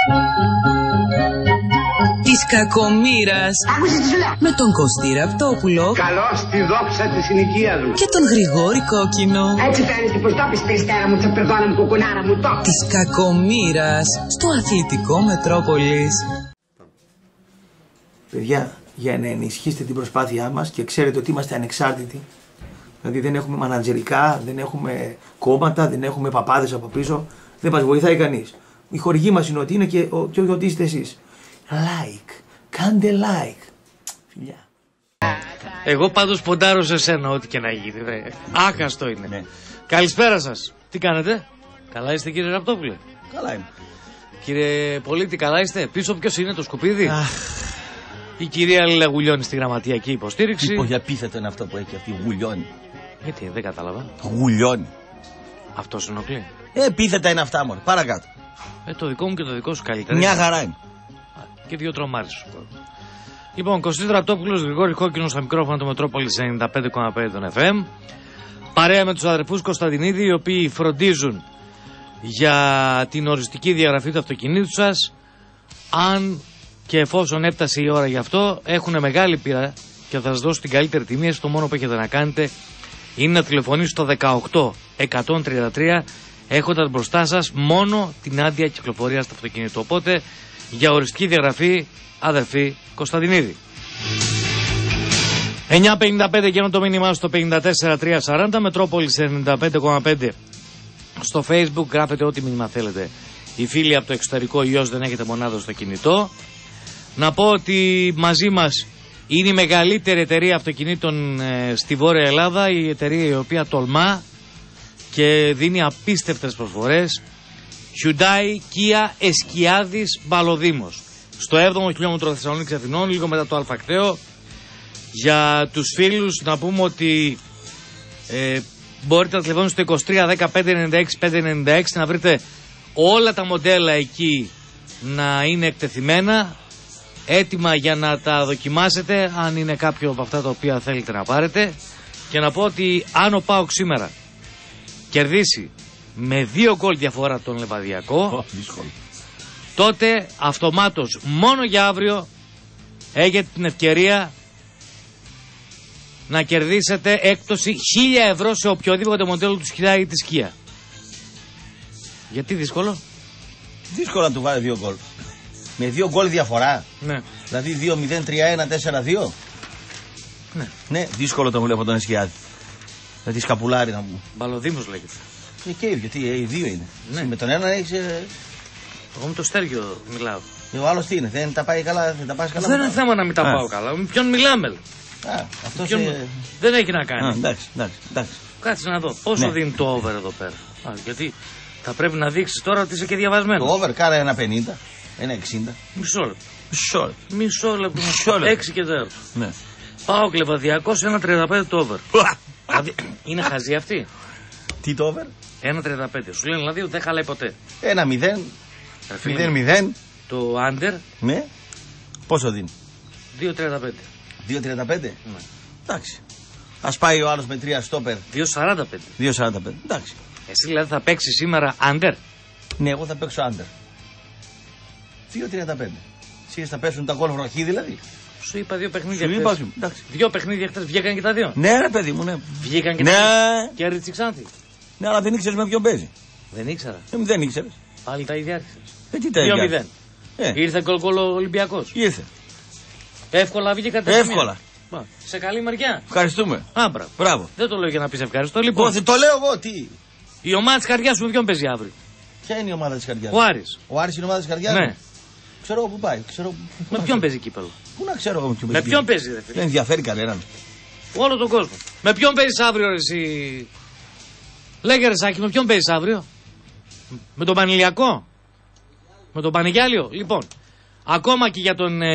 Της κακομοίρας. Άκουσες τι σου λέω. Με τον Κωστή Ραπτόπουλο. Καλώς τη δόξα της συνοικίας μου. Και τον Γρηγόρη Κόκκινο. Έτσι φαίνεται πως το πεις περιστέρα μου, τσαπερδόνα μου, κουκουνάρα μου, το. Της κακομοίρας. Στο αθλητικό Μετρόπολης. Παιδιά, για να ενισχύσετε την προσπάθειά μας και ξέρετε ότι είμαστε ανεξάρτητοι. Δηλαδή δεν έχουμε μανατζερικά, δεν έχουμε κόμματα, δεν έχουμε παπάδες από πίσω. Δεν μας βοηθάει κανείς. Η χορηγή μας είναι ότι είναι και ότι είστε εσείς. Like. Κάντε like. Φιλιά. Εγώ πάντως ποντάρω σε σένα ό,τι και να γίνει. Άχαστο είναι. Ναι. Καλησπέρα σας. Τι κάνετε? Καλά είστε κύριε Ραπτόπουλε? Καλά είμαι. Κύριε Πολίτη, καλά είστε? Πίσω ποιος είναι το σκουπίδι? Η κυρία Λίλα γουλιώνει στη γραμματιακή υποστήριξη. Τι πογιαπίθετο είναι αυτό που έχει αυτή, γουλιώνει. Γιατί δεν κατάλαβα. Γουλιώνει. Αυτό σου ενοχλεί? Επίθετα είναι αυτά μόνο. Παρακάτω. Το δικό μου και το δικό σου καλύτερα. Μια χαρά είναι. Και δύο τρομάρες σου πω. Λοιπόν, Κωστής Ραπτόπουλος, Γρηγόρη Κόκκινος στα μικρόφωνα του Μετρόπολης 95,5 των FM. Παρέα με τους αδερφούς Κωνσταντινίδη, οι οποίοι φροντίζουν για την οριστική διαγραφή του αυτοκινήτου σας. Αν και εφόσον έφτασε η ώρα γι' αυτό, έχουν μεγάλη πείρα και θα σας δώσω την καλύτερη τιμή. Το μόνο που έχετε να κάνετε είναι να τηλεφωνήσετε στο 18133, έχοντας μπροστά σας μόνο την άδεια κυκλοφορίας του αυτοκινήτου. Οπότε, για οριστική διαγραφή, αδερφή Κωνσταντινίδη. 9.55 και το μήνυμά στο 54340, Μετρόπολης 95,5 στο Facebook, γράφετε ό,τι μήνυμα θέλετε. Οι φίλοι από το εξωτερικό, ή όσοι δεν έχετε μονάδα στο κινητό. Να πω ότι μαζί μας είναι η μεγαλύτερη εταιρεία αυτοκινήτων στη Βόρεια Ελλάδα, η εταιρεία η οποία τολμά και δίνει απίστευτες προσφορές. Hyundai Kia Εσκιάδης Μπαλοδήμος, στο 7ο χιλιόμετρο Θεσσαλονίκης Αθηνών, λίγο μετά το Αλφακτέο. Για τους φίλους να πούμε ότι μπορείτε να τηλεφωνήσετε στο 23 10 596 596 να βρείτε όλα τα μοντέλα εκεί να είναι εκτεθειμένα, έτοιμα για να τα δοκιμάσετε, αν είναι κάποιο από αυτά τα οποία θέλετε να πάρετε. Και να πω ότι αν ο ΠΑΟΚ σήμερα κερδίσει με 2 γκολ διαφορά τον Λεβαδιακό, τότε αυτομάτως μόνο για αύριο έχετε την ευκαιρία να κερδίσετε έκπτωση 1.000 ευρώ σε οποιοδήποτε μοντέλο του Hyundai ή της Kia. Γιατί δύσκολο? Δύσκολο να του βάλει 2 γκολ. Με 2 γκολ διαφορά. Ναι. Δηλαδή 2-0-3-1-4-2. Ναι. Ναι, δύσκολο το βλέπω τον Εσκιάδη. Με τη σκαπουλάρη να μου. Μπαλοδήμος λέγεται. Και οι ίδιοι, οι δύο είναι. Ναι. Με τον έναν έχει. Εγώ με το Στέργιο μιλάω. Ο άλλο τι είναι, δεν τα πάει καλά, δεν τα πάει καλά. Δεν είναι θέμα να μην τα πάω καλά. Με ποιον μιλάμε? Αυτό δεν έχει να κάνει. Εντάξει. Κάτσε να δω. Πόσο δίνει το over εδώ πέρα? Γιατί θα πρέπει να δείξει τώρα ότι είσαι και διαβασμένο. Το over κάρα 1,50, 1,60. Μισό λεπτό. 6 και 4. Ναι. Πάω Λεβαδιακός 1,35 το over. Δηλαδή είναι χαζή αυτή. Τι το over? 1,35. Σου λένε δηλαδή ότι δεν χαλάει ποτέ. 1,0. Το under. Ναι. Πόσο δίνει? 2,35. 2,35. Εντάξει. Ας πάει ο άλλος με 3 στόπερ. 2,45. 2,45. Εντάξει. Εσύ δηλαδή θα παίξεις σήμερα under? Ναι, εγώ θα παίξω under. 2,35. Εσύ θα πέσουν τα γκολ βροχή δηλαδή. Σου είπα 2 παιχνίδια. Εντάξει. 2 παιχνίδια χθες βγήκαν και τα 2. Ναι, ρε παιδί μου, ναι. Βγήκαν και τα 2. Και έρθει Ξάνθη. Ναι, αλλά δεν ήξερες με ποιον παίζει. Δεν ήξερα. Δεν ήξερες. Πάλι τα ίδια άρχισες. Τι τα ίδια. 2-0. Ήρθε γκολ ο Ολυμπιακός. Ήρθε. Εύκολα βγήκαν τα Εύκολα. Σε καλή μεριά. Ευχαριστούμε. Μπράβο. Δεν το λέω για να πεις ευχαριστώ. Λοιπόν, το λέω εγώ, τι. Η ομάδα της καρδιάς σου με ποιον παίζει αύριο? Ποια είναι η ομάδα της καρδιάς? Ο Άρης. Ο Άρης είναι η ομάδα της καρδιάς? Ναι. Ξέρω εγώ που πάει. Με ποιον παίζει κύπελλο? Πού να ξέρω εγώ με ποιον παίζει? Δεν ενδιαφέρει κανέναν. Όλο τον κόσμο. Με ποιον παίζει αύριο εσύ? Λέγε ρε Σάκη, με ποιον παίζει αύριο? Με τον Πανηλιακό? Με τον Πανηγιάλιο? Λοιπόν, ακόμα και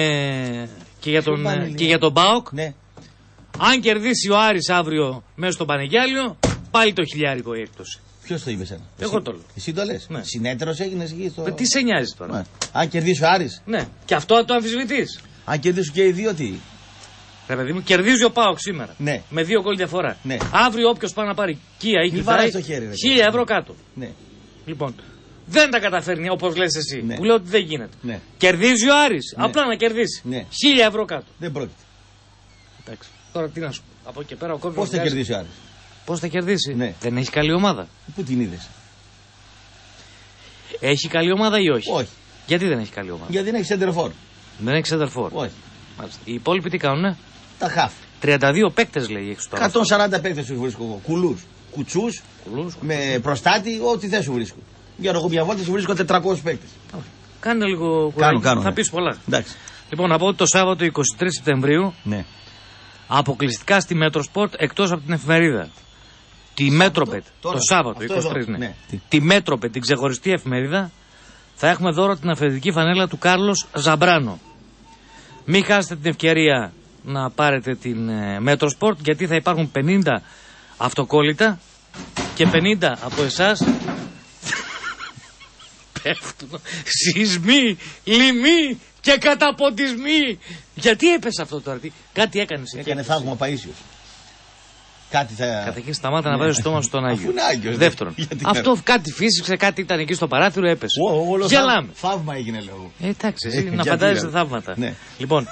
για τον ΠΑΟΚ, ναι. Αν κερδίσει ο Άρης αύριο μέσα στον Πανηγιάλιο, πάλι το 1.000 η έκπτωση. Ποιος το είπε εσένα? Εγώ το λέω. Εσύ το λες? Ναι. Συνέτερος έγινες εκεί στο... Τι σε νοιάζει τώρα? Ναι. Αν κερδίσει ο Άρης. Ναι. Και αυτό το αμφισβητείς? Αν κερδίσουν και οι δύο τι? Ρε παιδί μου, κερδίζει ο ΠΑΟΚ σήμερα. Ναι. Με 2 γκολ διαφορά. Ναι. Αύριο όποιος πάει να πάρει Kia ή Hyundai, 1.000 ευρώ κάτω. Ναι. Λοιπόν, δεν τα καταφέρνει όπως λες εσύ. Ναι. Που λέω ότι δεν γίνεται. Ναι. Κερδίζει ο Άρης. Ναι. Απλά να κερδίσει. Ναι. 1.000 ευρώ κάτω. Δεν πρόκειται. Εντάξει. Τώρα τι να σου πω. Από εκεί πέρα ο κόσμος. Πώς θα κερδίσει ο Άρης? Πώς θα κερδίσει? Ναι. Δεν έχει καλή ομάδα. Πού την είδες? Έχει καλή ομάδα ή όχι? Όχι. Γιατί δεν έχει καλή ομάδα? Γιατί δεν έχει σεντερφόρ. Δεν έχει center for. Όχι. Μάλιστα. Οι υπόλοιποι τι κάνουνε? Τα χαφ. 32 παίκτες λέει έχεις τώρα. 140 παίκτες σου βρίσκω εγώ. Κουλούς. Κουτσούς. Κουλούς. Με προστάτη, ό,τι θες σου βρίσκω. Για ρογουπιαβότες σου βρίσκω 400 παίκτες. Κάνε λίγο κουράγιο. Κάνω. Θα Ναι. πεις πολλά. Εντάξει. Λοιπόν, να πω ότι το Σάββατο 23 Σεπτεμβρίου Ναι. αποκλειστικά στη Μέτροσπορτ εκτός από την εφημερίδα. Τη Μέτροπετ. τώρα, Το Σάββατο αυτό 23. εδώ, Ναι. ναι. Τη Μέτροπετ, την ξεχωριστή εφημερίδα, θα έχουμε δώρο την αφεντική φανέλα του Κάρλος Ζαμπράνο. Μην χάσετε την ευκαιρία να πάρετε την Μέτροσπορτ, γιατί θα υπάρχουν 50 αυτοκόλλητα και 50 από εσάς πέφτουν σεισμοί, λοιμοί και καταποντισμοί. Γιατί έπεσε αυτό το αρτί? Κάτι έκανες εκεί. Έκανε θαύμα Παΐσιος. Κάτι θα. Καταρχήν σταμάτα να βάζεις το στόμα στον Άγιο. Αφού είναι Άγιος, Δεύτερον, γιατί αυτό κάτι φύσηξε, κάτι ήταν εκεί στο παράθυρο, έπεσε. Όλο Γελάμε. θαύμα έγινε, λέω. Εντάξει, εσύ να Γιατί, φαντάζεσαι ρε. θαύματα. Ναι. Λοιπόν,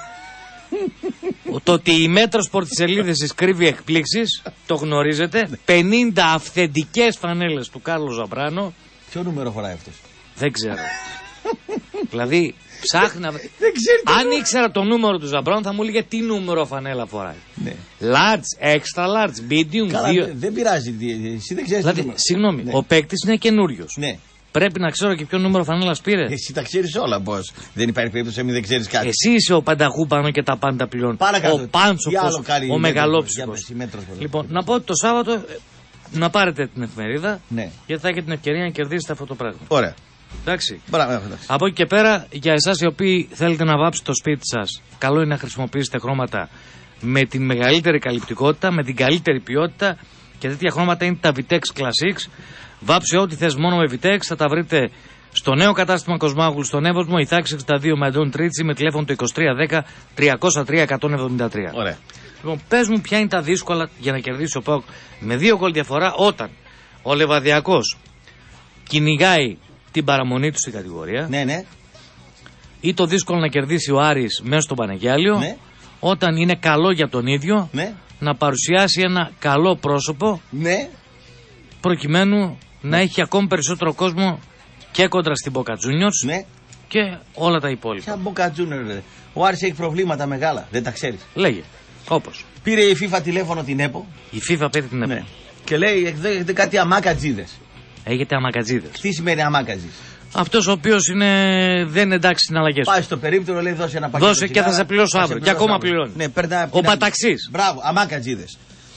το ότι η Μέτροσπορτ στις σελίδες της κρύβει εκπλήξεις, το γνωρίζετε. 50 αυθεντικές φανέλες του Κάρλο Ζαμπράνο, Ποιο νούμερο φοράει αυτός? δεν ξέρω. Δηλαδή, ψάχνει να... Δεν ξέρει. Αν ήξερα το νούμερο του Ζαμπράνο θα μου έλεγε τι νούμερο φανέλα φοράει. Ναι. Large, extra large, medium, Καλά, 2. δεν πειράζει. Εσύ δεν ξέρεις. Δηλαδή, το νούμερο. συγγνώμη, Ναι. ο παίκτης είναι καινούριος. Ναι. Πρέπει να ξέρω και ποιο νούμερο φανέλας πήρε. Εσύ τα ξέρεις όλα, πώς. Δεν υπάρχει περίπτωση να μην δεν ξέρεις κάτι. Εσύ είσαι ο πανταχούπανο και τα πάντα πληρώνει. Παρακάτω. Ο Τι Πάντσοφος, άλλο κάνει ο η μεγαλόψυχος. Μέτροσπορτ? Για πες, η Μέτροσπορτ. Λοιπόν, να πω ότι το Σάββατο να πάρετε την εφημερίδα, Ναι. γιατί θα έχετε την ευκαιρία να κερδίσετε αυτό το πράγμα. Ωραία. Εντάξει. Μπράβο, εντάξει. Από εκεί και πέρα, για εσάς οι οποίοι θέλετε να βάψετε το σπίτι σας, καλό είναι να χρησιμοποιήσετε χρώματα με την μεγαλύτερη καλυπτικότητα, με την καλύτερη ποιότητα, και τέτοια χρώματα είναι τα Vitex Classics. Βάψε ό,τι θες μόνο με Vitex, θα τα βρείτε στο νέο κατάστημα Κοσμάγουλου στον Εύωσμο, η Θάξη 62 με Αντών Τρίτσι, με τηλέφωνο το 2310 303 173. Ωραία. Λοιπόν, πες μου ποια είναι τα δύσκολα για να κερδίσει ο ΠΑΟΚ με 2 γκολ διαφορά, όταν ο Λεβαδιακός κυνηγάει την παραμονή του στην κατηγορία, Ναι, ναι. ή το δύσκολο να κερδίσει ο Άρης μέσα στο Πανεγιάλιο, Ναι. όταν είναι καλό για τον ίδιο Ναι. να παρουσιάσει ένα καλό πρόσωπο, Ναι. προκειμένου να έχει ακόμη περισσότερο κόσμο και κόντρα στην Boca Juniors Ναι. και όλα τα υπόλοιπα. Ποια μποκατζούνερ, ρε. Ο Άρης έχει προβλήματα μεγάλα. Δεν τα ξέρεις. Λέγε, όπως Πήρε η FIFA τηλέφωνο την ΕΠΟ. η FIFA παίρνει την ΕΠΟ. Ναι. Και λέει: έχετε κάτι αμάκατζίδες. Έχετε αμακατζίδες. Τι σημαίνει αμάκατζης? Αυτός ο οποίος δεν είναι εντάξει στην αλλαγές. Πάει στο περίπτερο, λέει: δώσε ένα πακέτο. Δώσε και θα σε πληρώσω αύριο. Και ακόμα πληρώνει. Ναι, παίρνει Ο Παταξής. Μπράβο, αμάκατζίδες.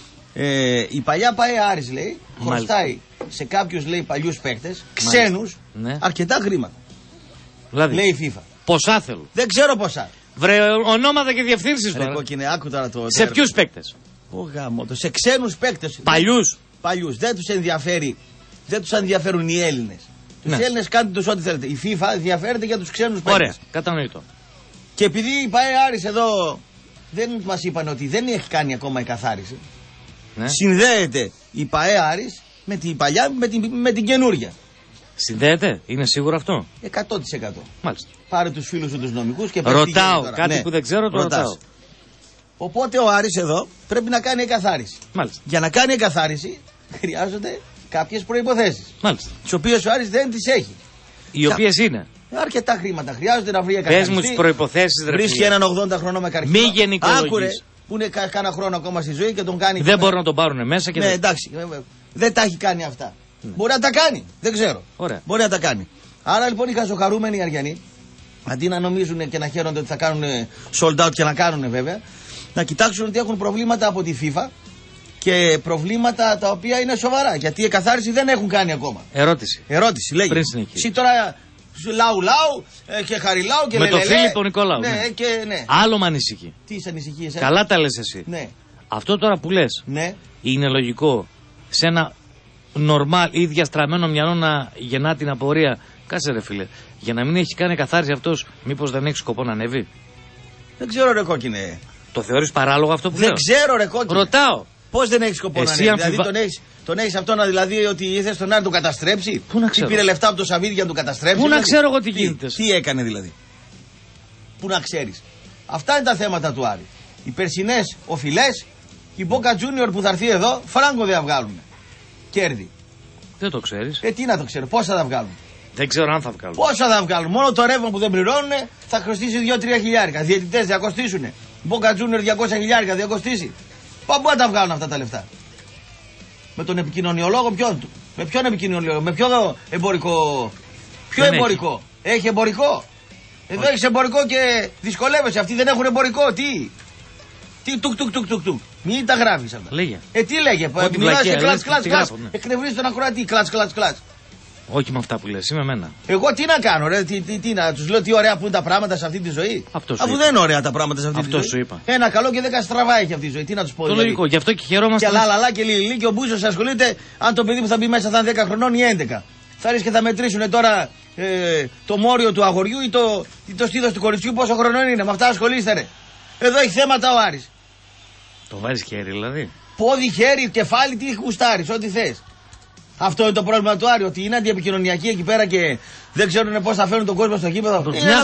Η παλιά ΠΑΕ Άρης, λέει, χρωστάει σε κάποιους, λέει, παλιούς παίκτες, ξένους, Ναι. αρκετά χρήματα. Δηλαδή, Λέει η FIFA. ποσά θέλουν. Δεν ξέρω ποσά. Βρε ονόματα και διευθύνσεις Ρε τώρα. κόκκινε, άκου τώρα το. Σε ποιους παίκτες? Ω γάμο, σε ξένους παίκτες. Παλιούς. Παλιούς. Δεν τους ενδιαφέρει. Δεν τους ενδιαφέρουν οι Έλληνες. Τους Ναι. Έλληνες κάντε τους ό,τι θέλετε. Η FIFA ενδιαφέρεται για τους ξένους παίκτες. Ωραία, κατανοητό. Και επειδή η ΠΑΕ Άρης εδώ δεν μας είπαν ότι δεν έχει κάνει ακόμα η καθάριση, Ναι. συνδέεται η ΠΑΕ Άρης με την παλιά με την καινούρια. Συνδέεται, είναι σίγουρο αυτό? 100%. Μάλιστα. Πάρε τους φίλους σου τους νομικούς και πες τι Ρωτάω, γίνεται τώρα. κάτι Ναι, που δεν ξέρω το ρωτάς. ρωτάω. Οπότε ο Άρης εδώ πρέπει να κάνει εκαθάριση. Μάλιστα. Για να κάνει εκαθάριση χρειάζονται κάποιες προϋποθέσεις. Μάλιστα. Τις οποίες ο Άρης δεν τις έχει. Οι οποίες είναι. Αρκετά χρήματα χρειάζονται να βρει Πες εκαθαριστή. μου τις προϋποθέσεις, ρε Βρίσκει φίλε. έναν 80 χρονό με καρκίνο. Μη γενικολογείς. Άκουρε, που είναι κάνα χρόνο ακόμα στη ζωή και τον κάνει. Δεν μπορούν να τον πάρουν μέσα και Ναι, δεν. εντάξει. Δεν τα έχει κάνει αυτά. Μπορεί να τα κάνει. Δεν ξέρω. Ωραία. Μπορεί να τα κάνει. Άρα λοιπόν οι χαζοχαρούμενοι Αριανοί, αντί να νομίζουν και να χαίρονται ότι θα κάνουν sold out και να κάνουν βέβαια, να κοιτάξουν ότι έχουν προβλήματα από τη FIFA και προβλήματα τα οποία είναι σοβαρά. Γιατί η εκαθάριση δεν έχουν κάνει ακόμα. Ερώτηση. Ερώτηση, λέγει. Πριν συνεχίσεις. Εσύ τώρα λαου και χαριλάου και Με λελελέ. τον Φίλιππο Νικολάου. Ναι, Ναι. και ναι. Άλλο με ανησυχεί. Τι σε ανησυχεί εσένα? Καλά τα λες εσύ. Ναι, Αυτό τώρα που λες ναι. είναι λογικό σε ένα νορμάλ ή διαστραμμένο μυαλό να γεννά την απορία. Κάτσε ρε φίλε, για να μην έχει κάνει καθάριση αυτός, μήπως δεν έχει σκοπό να ανέβει? Δεν ξέρω ρε κόκκινε. Το θεωρείς παράλογο αυτό που Δεν λέω? ξέρω ρε κόκκινε. Ρωτάω. Πώς δεν έχει σκοπό να Εσύ ανέβει? Δηλαδή τον έχεις αυτό δηλαδή ότι ήθελε τον Άρη να τον καταστρέψει. Πού να ξέρω. Τι πήρε λεφτά από το Σαββίδι για να τον καταστρέψει. Πού να δηλαδή? ξέρω εγώ τι γίνεται. Τι έκανε δηλαδή. Πού να ξέρεις. Αυτά είναι τα θέματα του Άρη. Οι περσινές οφειλές, η Μπόκα Junior που θα έρθει εδώ, φράγκο δεν θα βγάλουν. Κέρδη. Δεν το ξέρεις. Τι να το ξέρω, πόσα θα βγάλουν. Δεν ξέρω αν θα βγάλουν. Πόσα θα βγάλουν. Μόνο το ρεύμα που δεν πληρώνουν θα κοστίσει 2-3 χιλιάρικα. Διαιτητές θα κοστίσουν. Μπόκα Junior 200 χιλιάρικα θα κοστίσει. Πού να τα βγάλουν αυτά τα λεφτά. Με τον επικοινωνιολόγο ποιον του. Με ποιον επικοινωνιολόγο. Με ποιο εμπορικό. Ποιο Δεν εμπορικό. Έχει εμπορικό. Εδώ έχει εμπορικό και δυσκολεύεσαι. Αυτοί δεν έχουν εμπορικό. Τι τουκ. Μην τα γράφεις αυτά. Λέγε. Τι λέγε. Ό,τι Μιλάς βλακεία, και κλατς. τι γράφω, ναι. Εκνευρίζεις τον ακροατή. Κλατς. Όχι με αυτά που λες, είμαι εμένα. Εγώ τι να κάνω, ρε, τι να τους λέω τι ωραία που είναι τα πράγματα σε αυτή τη ζωή. Αυτό σου Αφού είπα. δεν είναι ωραία τα πράγματα σε αυτή Αυτό τη ζωή. σου είπα. Ένα καλό και 10 στραβά έχει αυτή η ζωή. Τι να τους πω. Το δηλαδή. λογικό, γι' αυτό και χαιρόμαστε. Και λαλαλά και λιλί και ο Μπούσος ασχολείται αν το παιδί που θα μπει μέσα θα είναι 10 χρονών ή 11. Θα ρίξει και θα μετρήσουν τώρα το μόριο του αγοριού ή το στήθος του κοριτσιού πόσο χρονών είναι. Με αυτά ασχολείστε ρε. Εδώ έχει θέματα ο Άρης. Το βάζεις χέρι δηλαδή. Πόδι, χέρι, κεφάλι, τι γουστάρεις, ό,τι θες. Αυτό είναι το πρόβλημα του Άρη, ότι είναι αντιεπικοινωνιακοί εκεί πέρα και δεν ξέρουν πώς θα φέρουν τον κόσμο στο γήπεδο.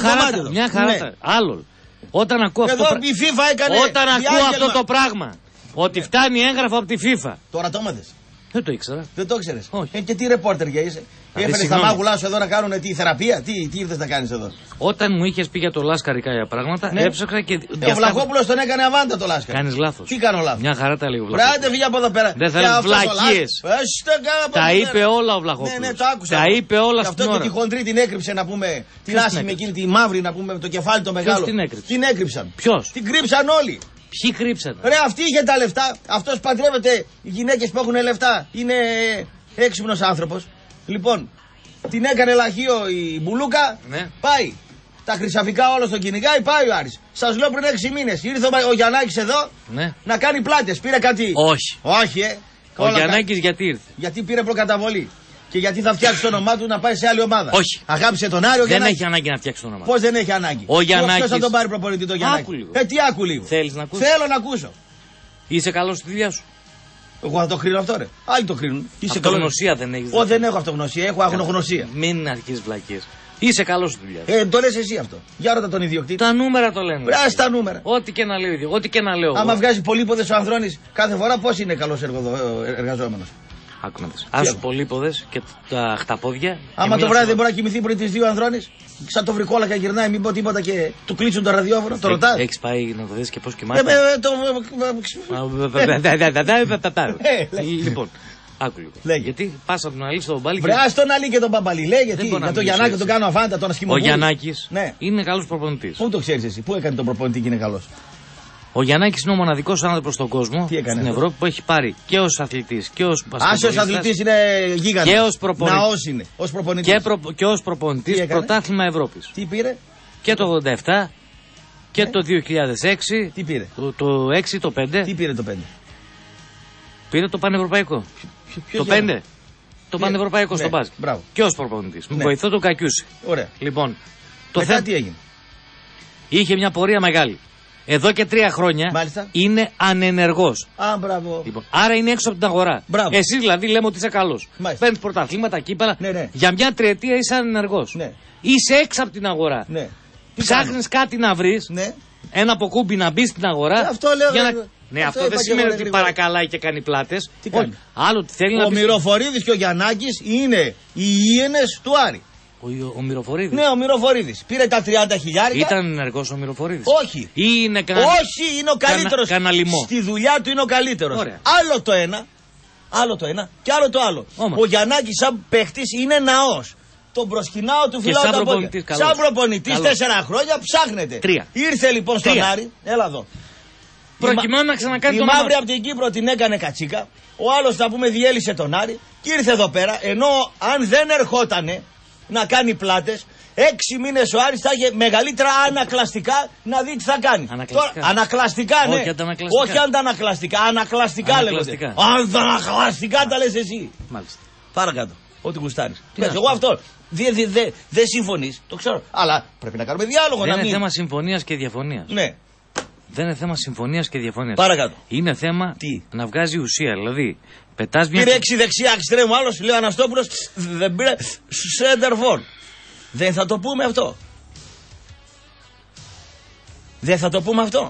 Μια χαρά. Ναι. Άλλο. Όταν ακούω Εδώ αυτό, η FIFA έκανε. όταν ακούω αυτό το πράγμα, ότι φτάνει έγγραφο από τη FIFA. Τώρα το έμαθες. Δεν το ήξερα. Δεν το ήξερες. Όχι. Και τι ρεπόρτερ για είσαι. Έφερες τα συγγνώμη. μάγουλά σου εδώ να κάνουν τι θεραπεία. Τι ήρθες να κάνεις εδώ. Όταν μου είχες πει για το Λάσκαρικα για πράγματα, Ναι. έψαξα και. Ο Βλαχόπουλος τον έκανε αβάντα το Λάσκα. Κάνεις λάθος. Τι κάνω λάθος. Μια χαρά τα λέει ο Μπράβο, Βλαχόπουλος. φύγε από εδώ πέρα. Δεν Και θέλεις αυτός ο βλακίες. Λάσκα- Τα είπε όλα ο Βλαχόπουλος. Ναι, το άκουσα. Τα είπε όλα Και στην αυτό ώρα. και τη χοντρή την έκρυψε να πούμε. Την Ποιος την άσχημη έκρυψε? εκείνη τη μαύρη να πούμε με το κεφάλι το μεγάλο. την έκρυψε? Την έκρυψαν. Ποιος? Την κρύψαν όλοι. Ποιοι κρύψανε. Ρε, αυτή είχε τα λεφτά. Αυτός παντρεύεται οι γυναίκες που έχουν λεφτά. Είναι έξυπνος άνθρωπος. Λοιπόν, την έκανε λαχείο η Μπουλούκα. Ναι. Πάει. Τα χρυσαφικά όλα στον κυνηγάει, πάει ο Άρης. Σας λέω πριν 6 μήνες. Ήρθε ο Γιαννάκης εδώ Ναι. να κάνει πλάτες. Πήρε κάτι. Όχι. Όχι, Ο Όλα Γιαννάκης γιατί ήρθε. γιατί πήρε προκαταβολή. Και γιατί θα φτιάξει το όνομά του να πάει σε άλλη ομάδα. Όχι. Αγάπησε τον Άρη ο Δεν Γιαννάκης. έχει ανάγκη να φτιάξει το όνομα. Πώς δεν έχει ανάγκη. Ο Γιαννάκης- Ποιος θα τον πάρει προπονητή το Γιαννάκη. Άκου λίγο. Τι άκου λίγο. Θέλεις να ακούσεις? Θέλω να ακούσω. Είσαι καλός στη δουλειά σου. Εγώ θα το κρίνω αυτό, ρε. Άλλοι το κρίνουν. Είσαι Αυτογνωσία δεν έχεις. Εγώ δεν έχω αυτογνωσία, έχω αγνογνωσία. Μην αρχίσεις βλακίες. Είσαι καλός στη δουλειά σου. Το λες εσύ αυτό. Για ρώτα τον ιδιοκτήτη. Τα νούμερα το λένε. Βράζει τα νούμερα. Ό,τι και να λέω, ό,τι και να λέω. Άμα εγώ. βγάζει πολύποδες ο Ανδρώνης κάθε φορά, πώς είναι καλός εργαζόμενος. Άκου να δεις. Άσου πολύποδες και τα χταπόδια. Άμα το βράδυ δεν μπορεί να κοιμηθεί πριν τις 2 ο Ανδρώνης, σαν το βρικόλα και γυρνάει, μην πω τίποτα και του κλείσουν το ραδιόφωνο, το ρωτάς. Έχεις πάει να το δεις και πώς κοιμάται. Λοιπόν, άκου λίγο. Λέγε. Γιατί πας από τον Αλή στον Μπάλι. Βράζει τον Αλή και τον Παμπαλή. Λέει γιατί. μπορεί να Για τον μιλήσω Γιαννάκη έτσι. τον κάνω αφάντα, τον Ο ασκημοπούλη. Γιαννάκης Ναι. είναι καλός προπονητής. Πού το ξέρεις εσύ, πού έκανε τον προπονητή και είναι καλός. Ο Γιαννάκης είναι ο μοναδικός άνθρωπος στον κόσμο, Τι έκανε στην αυτό? Ευρώπη, που έχει πάρει και ως αθλητής και ως Άσος μπασκετμπολίστας αθλητής είναι γίγαντας. Και ως προπονητής. Ναός είναι. Ως προπονητής. και ως Τι προπονητής έκανε? πρωτάθλημα Ευρώπης. Τι πήρε, Και το 87 και το 2006, τι πήρε. το 6, το 5. Τι πήρε το 5. Πήρε το πανευρωπαϊκό. Το 5. Το πανευρωπαϊκό στο μπάσκετ. Μπράβο. Και ως προπονητής. Ναι. Βοηθό τον Κακιούση. Ωραία. Λοιπόν, το Μετά θέμα τι έγινε. είχε μια πορεία μεγάλη. Εδώ και 3 χρόνια Μάλιστα. είναι ανενεργός. Α, μπράβο. Λοιπόν, άρα είναι έξω από την αγορά. Μπράβο. Εσύ δηλαδή λέμε ότι είσαι καλός. Μάλιστα. Παίρνεις πρωταθλήματα, κύπελα. Ναι, ναι. Για μια τριετία είσαι ανενεργός. Ναι. Είσαι έξω από την αγορά. Ναι. Τι Ψάχνεις κάτι να βρεις. κάνω? Ναι. Ένα αποκούμπι να μπει στην αγορά. Αυτό λέω, για βέβαια. Ναι, Αυτό αυτό είπα δεν και σημαίνει εγώ, ότι γρήγορα. παρακαλάει και κάνει πλάτες. Τι κάνει? Άλλο ότι θέλει να Ο πει. Μυροφορίδης και ο Γιαννάκης είναι οι Ιένες του Άρη. Ο Μυροφορίδης. Ναι, ο Μυροφορίδης. Πήρε τα 30 χιλιάρικα. Ήταν ενεργός ο Μυροφορίδης. Όχι. Ή είναι Όχι, είναι ο καλύτερος. Κανα λοιμό. Στη δουλειά του είναι ο καλύτερος. Ωραία. Άλλο το ένα και άλλο το άλλο. Όμορφα. Ο Γιαννάκης σαν παίχτης είναι ναός. Τον προσκυνάω, του φυλάω σαν τα πόδια. προπονητής καλός. Σαν προπονητής Καλός. 4 χρόνια ψάχνεται. 3. Ήρθε λοιπόν στον 3. Άρη. Έλα εδώ. Προκειμένου να ξανακάνει Η τον μαύρη όνομα. από την Κύπρο την έκανε κατσίκα. Ο άλλος θα πούμε διέλυσε τον Άρη. Και ήρθε εδώ πέρα. Ενώ αν δεν ερχότανε να κάνει πλάτες, 6 μήνες ο Άρης θα είχε μεγαλύτερα ανακλαστικά να δει τι θα κάνει. Ανακλαστικά. Τώρα, ανακλαστικά, ναι. Όχι αντανακλαστικά. Όχι αντανακλαστικά. Ανακλαστικά Ανακλαστικά. λέγονται. Αντανακλαστικά τα λες εσύ. Μάλιστα. Παρακάτω. Ό,τι γουστάρεις. Τι Πες, να εγώ πω. αυτό. Δεν συμφωνείς. Το ξέρω. Αλλά πρέπει να κάνουμε διάλογο. Δεν να είναι μην... θέμα συμφωνίας και διαφωνίας. Ναι. Δεν είναι θέμα συμφωνίας και διαφωνίας. Παρακάτω. Είναι θέμα να βγάζει ουσία. Δηλαδή, πετάς μια. Πήρε 6 δεξιά, εξτρέμου, άλλος λέει ο Αναστόπουλος δεν πήρε σέντερφορ. Δεν θα το πούμε αυτό. Δεν θα το πούμε αυτό.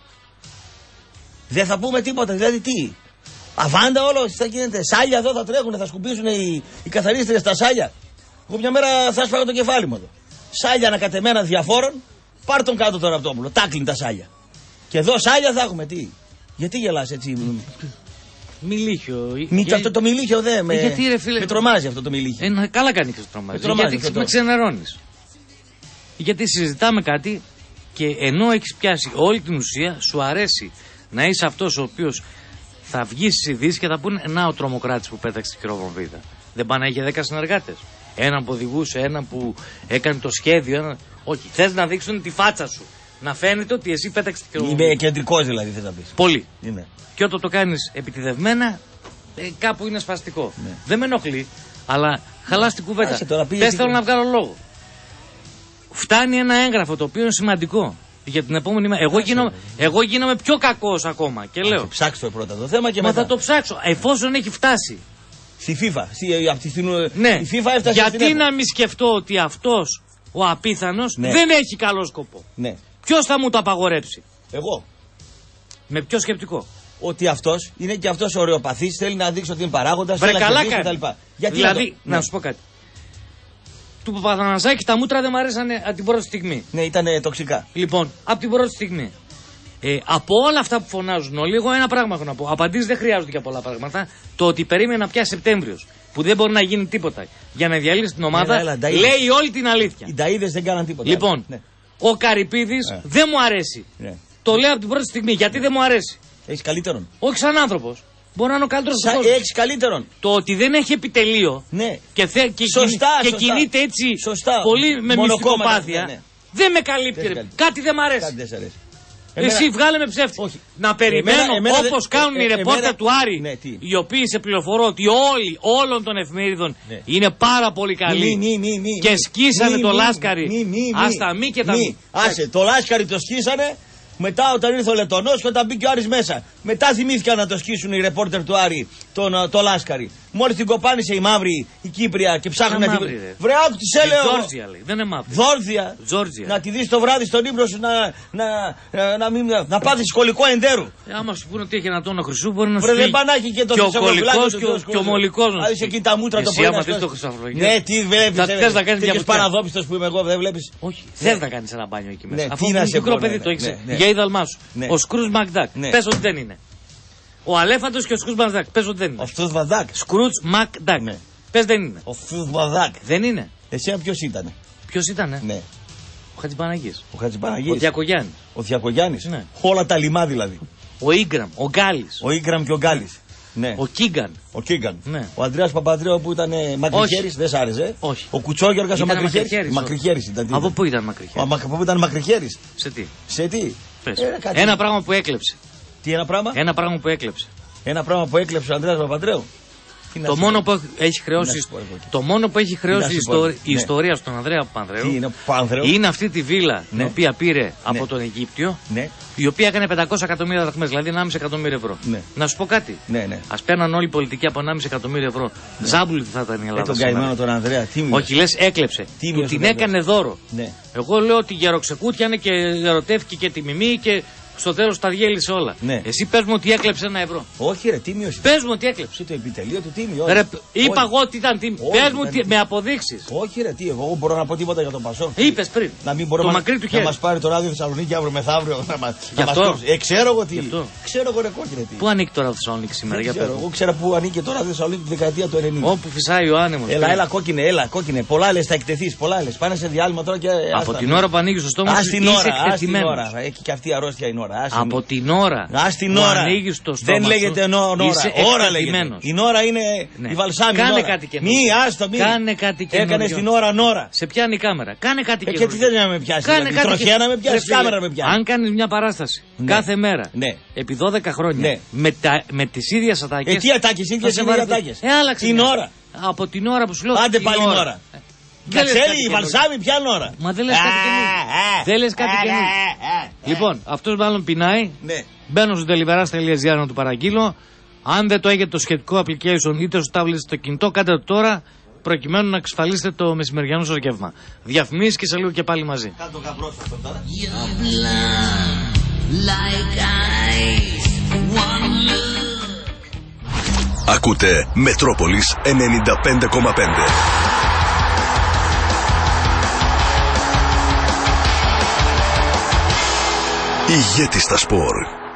Δεν θα πούμε τίποτα. Δηλαδή τι. Αβάντα όλο, τι θα γίνεται. Σάλια εδώ θα τρέχουν, θα σκουπίσουν οι καθαρίστριες στα σάλια. Εγώ μια μέρα θα σφάγω το κεφάλι μου εδώ. Σάλια ανακατεμένα διαφόρων, πάρ' τον κάτω τον Ραπτόπουλο. Τάκλιν τα σάλια. Και εδώ σάλια θα έχουμε. Τι. Γιατί γελάς έτσι. Μιλίχιο. Και αυτό το μιλίχιο δεν με. Γιατί ρε φίλε. Με τρομάζει αυτό το μιλίχιο. Καλά κάνει και το τρομάζει. Γιατί με ξενερώνεις. Γιατί συζητάμε κάτι και ενώ έχεις πιάσει όλη την ουσία, σου αρέσει να είσαι αυτός ο οποίος θα βγει στις ειδήσεις και θα πούνε να ο τρομοκράτης που πέταξε τη χειροβομβίδα. Δεν πάνε να είχε 10 συνεργάτες. Έναν που οδηγούσε, έναν που έκανε το σχέδιο. Όχι, θες να δείξουν τη φάτσα σου. Να φαίνεται ότι εσύ πέταξε τη χειροβομβίδα. Είμαι κεντρικός δηλαδή, θες να πεις. Πολύ. Είναι. Και όταν το κάνεις επιτηδευμένα, κάπου είναι σπαστικό. Ναι. Δεν με ενοχλεί, αλλά χαλάς την κουβέντα. Πες θέλω να βγάλω λόγο. Φτάνει ένα έγγραφο το οποίο είναι σημαντικό. Για την επόμενη μέρα. Εγώ γίνομαι πιο κακός ακόμα. Και λέω. Θα ψάξω το πρώτα το θέμα και μα μετά. θα το ψάξω. Εφόσον έχει φτάσει. Στη FIFA. Ναι. Η FIFA έφτασε. Γιατί να μην σκεφτώ ότι αυτός ο απίθανος δεν έχει καλό σκοπό. Ναι. Ποιος θα μου το απαγορέψει. Εγώ. Με ποιο σκεπτικό. Ότι αυτός είναι και αυτός ωρεοπαθής. Θέλει να δείξει ότι είναι παράγοντας. Βρε καλά κτλ. Γιατί δηλαδή, να σου πω κάτι. Του Παπαθανασάκη τα μούτρα δεν μου αρέσανε από την πρώτη στιγμή. Ναι, ήταν τοξικά. Λοιπόν, από την πρώτη στιγμή. Από όλα αυτά που φωνάζουν όλοι, εγώ ένα πράγμα έχω να πω. Απαντήσεις δεν χρειάζονται για πολλά πράγματα. Το ότι περίμενα πια Σεπτέμβριος, που δεν μπορεί να γίνει τίποτα για να διαλύσει την ομάδα, λέει όλη την αλήθεια. Οι Νταΐδες δεν κάναν τίποτα. Λοιπόν, ο Καρυπίδης δεν μου αρέσει. Το λέω από την πρώτη στιγμή. Γιατί δεν μου αρέσει. Έχεις καλύτερον. Όχι σαν άνθρωπος. Μπορεί να είναι ο καλύτερος του κόσμου. Έχεις καλύτερον. Το ότι δεν έχει επιτελείο και κινείται έτσι πολύ με μυστικοπάθεια δεν με καλύπτει. Κάτι δεν μ' αρέσει. Εσύ βγάλε με ψεύτη. Να περιμένω όπως κάνουν οι ρεπόρτερ του Άρη, οι οποίοι σε πληροφορώ ότι όλων των εφημερίδων είναι πάρα πολύ καλοί και σκίσανε το Λάσκαρη. Άστα μη και τα μη. Άσε, το Λάσκαρη το σκίσανε. Μετά όταν ήρθε ο Λετωνός και όταν μπήκε ο Άρης μέσα. Μετά θυμήθηκαν να το σκίσουν οι ρεπόρτερ του Άρη το Λάσκαρη. Μόλις την κοπάνισε η μαύρη, η Κύπρια και ψάχνουν να την. Βρε, άκου τη έλεγα. Τζόρτζια λέει, δεν είναι μαύρη. Τζόρτζια. Να τη δεις το βράδυ στον ύπνο σου να πάθεις σχολικό εντέρου. Άμα σου πούνε ότι έχει ένα τόνο χρυσού, μπορεί να σου πει. Βρε, δεν πανάκι και το χρυσό και ο μολικός. Άδεισε εκεί τα μούτρα το πρωί. Άμα δεις το χρυσαφρογείο. Ναι, τι βλέπεις. Θες να κάνεις μια παραδόπιστος που είμαι εγώ, δεν βλέπεις. Όχι, θες να κάνεις ένα μπάνιο εκεί μέσα. Αφού είναι μικρό παιδί το έχεις. Για είδαλμά σου. Ο Σκρούτζ Μακντάκ. Πες ότι δεν είναι. Ο Αλέφαντος και ο Σκρούτζ Μακντάκ. Πες ότι δεν είναι. Ο Σκρούτζ Μακντάκ. Σκρούτζ Μακντάκ. Πες δεν είναι. Ο Σκρούτζ Μακντάκ. Δεν είναι. Εσένα ποιος ήτανε. Ποιος ήτανε. Ναι. Ο Χατζηπαναγής. Ο Διακογιάννης. Ο Διακογιάννης. Όλα τα λιμά δηλαδή. Ο Ίγκραμ. Ο Γκάλης. Ο Ίγκραμ και ο Γκάλης. Ναι. Ο Κίγκαν. Ο Κίγκαν. Ναι. Ο Ανδρέας Παπανδρέου που ήταν μακριχέρης, δεν σ' άρεσε. Όχι. Ο Κουτσόγιοργας ο μακριχέρης. Μακριχέρης ήταν. Από πού ήταν μακριχέρης. Από πού ήταν μακριχέρης. Σε τι. Πες. Ένα πράγμα που έκλεψε. Τι ένα πράγμα. Ένα πράγμα που έκλεψε. Ένα πράγμα που έκλεψε ο Ανδρέας Παπανδρέου. Το μόνο που έχει χρεώσει η ιστορία στον Ανδρέα Παπανδρέου είναι αυτή τη βίλα την οποία πήρε από τον Αιγύπτιο, η οποία έκανε 500 εκατομμύρια δραχμές, δηλαδή 1,5 εκατομμύριο ευρώ. Να σου πω κάτι. Ας παίρναν όλοι οι πολιτικοί από 1,5 εκατομμύριο ευρώ. Ζάμπουλη θα ήταν η Ελλάδα. Τον καημένο τον Ανδρέα. Όχι, λες έκλεψε. Του την έκανε δώρο. Εγώ λέω ότι γεροξεκούτιανε και ερωτεύτηκε και τη Μιμή και. Στο τέλος τα διέλυσε όλα. Εσύ πες μου ότι έκλεψε 1 ευρώ. Όχι, ρε, τίμιο. Πες μου ότι έκλεψε. Το επιτελείο του τίμιο. Είπα εγώ ότι ήταν τίμιο. Πες μου με αποδείξεις. Όχι, ρε, τι, εγώ μπορώ να πω τίποτα για τον Πασό. Είπες πριν. Να μην μπορώ το μακρύ του χέρι. Να μας πάρει το ράδιο Θεσσαλονίκη αύριο μεθαύριο. Γι' αυτό. Ξέρω εγώ τι. Ξέρω εγώ, ρε, κόκκινε τι. Πού ανήκει το ράδιο Θεσσαλονίκη σήμερα, για πες. Εγώ ξέρω πού ανήκει το ράδιο Θεσσαλονίκη τη δεκαετία του 90. Όπου φυσάει ο άνεμος. Έλα, κόκκινε. Πολλά λες θα εκτεθείς, πολλά λες. Πάνε σε διάλειμμα τώρα και. Από την ώρα που ανοίγει το στόμα σου. Ας την ώρα. Έχει και αυτή η αρρώστια η ώρα. Από την ώρα. Την ώρα. Δεν λέγεται ώρα λέγεται. Η ώρα είναι η βαλσάμι. Κάνε κάτι καινούργιο. Κάνε κάτι καινούργιο. Έκανες την ώρα νόρα. Σε πιάνει η κάμερα. Κάνε κάτι καινούργιο. Και τι θέλει να με πιάσει. Κάνε κάτι τροχέα να με πιάσει. Κάμερα να με πιάσει. Αν κάνεις μια παράσταση κάθε μέρα επί 12 χρόνια με τις ίδιες ατάκες. Τι ατάκες, ίδιες ατάκες. Άλλαξε την ώρα. Από την ώρα που σου λέω. Άντε πάλι την ώρα. Κατσέλη, η βαλσάμι, ποια ώρα. Μα δεν λες κάτι καινούργιο. Δεν λες κάτι καινούργιο. Λοιπόν, αυτός μάλλον πεινάει. Ναι. Μπαίνω στο deliveras.gr να του παραγγείλω. Αν δεν το έχετε το σχετικό application είτε στο tablet είτε στο κινητό, κάντε το τώρα προκειμένου να εξασφαλίσετε το μεσημεριανό σας γεύμα. Διαφημίσεις και σε λίγο και πάλι μαζί. Κάτω γαμπρός αυτό τώρα. Ακούτε Μετρόπολης 95,5. Ηγέτη στα σπορ.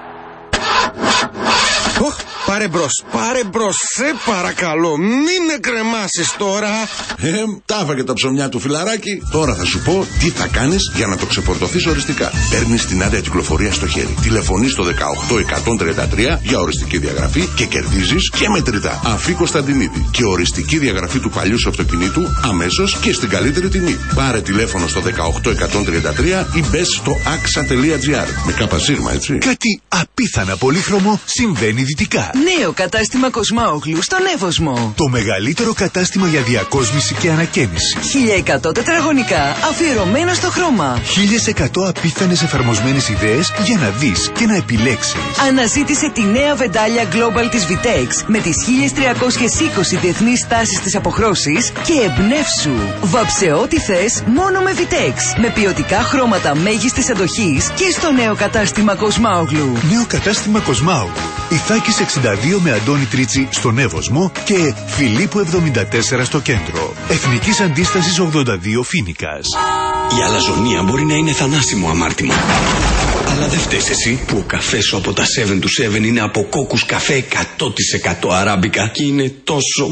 Πάρε μπρος, σε παρακαλώ, μην εκκρεμάσεις τώρα. Τα έφαγε τα ψωμιά του φιλαράκι. Τώρα θα σου πω τι θα κάνεις για να το ξεφορτωθείς οριστικά. Παίρνεις την άδεια κυκλοφορία στο χέρι. Τηλεφωνείς στο 18133 για οριστική διαγραφή και κερδίζεις και μετρητά. Αφή Κωνσταντινίδη και οριστική διαγραφή του παλιού σου αυτοκινήτου αμέσως και στην καλύτερη τιμή. Πάρε τηλέφωνο στο 18133 ή μπες στο axa.gr. Με κάπα σύρμα, έτσι. Κάτι απίθανα πολύχρωμο συμβαίνει δυτικά. Νέο κατάστημα Κοσμάογλου στον Εύωσμο. Το μεγαλύτερο κατάστημα για διακόσμηση και ανακαίνιση. 1100 τετραγωνικά αφιερωμένα στο χρώμα. 1100 απίθανες εφαρμοσμένες ιδέες για να δεις και να επιλέξεις. Αναζήτησε τη νέα βεντάλια Global της Vitex με τις 1320 διεθνείς τάσεις της αποχρώσης και εμπνεύσου. Βάψε ό,τι θες μόνο με Vitex. Με ποιοτικά χρώματα μέγιστης αντοχής και στο νέο κατάστημα Κοσμάογλου. Νέο κατάστημα Κοσμάογλου. Ιθάκης 62 με Αντώνη Τρίτσι στον Εύωσμο και Φιλίππου 74 στο κέντρο. Εθνικής Αντίστασης 82 Φοίνικας. Η αλαζονία μπορεί να είναι θανάσιμο αμάρτημα. Αλλά δεν φταίς εσύ που ο καφές σου από τα 7 to 7 είναι από κόκκους καφέ 100% αράμπικα και είναι τόσο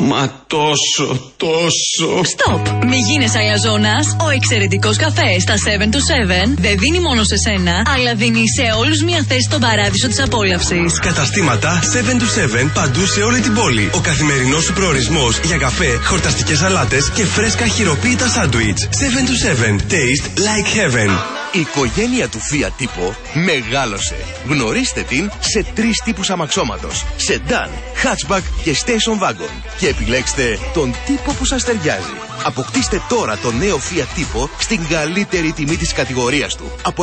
τόσο. Στοπ! Μη γίνεσαι αλαζόνας. Ο εξαιρετικός καφές στα 7 to 7 δεν δίνει μόνο σε σένα, αλλά δίνει σε όλους μια θέση στον παράδεισο της απόλαυσης. Καταστήματα 7 to 7 παντού σε όλη την πόλη. Ο καθημερινός σου προορισμός για καφέ, χορταστικές σαλάτες και φρέσκα χειροποίητα σάντουιτς. 7 to 7. Taste like heaven. Η οικογένεια του Fiat Tipo μεγάλωσε. Γνωρίστε την σε 3 τύπους αμαξώματος: Sedan, Hatchback και Station Wagon. Και επιλέξτε τον τύπο που σας ταιριάζει. Αποκτήστε τώρα το νέο Fiat Tipo στην καλύτερη τιμή της κατηγορίας του, από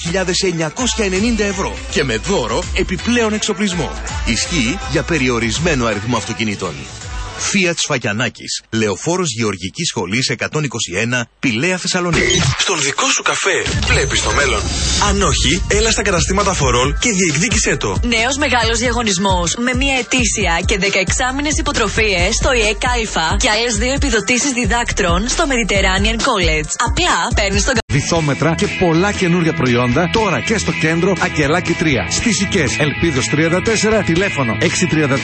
11.990 ευρώ και με δώρο επιπλέον εξοπλισμό. Ισχύει για περιορισμένο αριθμό αυτοκινήτων. Fiat Σφακιανάκης, Λεωφόρος Γεωργικής Σχολής 121, Πηλαία, Θεσσαλονίκη. Στον δικό σου καφέ βλέπεις το μέλλον? Αν όχι, έλα στα καταστήματα Φορόλ και διεκδίκησέ το. Νέος μεγάλος διαγωνισμός με μια ετήσια και 16 υποτροφίες στο ΙΕΚ Α και άλλες 2 επιδοτήσεις διδάκτρων στο Mediterranean College. Απλά παίρνεις τον βυθόμετρα και πολλά καινούργια προϊόντα τώρα και στο κέντρο Ακελάκι 3. Στις Σικές Ελπίδος 34, τηλέφωνο 634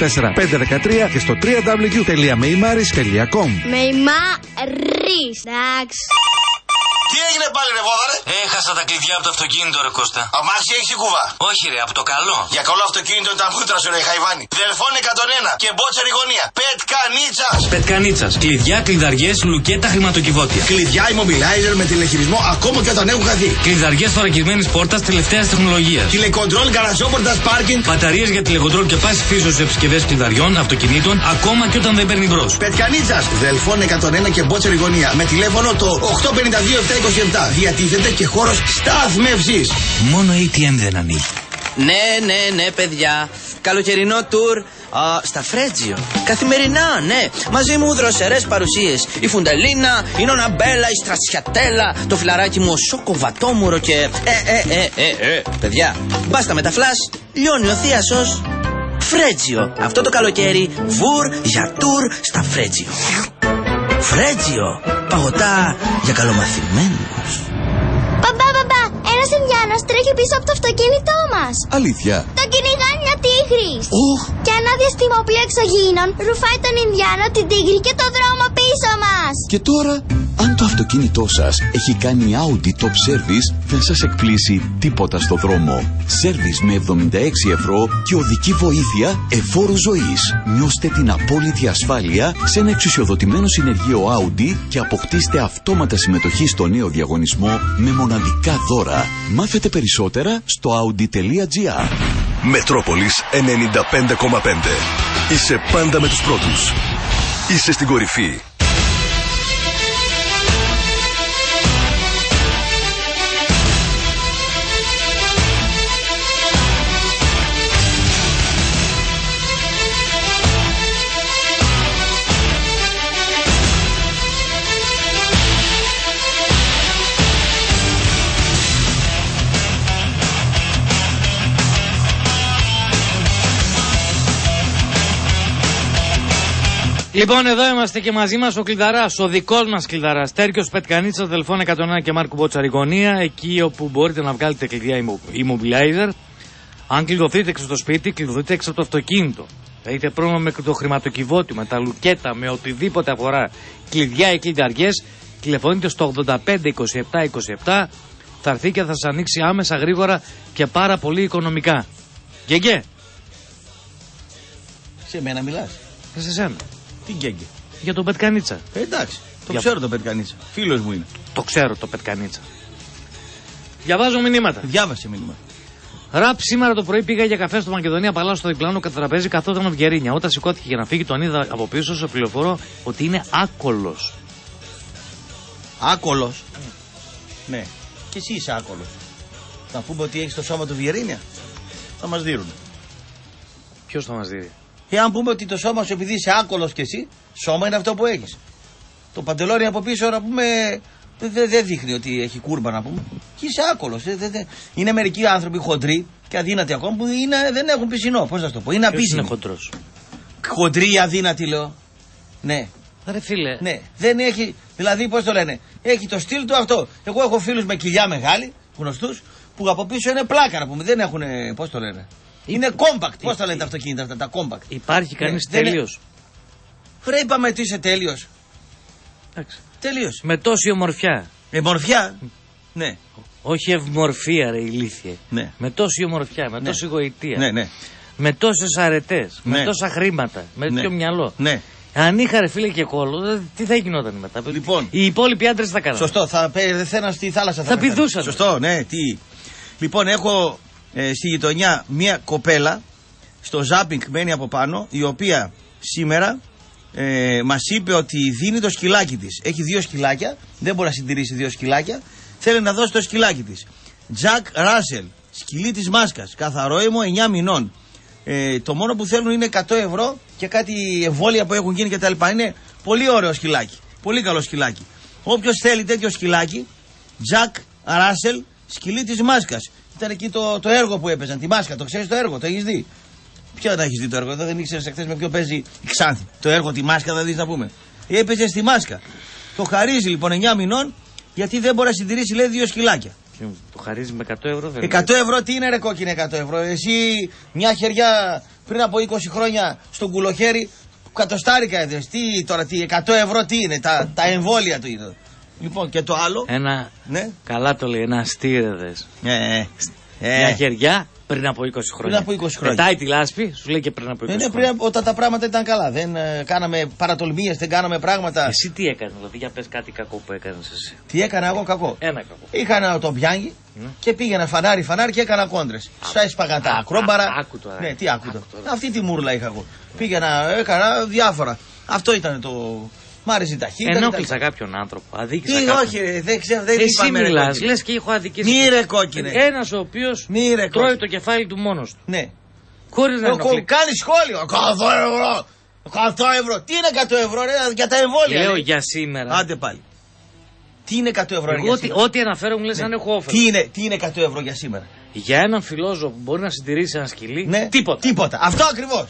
513 και στο www.meimaris.com. Μεϊμάρις. Εντάξει. Τι έγινε πάλι ρε βόδαρε? Έχασα τα κλειδιά από το αυτοκίνητο ρε Κώστα. Αμάξι έχεις η κουβά? Όχι ρε, από το καλό. Για καλό αυτοκίνητο είναι τα μούτρα σου ρε Χαϊβάνι. Δελφών 101 και μπότσερη γωνία. Πετκανίτσας. Πετκανίτσας. Κλειδιά, κλειδαριές, λουκέτα, χρηματοκιβώτια. Κλειδιά immobilizer με τηλεχειρισμό ακόμα και όταν έχουν χαθεί. Κλειδαριές θωρακισμένης πόρτας τελευταίας τεχνολογίας. Τηλεκοντρόλ, γαραζόπορτας, πάρκινγκ. Μπαταρίες για τηλεκοντρόλ και πάση φύσεως επισκευές κλειδαριών, αυτοκινήτων, ακόμα και όταν δεν παίρνει μπρος. Πετκανίτσας. Δελφών 101 και μπότσερη γωνία. Με τηλέφωνο το 852 27. Διατίθεται και χώρος στάθμευσης. Μόνο ATM δεν ανοίγει. Ναι, παιδιά. Καλοκαιρινό τουρ στα Φρέτζιο. Καθημερινά, ναι. Μαζί μου δροσερές παρουσίες. Η Φουντελίνα, η Νοναμπέλα, η Στρατσιατέλα, το φιλαράκι μου ο Σοκοβατόμουρο και... παιδιά, μπάστα με τα φλας, λιώνει ο θίασος. Φρέτζιο. Αυτό το καλοκαίρι, βουρ για τουρ στα Φρέτζιο. Φρέτζιο. Παγωτά για καλομαθημένους. Παπά, ένας Ινδιάνος τρέχει πίσω από το αυτοκίνητό μας. Αλήθεια? Τον κυνηγάει μια τίγρης. Και ένα διαστημόπλαιο εξωγήινων ρουφάει τον Ινδιάνο, την τίγρη και το δρόμο πίσω μας. Και τώρα, αν το αυτοκίνητό σας έχει κάνει Audi Top Service, δεν σας εκπλήσει τίποτα στο δρόμο. Service με 76 ευρώ και οδική βοήθεια εφόρου ζωής. Νιώστε την απόλυτη ασφάλεια σε ένα εξουσιοδοτημένο συνεργείο Audi και αποκτήστε αυτόματα συμμετοχή στο νέο διαγωνισμό με μοναδικά δώρα. Μάθετε περισσότερα στο audi.gr. Μετρόπολης 95,5. Είσαι πάντα με τους πρώτους. Είσαι στην κορυφή. Λοιπόν, εδώ είμαστε και μαζί μας ο Κλειδαράς, ο δικός μας Κλειδαράς. Τέρκιος Πετκανίτσα, Δελφών 101 και Μάρκου Μπότσαρη γωνία, εκεί όπου μπορείτε να βγάλετε κλειδιά immobilizer. Αν κλειδωθείτε έξω από το σπίτι, κλειδωθείτε έξω από το αυτοκίνητο. Έχετε πρόβλημα με το χρηματοκιβώτιο, με τα λουκέτα, με οτιδήποτε αφορά κλειδιά ή κλειδαριές, τηλεφωνείτε στο 85 27 27. Θα έρθει και θα σας ανοίξει άμεσα, γρήγορα και πάρα πολύ οικονομικά. Γκέγκε. Σε μένα μιλάς? Σε σένα. Τι γκέγκε? Για τον Πετκανίτσα. Εντάξει, το ξέρω τον Πετκανίτσα. Φίλος μου είναι. Το ξέρω το Πετκανίτσα. Διαβάζω μηνύματα. Διάβασε μηνύματα. Ραπ, σήμερα το πρωί πήγα για καφέ στο Μακεδονία Παλάου στο διπλάνο κατά τραπέζι, καθόταν ο Βιερίνια. Όταν σηκώθηκε για να φύγει, τον είδα από πίσω στο πληροφορώ ότι είναι άκολος. Άκολος? Ναι. Και εσύ είσαι άκολος. Θα πούμε ότι έχεις το σώμα του Βιερίνια, θα μας δίνουν. Ποιος θα μας δίνει? Εάν πούμε ότι το σώμα σου, επειδή είσαι άκολος κι εσύ, σώμα είναι αυτό που έχεις. Το παντελόνι από πίσω, να πούμε, δεν δείχνει ότι έχει κούρμπα, να πούμε. Και είσαι άκολος. Είναι μερικοί άνθρωποι χοντροί και αδύνατοι ακόμα που δεν έχουν πισινό. Πώς να σου το πω? Είναι απίσινοι. Είναι χοντρός. Χοντροί ή αδύνατοι, λέω. Ναι. Ρε φίλε. Ναι. Δεν έχει. Δηλαδή, πώς το λένε. Έχει το στυλ του αυτό. Εγώ έχω φίλους με κοιλιά μεγάλη, γνωστούς, που από πίσω είναι πλάκα, να πούμε. Δεν έχουν. Πώς το λένε. Είναι compact. Πώς τα λένε τα αυτοκίνητα αυτά, τα compact. Υπάρχει κανείς τέλειος? Βρε, είπαμε ότι είσαι τέλειος. Τέλειος. Με τόση ομορφιά. Μορφιά. Ναι. Όχι ευμορφία, ρε ηλίθιε. Ναι. Με τόση ομορφιά, με τόση γοητεία. Ναι, ναι. Με τόσες αρετές, ναι. με τόσα χρήματα, με τέτοιο μυαλό. Ναι. Αν είχα, ρε φίλε, και κόλλο, τι θα γινόταν μετά? Λοιπόν. Οι υπόλοιποι άντρες τι θα κάνουν? Σωστό, θα πεθαίναν στη θάλασσα. Θα πηδούσαν. Σωστό, ναι, τι. Λοιπόν, έχω στη γειτονιά μία κοπέλα, στο ζάπινγκ μένει από πάνω, η οποία σήμερα μας είπε ότι δίνει το σκυλάκι της. Έχει 2 σκυλάκια, δεν μπορεί να συντηρήσει 2 σκυλάκια. Θέλει να δώσει το σκυλάκι της. Τζακ Ράσελ, σκυλί της μάσκας, καθαρόαιμο, 9 μηνών. Το μόνο που θέλουν είναι 100 ευρώ και κάτι εμβόλια που έχουν γίνει κτλ. Είναι πολύ ωραίο σκυλάκι. Πολύ καλό σκυλάκι. Όποιος θέλει τέτοιο σκυλάκι, Τζακ Ράσελ, σκυλί της μάσκας. Ήταν εκεί το έργο που έπαιζαν, τη μάσκα. Το ξέρεις το έργο, το έχεις δει? Ποιο δεν έχεις δει το έργο? Δεν ήξερες εχθές με ποιο παίζει η Ξάνθη. Το έργο, τη μάσκα, θα δεις να πούμε. Έπαιζε στη μάσκα. Το χαρίζει λοιπόν 9 μηνών, γιατί δεν μπορεί να συντηρήσει, λέει, 2 σκυλάκια. Το χαρίζει με 100 ευρώ, δεν 100 ευρώ, τι είναι, ρε κόκκινε 100 ευρώ? Εσύ μια χεριά πριν από 20 χρόνια στον κουλοχέρι, κατοστάρικα έδωσες. Τι τώρα, τι, 100 ευρώ τι είναι? Τα εμβόλια του είναι. Λοιπόν, και το άλλο. Ναι. Καλά το λέει, ένα αστήρεδες. Μια χεριά πριν από 20 χρόνια. Πριν από 20 χρόνια. Πετάει τη λάσπη, σου λέει και πριν από 20 χρόνια. Πριν, όταν τα πράγματα ήταν καλά. Δεν κάναμε παρατολμίες, δεν κάναμε πράγματα. Εσύ τι έκανες, δηλαδή, για πες κάτι κακό που έκανες εσύ? Τι έκανα εγώ κακό? Ένα κακό. Είχα το πιάνγι και πήγαινα φανάρι και έκανα κόντρες. Στα εσπαγατά, ακρόμπαρα. Ναι, τι άκουτο. Αυτή τη μούρλα είχα εγώ. Πήγαινα, έκανα διάφορα. Αυτό ήταν το. Μ' άρεσε η ταχύτητα. Ενόχλησα κάποιον άνθρωπο. Αδίκησα κάποιον. Όχι, ρε, δεν ξέρω. Δεν εσύ μιλάς, λες και έχω αδικήσει. Μη ρε κόκκινε. Ένας ο οποίος τρώει το κεφάλι του μόνος του. Ναι. Χωρίς να ενοχλεί. Κάνει σχόλιο. 100 ευρώ. 100 ευρώ. Τι είναι 100 ευρώ, ρε, για τα εμβόλια? Λέω για σήμερα. Άντε πάλι. Τι είναι 100 ευρώ για σήμερα? Ό,τι αναφέρω μου λες αν έχω όφελο. Τι είναι 100 ευρώ για σήμερα? Για έναν φιλόζωο που μπορεί να συντηρήσει ένα σκυλί, ναι. Τίποτα. Αυτό ακριβώς.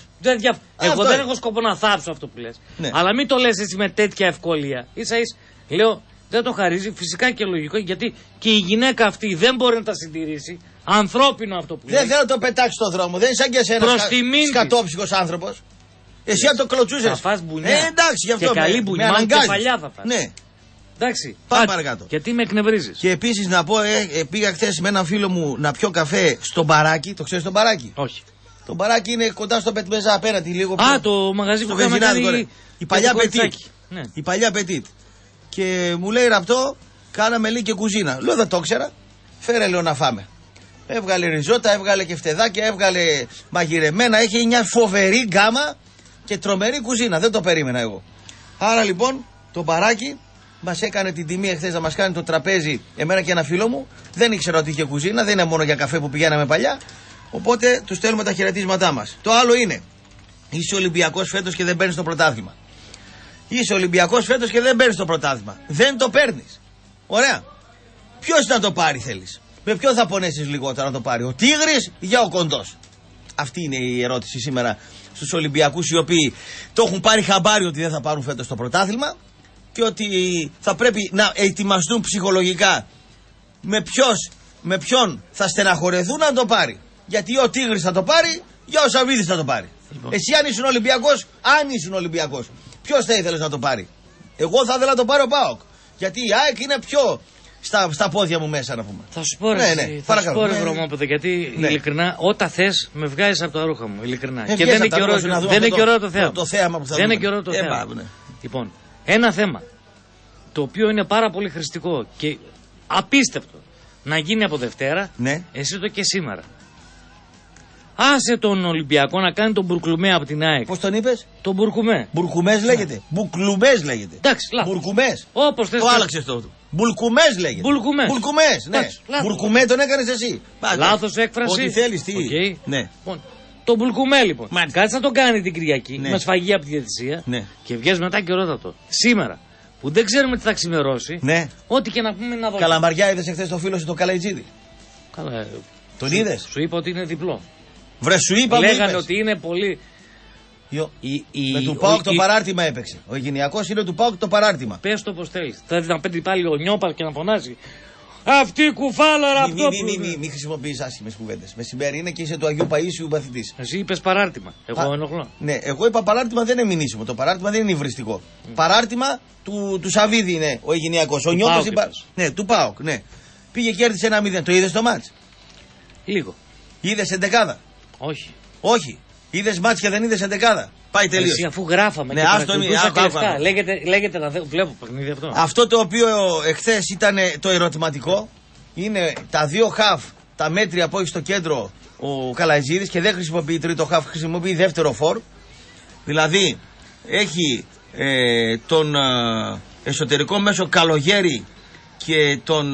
Εγώ δεν έχω σκοπό να θάψω αυτό που λες. Ναι. Αλλά μην το λες έτσι με τέτοια ευκολία. Ίσα-ίσα λέω δεν το χαρίζει, φυσικά και λογικό, γιατί και η γυναίκα αυτή δεν μπορεί να τα συντηρήσει. Ανθρώπινο αυτό που λέει. Δεν θέλω να το πετάξει στον δρόμο. Δεν είναι σαν και εσένα σκατόψυχος άνθρωπος. Εσύ αν το κλωτσούσες. Θα φας μπουνιά. Εντάξει, γι' αυτό και καλή μπουνιά, μάλλον κεφαλιά θα φας. Ναι. Εντάξει, πάμε παρακάτω. Γιατί με εκνευρίζεις? Και επίσης να πω, πήγα χθες με έναν φίλο μου να πιω καφέ στο μπαράκι. Το ξέρεις το μπαράκι? Όχι. Το μπαράκι είναι κοντά στο Πετμέζα απέναντι λίγο. Το μαγαζί που κάνουμε η παλιά Πετίτ. Ναι. Η παλιά Πετίτ. Και μου λέει ραπτό, κάναμε λίγο και κουζίνα. Λέω δεν το ξέρα. Φέρε λέω να φάμε. Έβγαλε ριζότα, έβγαλε και φτεδάκια, έβγαλε μαγειρεμένα. Έχει μια φοβερή γκάμα και τρομερή κουζίνα. Δεν το περίμενα εγώ. Άρα λοιπόν το μπαράκι μας έκανε την τιμή εχθές να μας κάνει το τραπέζι, εμένα και ένα φίλο μου. Δεν ήξερα ότι είχε κουζίνα, δεν είναι μόνο για καφέ που πηγαίναμε παλιά. Οπότε τους στέλνουμε τα χαιρετίσματά μας. Το άλλο είναι, είσαι Ολυμπιακός φέτος και δεν παίρνεις το πρωτάθλημα. Είσαι Ολυμπιακός φέτος και δεν παίρνεις το πρωτάθλημα. Δεν το παίρνεις. Ωραία. Ποιος να το πάρει θέλεις? Με ποιον θα πονέσεις λιγότερο να το πάρει? Ο Τίγρης ή για ο Κοντός? Αυτή είναι η ερώτηση σήμερα στους Ολυμπιακούς, οι οποίοι το έχουν πάρει χαμπάρι ότι δεν θα πάρουν φέτος το πρωτάθλημα και ότι θα πρέπει να ετοιμαστούν ψυχολογικά με ποιον θα στεναχωρεθούν να το πάρει. Γιατί ο Τίγρης θα το πάρει, για ο Σαββίδης θα το πάρει. Λοιπόν. Εσύ αν ήσουν Ολυμπιακός, ποιος θα ήθελες να το πάρει? Εγώ θα ήθελα να το πάρει ο ΠΑΟΚ. Γιατί η ΑΕΚ είναι πιο στα πόδια μου μέσα, να πούμε. Θα σου πω ρε, Βρωμόπεδε, γιατί ειλικρινά όταν θες με βγάζεις από τα ρούχα μου, ειλικρινά. Και δεν είναι και ωραίο το θέαμα. Το θέαμα που θα δεν είναι και ωραίο το θέαμα. Λοιπόν, ένα θέμα το οποίο είναι πάρα πολύ χρηστικό και απίστευτο να γίνει από Δευτέρα, εσύ το και σήμερα. Άσε τον Ολυμπιακό να κάνει τον Μπουρκλουμέ από την ΑΕΚ. Πώς τον είπες? Τον Μπουρκουμέ. Μπουρκουμές λέγεται. Μπουρκλουμές λέγεται. Εντάξει, λάθος. Μπουρκουμές. Όπως θες. Το άλλαξες το. Μπουρκουμές λέγεται. Μπουρκουμές, ναι. Μπουρκουμέ τον έκανες εσύ. Λάθος έκφραση. Ό,τι θέλεις, τι. Okay. Ναι. Το Μπουρκουμέ λοιπόν. Κάτσε να το κάνει την Κυριακή. Με σφαγή από τη διαιτησία. Και βγες μετά και ρώτατο. Σήμερα που δεν ξέρουμε τι θα ξημερώσει. Ό,τι και να πούμε να δούμε. Καλαμαριά, είδες εχθές το φίλο σου το Καλαϊτζίδη? Καλά. Τον είδες? Σου είπα ότι είναι διπλό. Βρε, σου είπα. Λέγανε ότι είναι πολύ. Με του ΠΑΟΚ το παράρτημα έπαιξε. Ο Αιγυπτιακός είναι του ΠΑΟΚ το παράρτημα. Πες το πως θέλεις. Θα να πέτει πάλι ο Νιώπα και να φωνάζει. Αυτή η κουφάλαρα αυτό. Μη χρησιμοποιείς άσχημες κουβέντες. Μεσημέρι είναι και είσαι του Αγίου Παΐσιου μαθητής. Εσύ είπες παράρτημα. Εγώ ενοχλώ. Ναι, εγώ είπα παράρτημα, δεν είναι μηνύσιμο. Το παράρτημα δεν είναι υβριστικό. Παράρτημα του Σαββίδη είναι ο Αιγυπτιακός. Ο Νιώπας ναι, του ΠΑΟΚ. Ναι. Πήγε κέρδισε 1-0. Το είδες το μάτς? Λίγο. Είδες εντεκάδα? Όχι. Όχι. Είδες μάτς και δεν είδες εντεκάδα. Πάει τελείως. Εσύ αφού γράφαμε ναι, λέγεται να βλέπω παιχνίδι αυτό. Αυτό το οποίο εχθές ήταν το ερωτηματικό είναι τα δύο χαφ, τα μέτρια που έχει στο κέντρο ο Καλαϊτζίδης και δεν χρησιμοποιεί τρίτο χαφ, χρησιμοποιεί δεύτερο φορ. Δηλαδή έχει τον εσωτερικό μέσο Καλογέρι και τον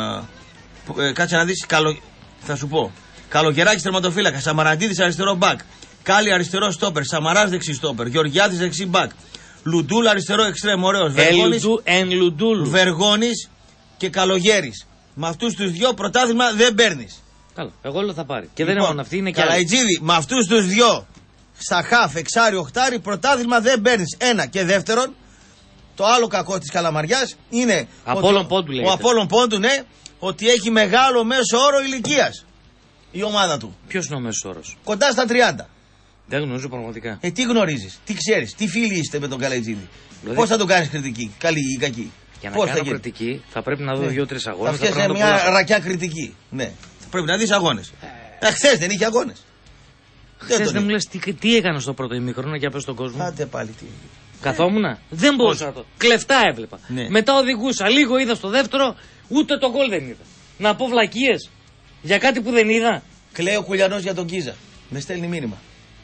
κάτσε να δεις θα σου πω. Καλογεράκης τερματοφύλακα, Σαμαραντίδης αριστερό μπακ, Κάλι αριστερό στόπερ, Σαμαράς δεξί στόπερ, Γεωργιάδης δεξί μπακ, Λουντούλ αριστερό εξτρέμ, ωραίος, Βεργόνης και Καλογέρης. Με αυτούς τους δυο πρωτάθλημα δεν παίρνεις. Καλά, εγώ λέω θα πάρει. Και δεν είναι μόνο αυτή, είναι και Καλαϊτζίδη, με αυτούς τους δυο στα χαφ, εξάρι, οχτάρι, πρωτάθλημα δεν παίρνεις. Ένα και δεύτερον, το άλλο κακό της Καλαμαριάς είναι ο Απόλλων Πόντου, ναι, ότι έχει μεγάλο μέσο όρο ηλικίας. Η ομάδα του. Ποιος είναι ο μέσος όρος? Κοντά στα 30. Δεν γνωρίζω πραγματικά. Τι γνωρίζεις, τι ξέρεις, τι φίλοι είστε με τον Καλαϊτζίδη. Δηλαδή... Πώς θα τον κάνεις κριτική, καλή ή κακή? Για να κάνω κριτική θα πρέπει να δω 2-3 αγώνες. Θα φτιάξει μια ρακιά κριτική. Ναι. Θα πρέπει να δεις αγώνες. Χθες δεν είχε αγώνες. Χθες δεν μου λες τι έκανε στο πρώτο ημίχρονο για πες στον κόσμο. Άντε πάλι τι. Καθόμουνα. Δεν μπορούσα να το. Κλεφτά έβλεπα. Ναι. Μετά οδηγούσα. Λίγο είδα στο δεύτερο, ούτε το γκολ δεν είδα. Να πω βλακίες για κάτι που δεν είδα. Κλαίει ο Κουλιανός για τον Κίζα. Με στέλνει μήνυμα.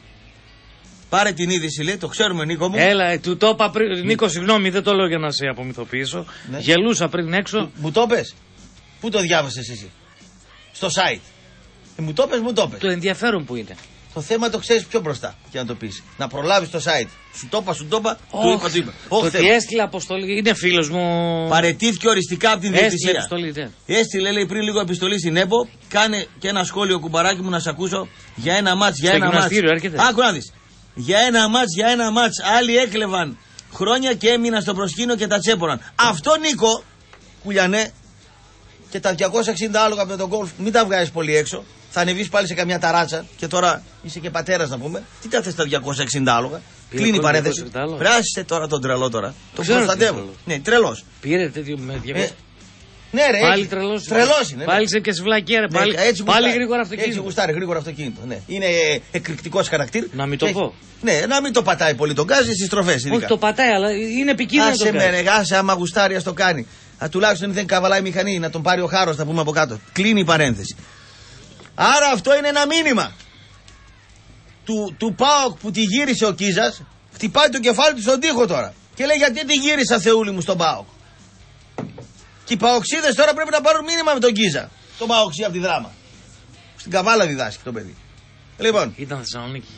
Πάρε την είδηση, λέει, το ξέρουμε, Νίκο μου. Έλα, του το είπα πριν. Νίκο, συγγνώμη, δεν το λέω για να σε απομυθοποιήσω. Ναι. Γελούσα πριν έξω. Μου το πες. Πού το διάβασες εσύ? Στο site. Μου το πες, μου το πες. Το ενδιαφέρον που είναι. Το θέμα το ξέρεις πιο μπροστά για να το πεις. Να προλάβεις το site. Σου το είπα, του είπα, του είπα. Το ότι έστειλε αποστολή, είναι φίλος μου. Παραιτήθηκε οριστικά από την διαιτησία. Επιστολή, ναι. Έστειλε, λέει, πριν λίγο επιστολή στην ΕΠΟ. Κάνε και ένα σχόλιο, κουμπαράκι μου, να σε ακούσω για ένα μάτς. Για ένα μάτς. Άκου να δεις. Για ένα μάτς. Άλλοι έκλεβαν χρόνια και έμειναν στο προσκήνιο και τα τσέποραν. Αυτό, Νίκο, Κουλιανέ, και τα 260 άλογα με τον γκολφ, μην τα βγάζεις πολύ έξω. Θα ανεβείς πάλι σε καμιά ταράτσα και τώρα είσαι και πατέρας να πούμε. Τι τα θες τα 260 άλογα? Κλείνει η παρένθεση. Πράσε τώρα τον τρελό τώρα. Τον προστατεύω. Ναι, τρελός. Πήρε τέτοιο με 200. Ναι, ρε. Πάλι τρελός. Τρελός είναι. Πάλι σε και σε βλακία, ρε. Πάλι γρήγορα αυτοκίνητο. Έτσι γουστάρει γρήγορα αυτοκίνητο. Ναι. Είναι εκρηκτικός χαρακτήρ. Να μην το πω. Ναι, να μην το πατάει πολύ τον γκάζι στις στροφές. Όχι, το πατάει, αλλά είναι επικίνδυνο. Άσε άμα γουστάρει, ας το κάνει. Τουλάχιστον δεν καβαλάει μηχανή, να τον πάρει ο χάρος, να πούμε από κάτω. Κλείνει η παρένθεση. Άρα αυτό είναι ένα μήνυμα του ΠΑΟΚ που τη γύρισε ο Κίζας. Χτυπάει το κεφάλι του στον τοίχο τώρα και λέει, γιατί τη γύρισα, Θεούλη μου, στον ΠΑΟΚ. Και οι ΠΑΟΚσίδες τώρα πρέπει να πάρουν μήνυμα με τον Κίζα. Τον ΠΑΟΚσί από τη Δράμα. Στην Καβάλα διδάσκει το παιδί. Λοιπόν. Ήταν Θεσσαλονίκη.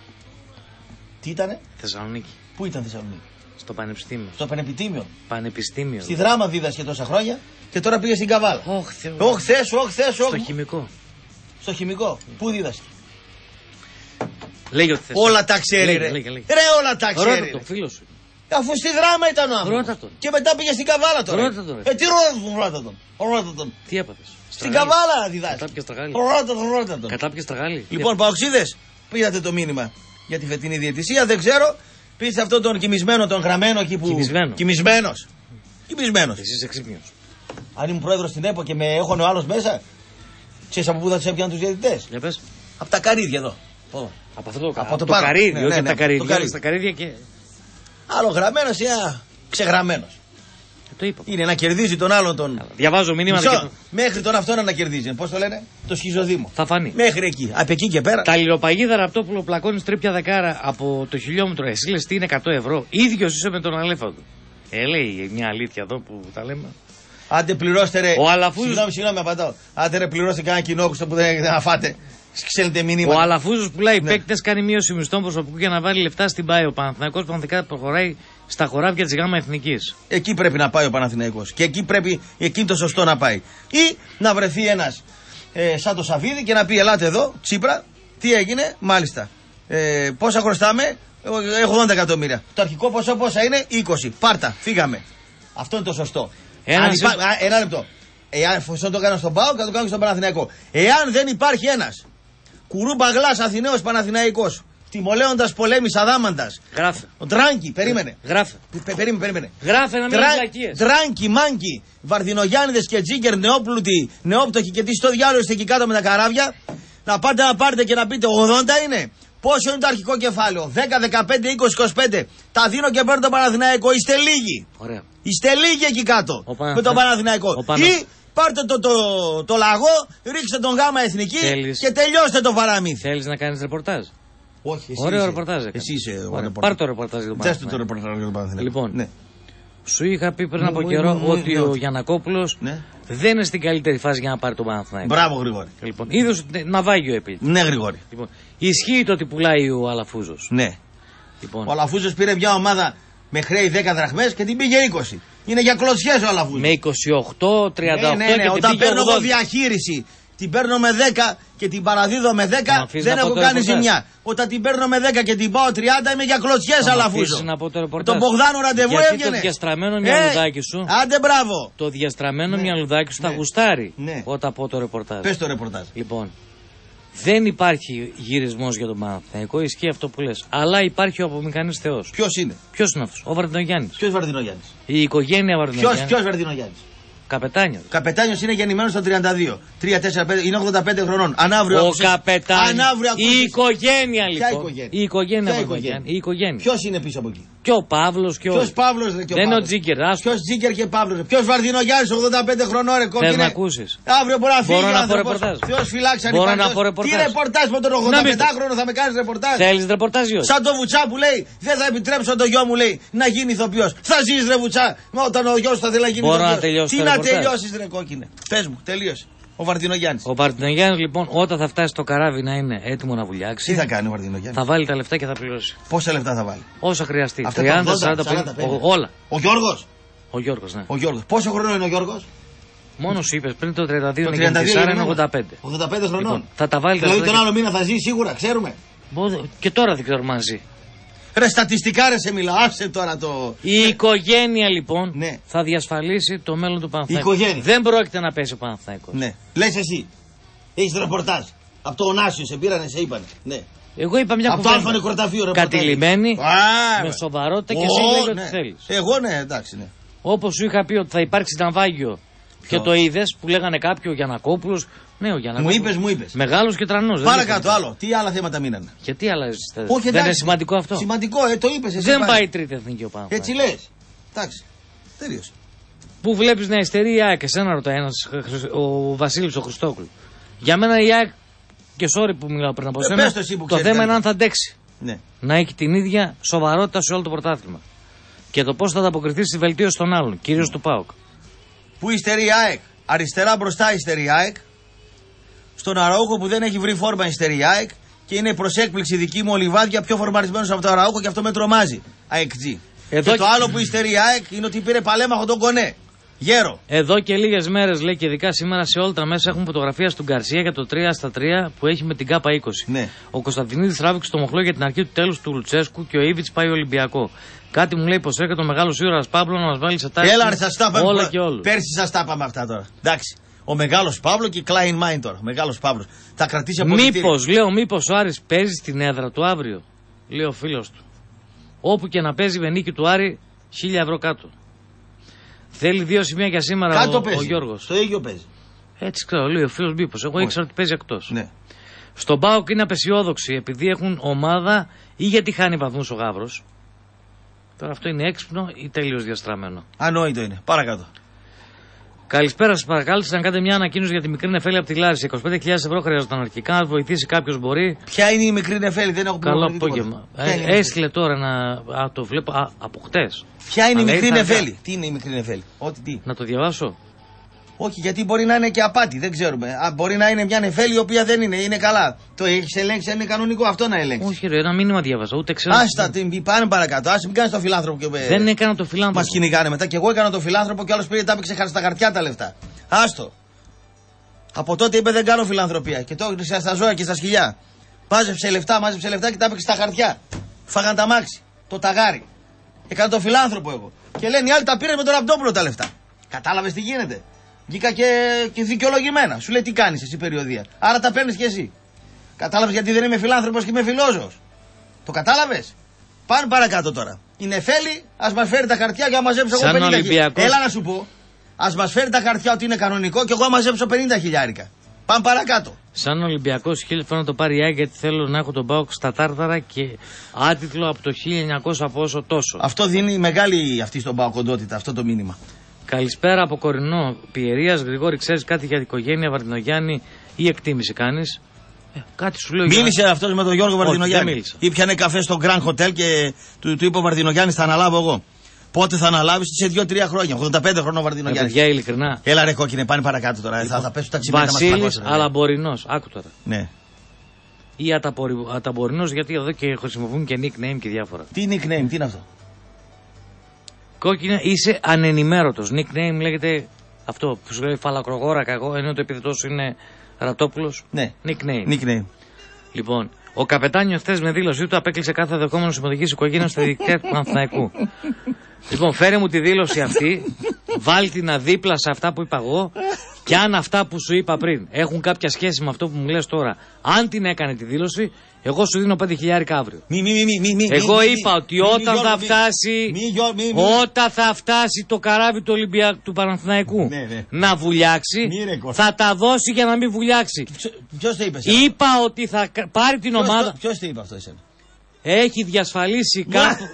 Τι ήτανε? Θεσσαλονίκη. Πού ήταν Θεσσαλονίκη? Στο Πανεπιστήμιο. Στο Πανεπιστήμιο. Πανεπιστήμιο. Στη Δράμα δίδασκε τόσα χρόνια και τώρα πήγε στην Καβάλα. Όχι, Θεέ. Στο χημικό. Στο χημικό. Πού δίδασκε? Λέγε ότι θες. Όλα τα ξέρει, ρε. Λέγε. Ρε, όλα τα ξέρει. Ρώτα τον φίλο σου. Αφού στη Δράμα ήταν ο άνθρωπος. Ρώτα τον. Και μετά πήγε στην Καβάλα τώρα. Ρώτα τον. Τι ρώτα τον. Τι έπαθες. Στην Καβάλα διδάσκει. Κατάπιες τραγάλι. Ρώτα τον. Κατάπιες τραγάλι. Λοιπόν, παοξίδες, πήγατε το μήνυμα για τη φετινή διαιτησία. Δεν ξέρω. Πείστε αυτόν τον κοιμισμένο, τον γραμμένο εκεί που. Κοιμισμένος. Εσύ είσαι ξύπνιος. Αν ήμουν πρόεδρος στην ΕΠΟ και με έχωνε ο άλλος μέσα, ξέρεις από πού θα τους έπιαναν τους διαιτητές? Για πες. Από τα καρύδια εδώ. Από αυτό από το πάνω. καρύδι, Ναι, όχι ναι, από τα καρύδια. το Στα καρύδια και. Άλλο γραμμένος ή ξεγραμμένος. Το είπα. Είναι να κερδίζει τον άλλον τον. Διαβάζω μήνυμα. Μέχρι τον αυτόν να κερδίζει. Πώς το λένε? Το σχιζοδήμο. Θα φανεί. Μέχρι εκεί. Από εκεί και πέρα. Τα λιροπαγίδα Ραπτόπουλο πλακώνει τρίπια δεκάρα από το χιλιόμετρο. Εσύ λες τι είναι 100 ευρώ. Ίδιος είσαι με τον Αλέφαντο. Λέει μια αλήθεια εδώ που τα λέμε. Άντε πληρώστε ρε. Ο Αλαφούζος. Συγγνώμη, απαντάω. Άντε ρε, πληρώστε κανένα κοινόκουστο που δεν έχετε να φάτε. Ξέρετε μηνύματα. Ο Αλαφούζος πουλάει παίκτες, κάνει μείωση μισθών προσωπικού για να βάλει λεφτά στην ΠΑΕ. Ο Παναθηναϊκός πραγματικά προχωράει στα χωράφια της ΓΑΜΑ Εθνικής. Εκεί πρέπει να πάει ο Παναθηναϊκός. Και εκεί πρέπει, εκεί είναι το σωστό να πάει. Ή να βρεθεί ένας σαν το Σαββίδι και να πει: ελάτε εδώ, Τσίπρα, τι έγινε, μάλιστα. Πόσα χρωστάμε, έχω 80 εκατομμύρια. Το αρχικό ποσό πόσα είναι, 20. Πάρτα, φύγαμε. Αυτό είναι το σωστό. Ένα λεπτό. Εφόσον το κάνω στον ΠΑΟΚ, θα το κάνω και στον Παναθηναϊκό. Εάν δεν υπάρχει ένας Κουρούμπα Γλάς Αθηναίος Παναθηναϊκός, τιμολέοντας πολέμης αδάμαντας. Γράφε. Ο Τράνκι, περίμενε. Γράφε. Περίμενε. Γράφε να μην βλακίες. Τράνκι, Μάνκι, Βαρδινογιάννηδες και Τζίγκερ, νεόπλουτοι, νεόπτωχοι και τι στο διάλογο είστε εκεί κάτω με τα καράβια. Να πάτε να πάρετε και να πείτε 80 είναι. Πόσο είναι το αρχικό κεφάλαιο? 10, 15, 20, 25. Τα δίνω και παίρνω τον Παναθηναϊκό. Είστε λίγοι. Ωραία. Είστε λίγοι εκεί κάτω με τον Παναθηναϊκό. Ή πάρτε το λαγό, ρίξτε τον ΓΑΜΑ Εθνική και τελειώστε το παραμύθι. Θέλεις να κάνεις ρεπορτάζ? Όχι, εσύ. Ωραίο ρεπορτάζ. Εσύ είσαι ο ρεπορτάζ. Πάρ' το ρεπορτάζ για τον Παναθηναϊκό. το ρεπορτάζ για τον Παναθηναϊκό. Λοιπόν, ναι. Σου είχα πει πριν από καιρό ότι ο Γιαννακόπουλος δεν είναι στην καλύτερη φάση για να πάρει τον Παναθηναϊκό. Μπράβο, Γρηγόρη. Λοιπόν, είδος ναυάγιο επί. Ναι, Γρηγόρη. Λοιπόν, ισχύει το ότι πουλάει ο Αλαφούζος? Ναι. Λοιπόν. Ο Αλαφούζος πήρε μια ομάδα με χρέη 10 δραχμές και την πήγε 20. Είναι για κλωτσιές ο Αλαφούζος. Με 28, 38 ναι. και Όταν παίρνω εγώ διαχείριση, την παίρνω με 10 και την παραδίδω με 10, δεν έχω κάνει ζημιά. Όταν την παίρνω με 10 και την πάω 30, είμαι για κλωτσιές Αλαφούζο. Τον Μπογδάνο ραντεβού έβγαινε. Το διαστραμμένο μυαλουδάκι σου. Άντε μπράβο. Το διαστραμμένο μυαλουδάκι σου θα γουστάρει όταν πω το ρεπορτάζ. Πες το ρεπορτάζ. Λοιπόν, δεν υπάρχει γυρισμός για τον Παναθηναϊκό, ισχύει αυτό που λες. Αλλά υπάρχει ο απομηχανής Θεός. Ποιος είναι? Ποιος είναι αυτός? Ο Βαρδινογιάννης. Ποιος Βαρδινογιάννης? Η οικογένεια Βαρδινογιάννης. Ποιος Βαρδινογιάννης? Καπετάνιος. Καπετάνιος είναι γεννημένος στο 32. 3, 4, 5, είναι 85 χρονών. Ο Καπετάνιος. Η οικογένεια λοιπόν. Η οικογένεια. Η οικογένεια. Ποιος είναι πίσω από εκεί? Και ο Παύλος και ο. Ποιος Παύλος ρε? Δεν είναι ο Τζίγκερ. Ποιος Τζίγκερ και Παύλος ρε? Ποιος Βαρδινογιάννης 85 χρονών ρε κόκκινε? Θες να ακούσεις? Αύριο μπορεί να φύγει. Μπορώ να πω ρεπορτάζ. Ποιος φυλάξει αν Μπορώ να πω ρεπορτάζ. Τι ρεπορτάζ με τον 85χρονο θα με κάνεις ρεπορτάζ? Θέλεις ρεπορτάζ ή όχι? Σαν το Βουτσά που λέει δεν θα επιτρέψω το γιο μου λέει να γίνει ηθοποιός. Θα ζεις ρε Βουτσά όταν ο γιος θα θέλει να γίνει ηθοποιός. Τι να τελειώσεις ρε κόκκινε? Πες μου, τελείωσε. Ο Βαρδινογιάννης. Ο Βαρδινογιάννης λοιπόν όταν θα φτάσει στο καράβι να είναι έτοιμο να βουλιάξει. Τι θα κάνει ο Βαρδινογιάννης? Θα βάλει τα λεφτά και θα πληρώσει. Πόσα λεφτά θα βάλει? Όσα χρειαστεί. 30, 40, 50, όλα. Ο Γιώργος. Ο Γιώργος, ναι. Ο Γιώργος. Πόσο χρόνο είναι ο Γιώργος? Μόνο σου είπες πριν το 32 είναι 85. 85 χρονών. Λοιπόν, θα τα βάλει. Δηλαδή τον άλλο μήνα θα ζει σίγουρα, ξέρουμε. Και τώρα δεν ξέρουμε αν ζει. Ρε στατιστικά ρε σε μιλάω, άσε τώρα το. Η οικογένεια λοιπόν θα διασφαλίσει το μέλλον του Παναθηναϊκού. Η οικογένεια. Δεν πρόκειται να πέσει ο Παναθηναϊκός. Ναι. Λες εσύ. Έχεις ρεπορτάζ. Από το Ωνάσιο σε πήρανε, σε είπανε. Ναι. Εγώ είπα μια κουβέντα. Από το νεκροταφείο ρεπορτάζ. Κατηλημένη, με σοβαρότητα και εσύ λέγει ό,τι θέλεις. Εγώ ναι, εντάξει, ναι. Όπως σου είχα πει ότι θα υπάρξει ναυάγιο και το είδες που λέγανε κάποιο ο Γιαννακόπουλος. Ναι, ο Γιαννακόπουλος. Μου είπες. Μεγάλος και τρανός. Παρακάτω άλλο. Τι άλλα θέματα μείνανε? Γιατί άλλα όχι, δεν είναι σημαντικό αυτό? Σημαντικό, το είπες εσύ. Δεν πάει τρίτη εθνική ο Παναθηναϊκός. Έτσι λες. Εντάξει. Τελείωσε. Πού βλέπεις να υστερεί η ΑΕΚ? Εσένα ρωτάει ο Βασίλης ο Χριστόκλου. Για μένα η ΑΕΚ, και sorry που μιλάω πριν από σένα, το θέμα είναι αν θα αντέξει. Ναι. Να έχει την ίδια σοβαρότητα σε όλο το πρωτάθλημα. Και το πώς θα ανταποκριθεί στη βελτίωση των άλλων, κυρίως του ΠΑΟΚ. Πού υστερεί η ΑΕΚ? Αριστερά μπροστά υστερεί η ΑΕΚ. Στον Αραούχο που δεν έχει βρει φόρμα υστερεί η ΑΕΚ. Και είναι προς έκπληξη δική μου ο Λιβάδια πιο φορμαρισμένος από το Αραούχο και αυτό με τρομάζει. ΑΕΚ. Και το άλλο που υστερεί η ΑΕΚ είναι ότι πήρε παλέμαχο τον Κονέ. Γέρο. Εδώ και λίγες μέρες, λέει, και ειδικά σήμερα σε όλα τα μέσα έχουν φωτογραφία του Γκαρσία για το 3-3 που έχει με την ΚΑΠΑ 20. Ναι. Ο Κωνσταντινίδης τράβηξε το μοχλό για την αρχή του τέλους του Λουτσέσκου και ο Ήβιτς πάει Ολυμπιακό. Κάτι μου λέει πως έρχεται ο μεγάλος ήρωας Παύλο να μας βάλει σε τάξη. Έλα, ρε, σας τα είπαμε. Όλα και όλους. Πέρσι σας τα είπαμε αυτά τώρα. Εντάξει. Ο μεγάλος Παύλο και Klein Mind τώρα. Ο μεγάλος Παύλος. Θα κρατήσει αποδυτήρια. Μήπως ο Άρης παίζει στην έδρα του αύριο, λέει ο φίλος του. Όπου και να παίζει με νίκη του Άρη, 1.000 ευρώ κάτω. Θέλει 2 σημεία για σήμερα ο Γιώργος. Το ίδιο παίζει. Έτσι ξέρω, λέει ο φίλος μήπως. Εγώ ήξερα ότι παίζει εκτός. Ναι. Στον ΠΑΟΚ είναι απεσιόδοξοι επειδή έχουν ομάδα ή γιατί χάνει βαθμούς ο Γαύρος. Τώρα αυτό είναι έξυπνο ή τελείως διαστραμμένο. Ανόητο είναι. Παρακάτω. Καλησπέρα σας, παρακάλεσα να κάνετε μια ανακοίνωση για τη μικρή νεφέλη από τη Λάρισα. 25.000 ευρώ χρειάζονταν αρχικά. Να βοηθήσει κάποιος μπορεί. Ποια είναι η μικρή νεφέλη, δεν έχω Καλό απόγευμα. Έστειλε τώρα το βλέπω από χτες. Ποια είναι η μικρή νεφέλη. Τι είναι η μικρή νεφέλη. Τι. Να το διαβάσω. Όχι, γιατί μπορεί να είναι και απάτη, δεν ξέρουμε. Μπορεί να είναι μια νεφέλη η οποία δεν είναι καλά. Το έχει ελέγξει, είναι κανονικό αυτό να ελέγξει. Όχι, ρε, ένα μήνυμα διάβασα, ούτε ξέρω. Άστα, πάνε παρακάτω. Άσε, μην κάνει το φιλάνθρωπο. Δεν έκανα το φιλάνθρωπο. Μας κυνηγάνε μετά και εγώ έκανα το φιλάνθρωπο και άλλο πήρε τα έπαιξε στα χαρτιά τα λεφτά. Άστο. Από τότε είπε δεν κάνω φιλανθρωπία και το έκλεισε στα ζώα και στα σκυλιά. Μάζεψε λεφτά και τα έπαιξε στα χαρτιά. Φάγαν τα μάξι, το ταγάρι. Έκανα το φιλάνθρωπο εγώ. Και λένε οι άλλοι τα πήρε με τον Ραπτόπουλο τα λεφτά. Κατάλαβε τι γίνεται. Βγήκα και δικαιολογημένα. Σου λέει τι κάνει εσύ περιοδία. Άρα τα παίρνει κι εσύ. Κατάλαβε γιατί δεν είμαι φιλάνθρωπος και είμαι φιλόζωος. Το κατάλαβε. Πάνε παρακάτω τώρα. Η νεφέλη, α μα φέρει τα χαρτιά και να μαζέψω εγώ 50 χιλιάρικα. Έλα να σου πω. Α μα φέρει τα χαρτιά ότι είναι κανονικό και εγώ να μαζέψω 50 χιλιάρικα. Πάμε παρακάτω. Σαν Ολυμπιακός 1000 θέλω να το πάρει η Άγια γιατί θέλω να έχω τον ΠΑΟΚ στα τάρταρα και άτιτλο από το 1900 από όσο τόσο. Αυτό δίνει μεγάλη αυτή στον ΠΑΟΚ κοντότητα, αυτό το μήνυμα. Καλησπέρα από Κορινό. Πιερίας, Γρηγόρη, ξέρεις κάτι για την οικογένεια Βαρδινογιάννη ή εκτίμηση κάνεις? Κάτι σου λέω. Μίλησε αυτός με τον Γιώργο Βαρδινογιάννη. Ή πιανε καφέ στο Grand Hotel και του είπε ο Βαρδινογιάννης θα αναλάβω εγώ. Πότε θα αναλάβεις? Σε 2-3 χρόνια. 85 χρονών ο Βαρδινογιάννης. Για ειλικρινά. Έλα ρε κόκκινε, πάνε παρακάτω τώρα. Θα πέσουν τα τσιμένα μας. Βασίλης Αλαμπορινός. Άκου τώρα. Ναι. Ή Αταμπορινός γιατί εδώ και χρησιμοποιούν και nickname και διάφορα. Τι nickname, τι είναι αυτό? Κόκκινα, είσαι ανενημέρωτος. Nickname λέγεται αυτό που σου λέει Φαλακρογόρα κακό, ενώ το επίθετό σου είναι Ρατόπουλος. Ναι. Nickname. Λοιπόν, ο καπετάνιος χθες με δήλωσή του απέκλεισε κάθε δεδομένο συμμετοχής οικογένειας στα δικτυά του Παναθηναϊκού. Λοιπόν, φέρε μου τη δήλωση αυτή, βάλ την δίπλα σε αυτά που είπα εγώ και αν αυτά που σου είπα πριν έχουν κάποια σχέση με αυτό που μου λες τώρα, αν την έκανε τη δήλωση, εγώ σου δίνω 5.000 αύριο. Εγώ είπα ότι όταν θα φτάσει το καράβι του του Παναθηναϊκού να βουλιάξει, θα τα δώσει για να μην βουλιάξει. Ποιος το είπε? Είπα ότι θα πάρει την ομάδα. Ποιος το είπε αυτό εσένα? Έχει διασφαλίσει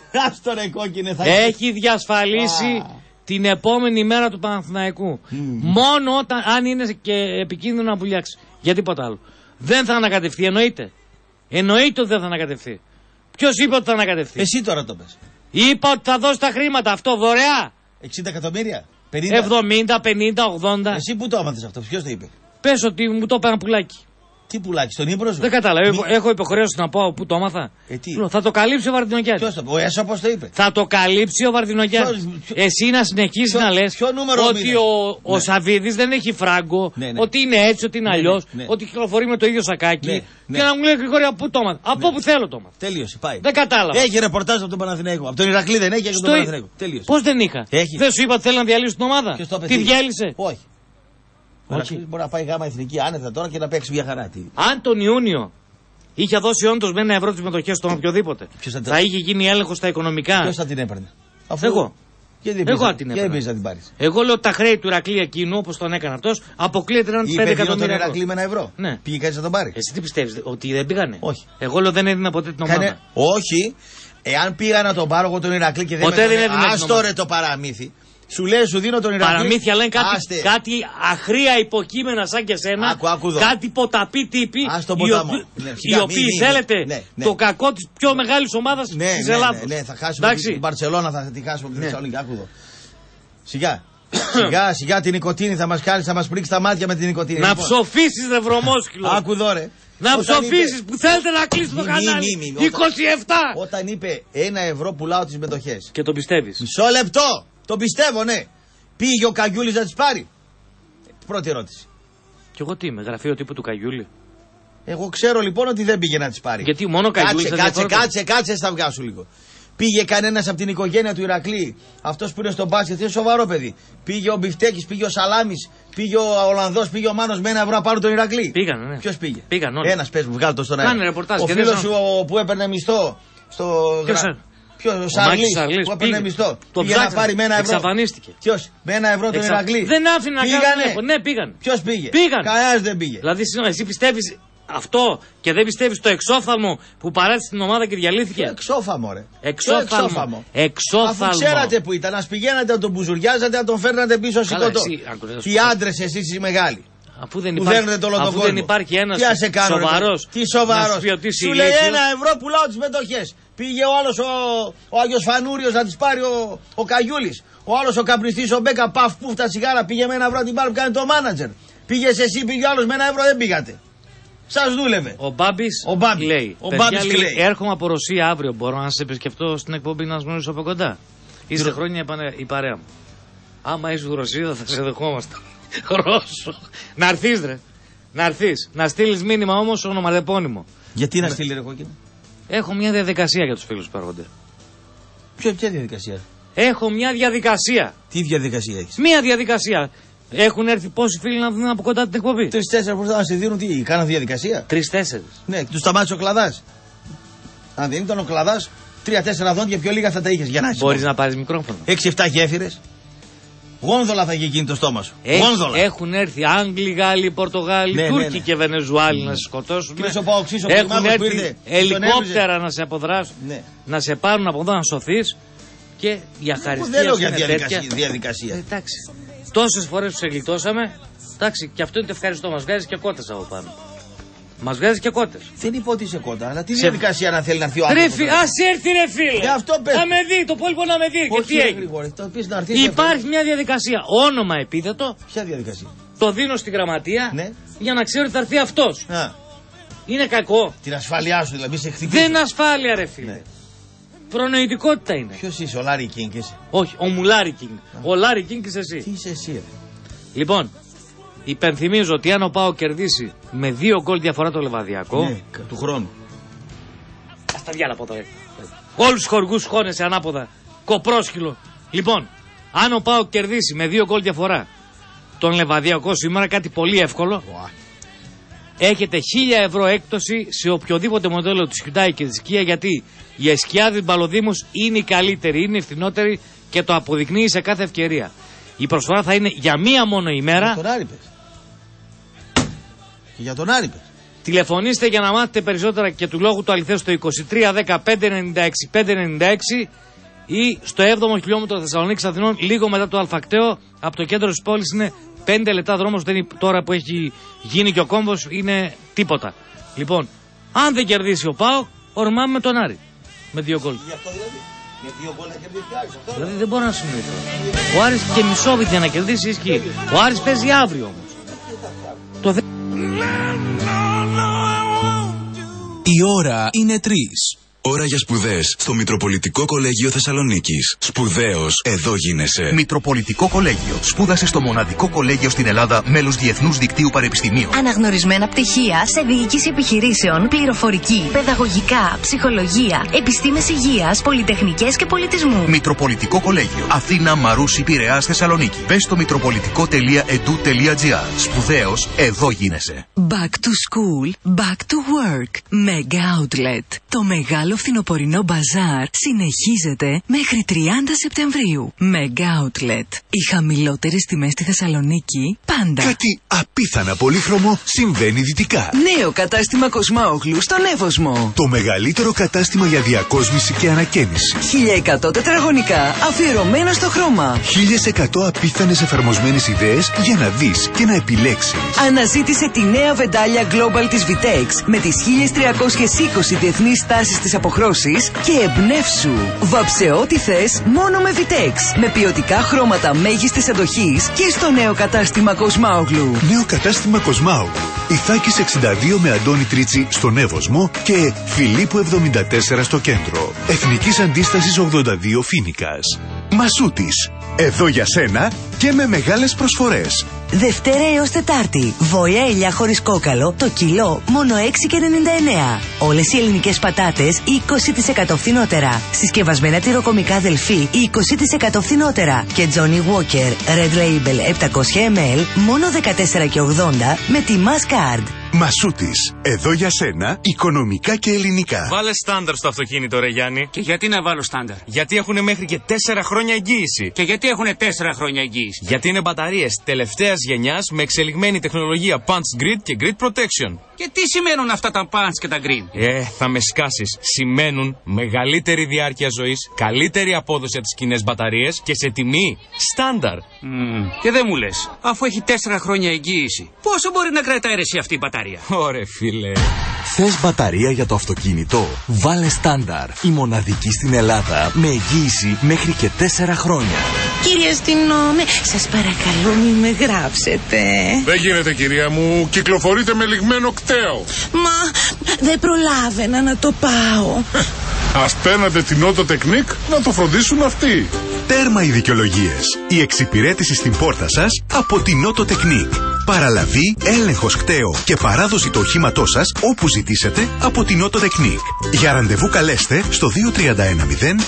Έχει διασφαλίσει την επόμενη μέρα του Παναθηναϊκού. Μόνο αν είναι και επικίνδυνο να βουλιάξει. Για τίποτα άλλο. Δεν θα ανακατευθεί, εννοείται. Εννοείται ότι δεν θα ανακατευθεί. Ποιος είπε ότι θα ανακατευθεί? Εσύ τώρα το πες. Είπα ότι θα δώσει τα χρήματα, αυτό δωρεά. 60 εκατομμύρια? 50? 70, 50, 80. Εσύ που το άμαθες αυτό, ποιος το είπε? Πες ότι μου το είπε ένα πουλάκι. Τι πουλάκι, στον ύπρο σου? Δεν κατάλαβα. Έχω υποχρέωση να πω πού το άμαθα. Θα το καλύψει ο Βαρδινογιάννης. Ποιος το είπε? Ο Έσωπος το είπε. Θα το καλύψει ο Βαρδινογιάννης. Εσύ να συνεχίσει να λες ότι ο Σαββίδης δεν έχει φράγκο, ότι είναι έτσι, ότι είναι αλλιώς, ότι κυκλοφορεί με το ίδιο σακάκι. Και να μου λέει Γρηγόρη από πού το άμαθα. Από όπου θέλω το άμαθα. Τελείωσε, πάει. Δεν κατάλαβα. Έχει ρεπορτάζ από τον Παναθηναϊκό. Από τον Ηρακλή δεν έχει, από τον Παναθηναϊκό. Πώς δεν είχα? Δεν σου είπα ότι θέλω να διαλύσω την ομάδα? Τι διέλυσε? Όχι. Μπορεί να πάει γάμα εθνική άνετα τώρα και να παίξει μια χαρά. Αν τον Ιούνιο είχε δώσει όντως με 1 ευρώ τις μετοχές στον οποιοδήποτε, θα είχε γίνει έλεγχο στα οικονομικά. Ποιος θα την έπαιρνε? Εγώ. Εγώ την έπαιρνε. Εγώ λέω τα χρέη του Ηρακλή εκείνου, όπως τον έκανε αυτός, αποκλείεται να είναι 5 εκατομμύρια. Τον Ηρακλή με 1 ευρώ. Ναι. Πήγε κάτι να τον πάρει. Εσύ τι πιστεύεις, ότι δεν πήγανε? Όχι. Εγώ λέω δεν έδινα ποτέ την ομάδα. Όχι. Εάν πήγα να τον πάρω εγώ τον Ηρακλή και δεν έδινα. Άστο ρε το παραμύθι. Σου λέει, σου δίνω τον Ηρακλή. Παραμύθια λένε κάτι αχρία υποκείμενα σαν και σένα. Κάτι ποταπή τύποι. Οι οποίοι θέλετε το κακό της πιο μεγάλης ομάδας της Ελλάδας. Ναι, θα χάσουμε την Μπαρτσελώνα, θα τη χάσουμε την Θεσσαλονίκη. Άκουδο. Σιγά. Σιγά την νοικοτήνη θα μας κάνει, θα μας πρίξει τα μάτια με την νοικοτήνη. Να ψοφήσεις ρε βρωμόσκυλο. Άκουδο ρε. Να ψοφήσεις που θέλετε να κλείσει το κανάλι. 27. Όταν είπε 1 ευρώ πουλάω τις μετοχές. Και το πιστεύεις? Μισό λεπτό. Το πιστεύω, ναι. Πήγε ο Καγιούλης να τις πάρει. Πρώτη ερώτηση. Κι εγώ τι είμαι, γραφείο τύπου του Καγιούλη. Εγώ ξέρω λοιπόν ότι δεν πήγε να τις πάρει. Γιατί μόνο ο Καγιούλης. Κάτσε στα αυγά σου λίγο. Πήγε κανένας από την οικογένεια του Ηρακλή, αυτός που είναι στο μπάσκετ, είναι σοβαρό παιδί. Πήγε ο Μπιφτέκης, πήγε ο Σαλάμης, πήγε ο Ολλανδός, πήγε ο Μάνος με 1 ευρώ να πάρουν τον Ηρακλή. Πήγανε, ναι. Ποιος πήγε? Πήγαν όλοι. Ένας πες μου, βγάλω το στον αέρα. Κάνε ρεπορτάζ. Ο φίλος σου που έπαιρνε μισθό στο. Ποιος, ο Σαρλής που έπαιρνε μισθό. Πήγε να πάρει με 1 ευρώ. Εξαφανίστηκε. Ποιος, με 1 ευρώ τον Ηρακλή. Δεν άφηνα να κάνω. Ναι, πήγαν. Ποιος πήγε? Κανένας δεν πήγε. Δηλαδή, εσύ πιστεύεις αυτό και δεν πιστεύεις το εξόφθαλμο που παράτησε την ομάδα και διαλύθηκε? Εξόφαμο, ρε. Εξόφθαλμο. Αφού ξέρατε που ήταν, να πηγαίνατε να τον μπουζουριάζατε, να τον φέρνατε πίσω σηκωτό. Τι άντρες εσείς οι μεγάλοι. Αφού δεν υπάρχει ένας σοβαρός. Τι σοβαρός? Σου λέει 1 ευρώ πουλάω τις μετοχές. Πήγε ο άλλος ο Άγιος Φανούριος να τις πάρει ο Καγιούλης. Ο άλλος ο καπνιστής ο Μπέκα, παφ πουφ τα σιγάρα, πήγε με 1 ευρώ την πάρει που κάνει το μάνατζερ. Πήγες εσύ, πήγε ο άλλος με 1 ευρώ, δεν πήγατε. Σας δούλευε. Ο Μπάμπης λέει, λέει, έρχομαι από Ρωσία αύριο, μπορώ να σε επισκεφτώ στην εκπομπή να σας γνωρίσω από κοντά? Είστε χρόνια η παρέα μου. Άμα είσαι Ρωσία θα σε δεχόμαστε. Ρώσο. Να έρθεις ρε. Να έρθεις. Να στείλεις μήνυμα όμως ονοματεπώνυμο. Γιατί να στείλει ρε κόκκινο? Έχω μια διαδικασία για τους φίλους που έρχονται. Ποια διαδικασία? Έχω μια διαδικασία. Τι διαδικασία έχεις? Μια διαδικασία. Έχουν έρθει πόσοι φίλοι να δουν από κοντά την εκπομπή? 3-4 μπροστά να σε δίνουν τι, κάναν διαδικασία? 3-4. Ναι, του σταμάτησε ο κλαδάς. Αν δεν ήταν ο κλαδάς, 3-4 δόντια πιο λίγα θα τα είχες για να είσαι. Μπορείς να πάρεις μικρόφωνο. 6-7 γέφυρες. Γόνδολα θα είχε γίνει το στόμα σου. Έχουν έρθει Άγγλοι, Γάλλοι, Πορτογάλοι, Τούρκοι και Βενεζουάλοι να σε σκοτώσουν. Έχουν έρθει ελικόπτερα να σε αποδράσουν, να σε πάρουν από εδώ να σωθείς και η αχαριστία. Δεν λέω για διαδικασία. Εντάξει. Τόσες φορές τους εγλιτώσαμε. Εντάξει, και αυτό είναι το ευχαριστώ. Μας βγάζει και κότες από πάνω. Μας βγάζει και κότες. Δεν είπα ότι είσαι κότα, αλλά τι διαδικασία να θέλει να έρθει ο άνθρωπος? Ας έρθει ρε φίλε. Να με δει, το πόλεμο να με δει. Και τι έγινε? Υπάρχει μια διαδικασία. Όνομα επίθετο. Ποια διαδικασία? Το δίνω στη γραμματεία για να ξέρω ότι θα έρθει αυτός. Είναι κακό? Την ασφάλειά σου δηλαδή, σε χτυπήσει. Δεν είναι ασφάλεια ρε φίλε. Προνοητικότητα είναι. Ποιος είσαι, ο Λάρι Κίνγκ είσαι? Όχι, ο Μουλάρι Κίνγκ. Ο Λάρι Κίνγκ είσαι εσύ. Τι είσαι εσύ, ρε? Λοιπόν, υπενθυμίζω ότι αν ο ΠΑΟΚ κερδίσει με 2 γκολ διαφορά το Λεβαδιακό. Ναι, του χρόνου. Ας τα διάλα από εδώ. Όλους τους χορηγούς χώνεσαι ανάποδα. Κοπρόσκυλο. Λοιπόν, αν ο ΠΑΟΚ κερδίσει με 2 γκολ διαφορά τον Λεβαδιακό σήμερα, κάτι πολύ εύκολο. Έχετε 1.000 ευρώ έκπτωση σε οποιοδήποτε μοντέλο της Hyundai και της Kia, γιατί η Εσκιάδης Μπαλοδήμους είναι η καλύτερη, είναι η φθηνότερη και το αποδεικνύει σε κάθε ευκαιρία. Η προσφορά θα είναι για μία μόνο ημέρα. Για τον Άρη πες. Και για τον Άρη πες. Τηλεφωνήστε για να μάθετε περισσότερα και του λόγου του αληθές στο 23 15 96 596 ή στο 7ο χιλιόμετρο Θεσσαλονίκης Αθηνών, λίγο μετά το Αλφακτέο. Από το κέντρο της πόλης είναι 5 λεπτά δρόμος. Τώρα που έχει γίνει και ο κόμβος είναι τίποτα. Λοιπόν, αν δεν κερδίσει ο ΠΑΟΚ, ορμάμε με τον Άρη. Με 2 γκολ. Με 2 γκολ να κερδίσει Άρης. Δηλαδή δεν μπορώ να συνοηθώ. Ο Άρης και μισόβιτ για να κερδίσει ισχύει. Ο Άρης παίζει αύριο όμως. Η ώρα είναι 3. Ώρα για σπουδές στο Μητροπολιτικό Κολέγιο Θεσσαλονίκης. Σπουδαίος, εδώ γίνεσαι. Μητροπολιτικό Κολέγιο. Σπούδασε στο μοναδικό κολέγιο στην Ελλάδα, μέλος Διεθνούς Δικτύου Πανεπιστημίων. Αναγνωρισμένα πτυχία σε διοίκηση επιχειρήσεων, πληροφορική, παιδαγωγικά, ψυχολογία, επιστήμες υγείας, πολυτεχνικές και πολιτισμού. Μητροπολιτικό Κολέγιο. Αθήνα, Μαρούσι, Πειραιάς, Θεσσαλονίκη. Μπες στο μητροπολιτικό.edu.gr. Σπουδαίος, εδώ γίνεσαι. Back to school, back to work. Mega Outlet. Το μεγάλο φθινοπορεινό μπαζάρ συνεχίζεται μέχρι 30 Σεπτεμβρίου. Mega Outlet. Οι χαμηλότερες τιμές στη Θεσσαλονίκη πάντα. Κάτι απίθανα πολύχρωμο συμβαίνει δυτικά. Νέο κατάστημα Κοσμάογλου στον Εύωσμο. Το μεγαλύτερο κατάστημα για διακόσμηση και ανακαίνιση. 1100 τετραγωνικά αφιερωμένα στο χρώμα. 1100 απίθανες εφαρμοσμένες ιδέες για να δεις και να επιλέξεις. Αναζήτησε τη νέα βεντάλια Global της Vitex με τις 1320 διεθνείς τάσεις της αποχρώσης και εμπνεύσου. Βάψε ό,τι θες μόνο με Vitex. Με ποιοτικά χρώματα μέγιστης αντοχής και στο νέο κατάστημα Κοσμάογλου. Νέο κατάστημα Κοσμάογλου. Ιθάκης 62 με Αντώνη Τρίτσι στον Εύωσμο και Φιλίππου 74 στο κέντρο. Εθνικής Αντίστασης 82 Φοίνικας. Μασούτης. εδώ για σένα και με μεγάλες προσφορές. Δευτέρα έως Τετάρτη. Βόια ελιά χωρίς κόκαλο, το κιλό μόνο 6,99. Όλες οι ελληνικές πατάτες 20% φθηνότερα. Συσκευασμένα τυροκομικά Δελφή 20% φθηνότερα. Και Johnny Walker Red Label 700 ml μόνο 14,80 με τη Mastercard. Μασούτης, εδώ για σένα, οικονομικά και ελληνικά. Βάλε στάνταρ στο αυτοκίνητο, ρε Γιάννη. Και γιατί να βάλω στάνταρ? Γιατί έχουν μέχρι και 4 χρόνια εγγύηση. Και γιατί έχουν 4 χρόνια εγγύηση? Γιατί είναι μπαταρίες τελευταίας γενιάς με εξελιγμένη τεχνολογία Punch Grid και Grid Protection. Και τι σημαίνουν αυτά τα Punch και τα Grid? Θα με σκάσεις. Σημαίνουν μεγαλύτερη διάρκεια ζωής, καλύτερη απόδοση από τις κοινές μπαταρίες και σε τιμή στάνταρ. Και δεν μου λες, αφού έχει 4 χρόνια εγγύηση, πόσο μπορεί να κρατάει εσύ αυτή η μπαταρία? Ωραία, φίλε. Θες μπαταρία για το αυτοκίνητο? Βάλε στάνταρ. Η μοναδική στην Ελλάδα με εγγύηση μέχρι και 4 χρόνια. Κύριε αστυνόμε, σας παρακαλώ μην με γράψετε. Δεν γίνεται, κυρία μου. Κυκλοφορείτε με λιγμένο κταίο. Μα δεν προλάβαινα να το πάω. Ας παίρνατε την Auto Technique να το φροντίσουν αυτοί. Τέρμα οι δικαιολογίες. Η εξυπηρέτηση στην πόρτα σας από την Auto Technique. Παραλαβή, έλεγχος κταίο και παράδοση του οχήματός σας όπου ζητήσετε από την Auto Technique. Για ραντεβού καλέστε στο 2310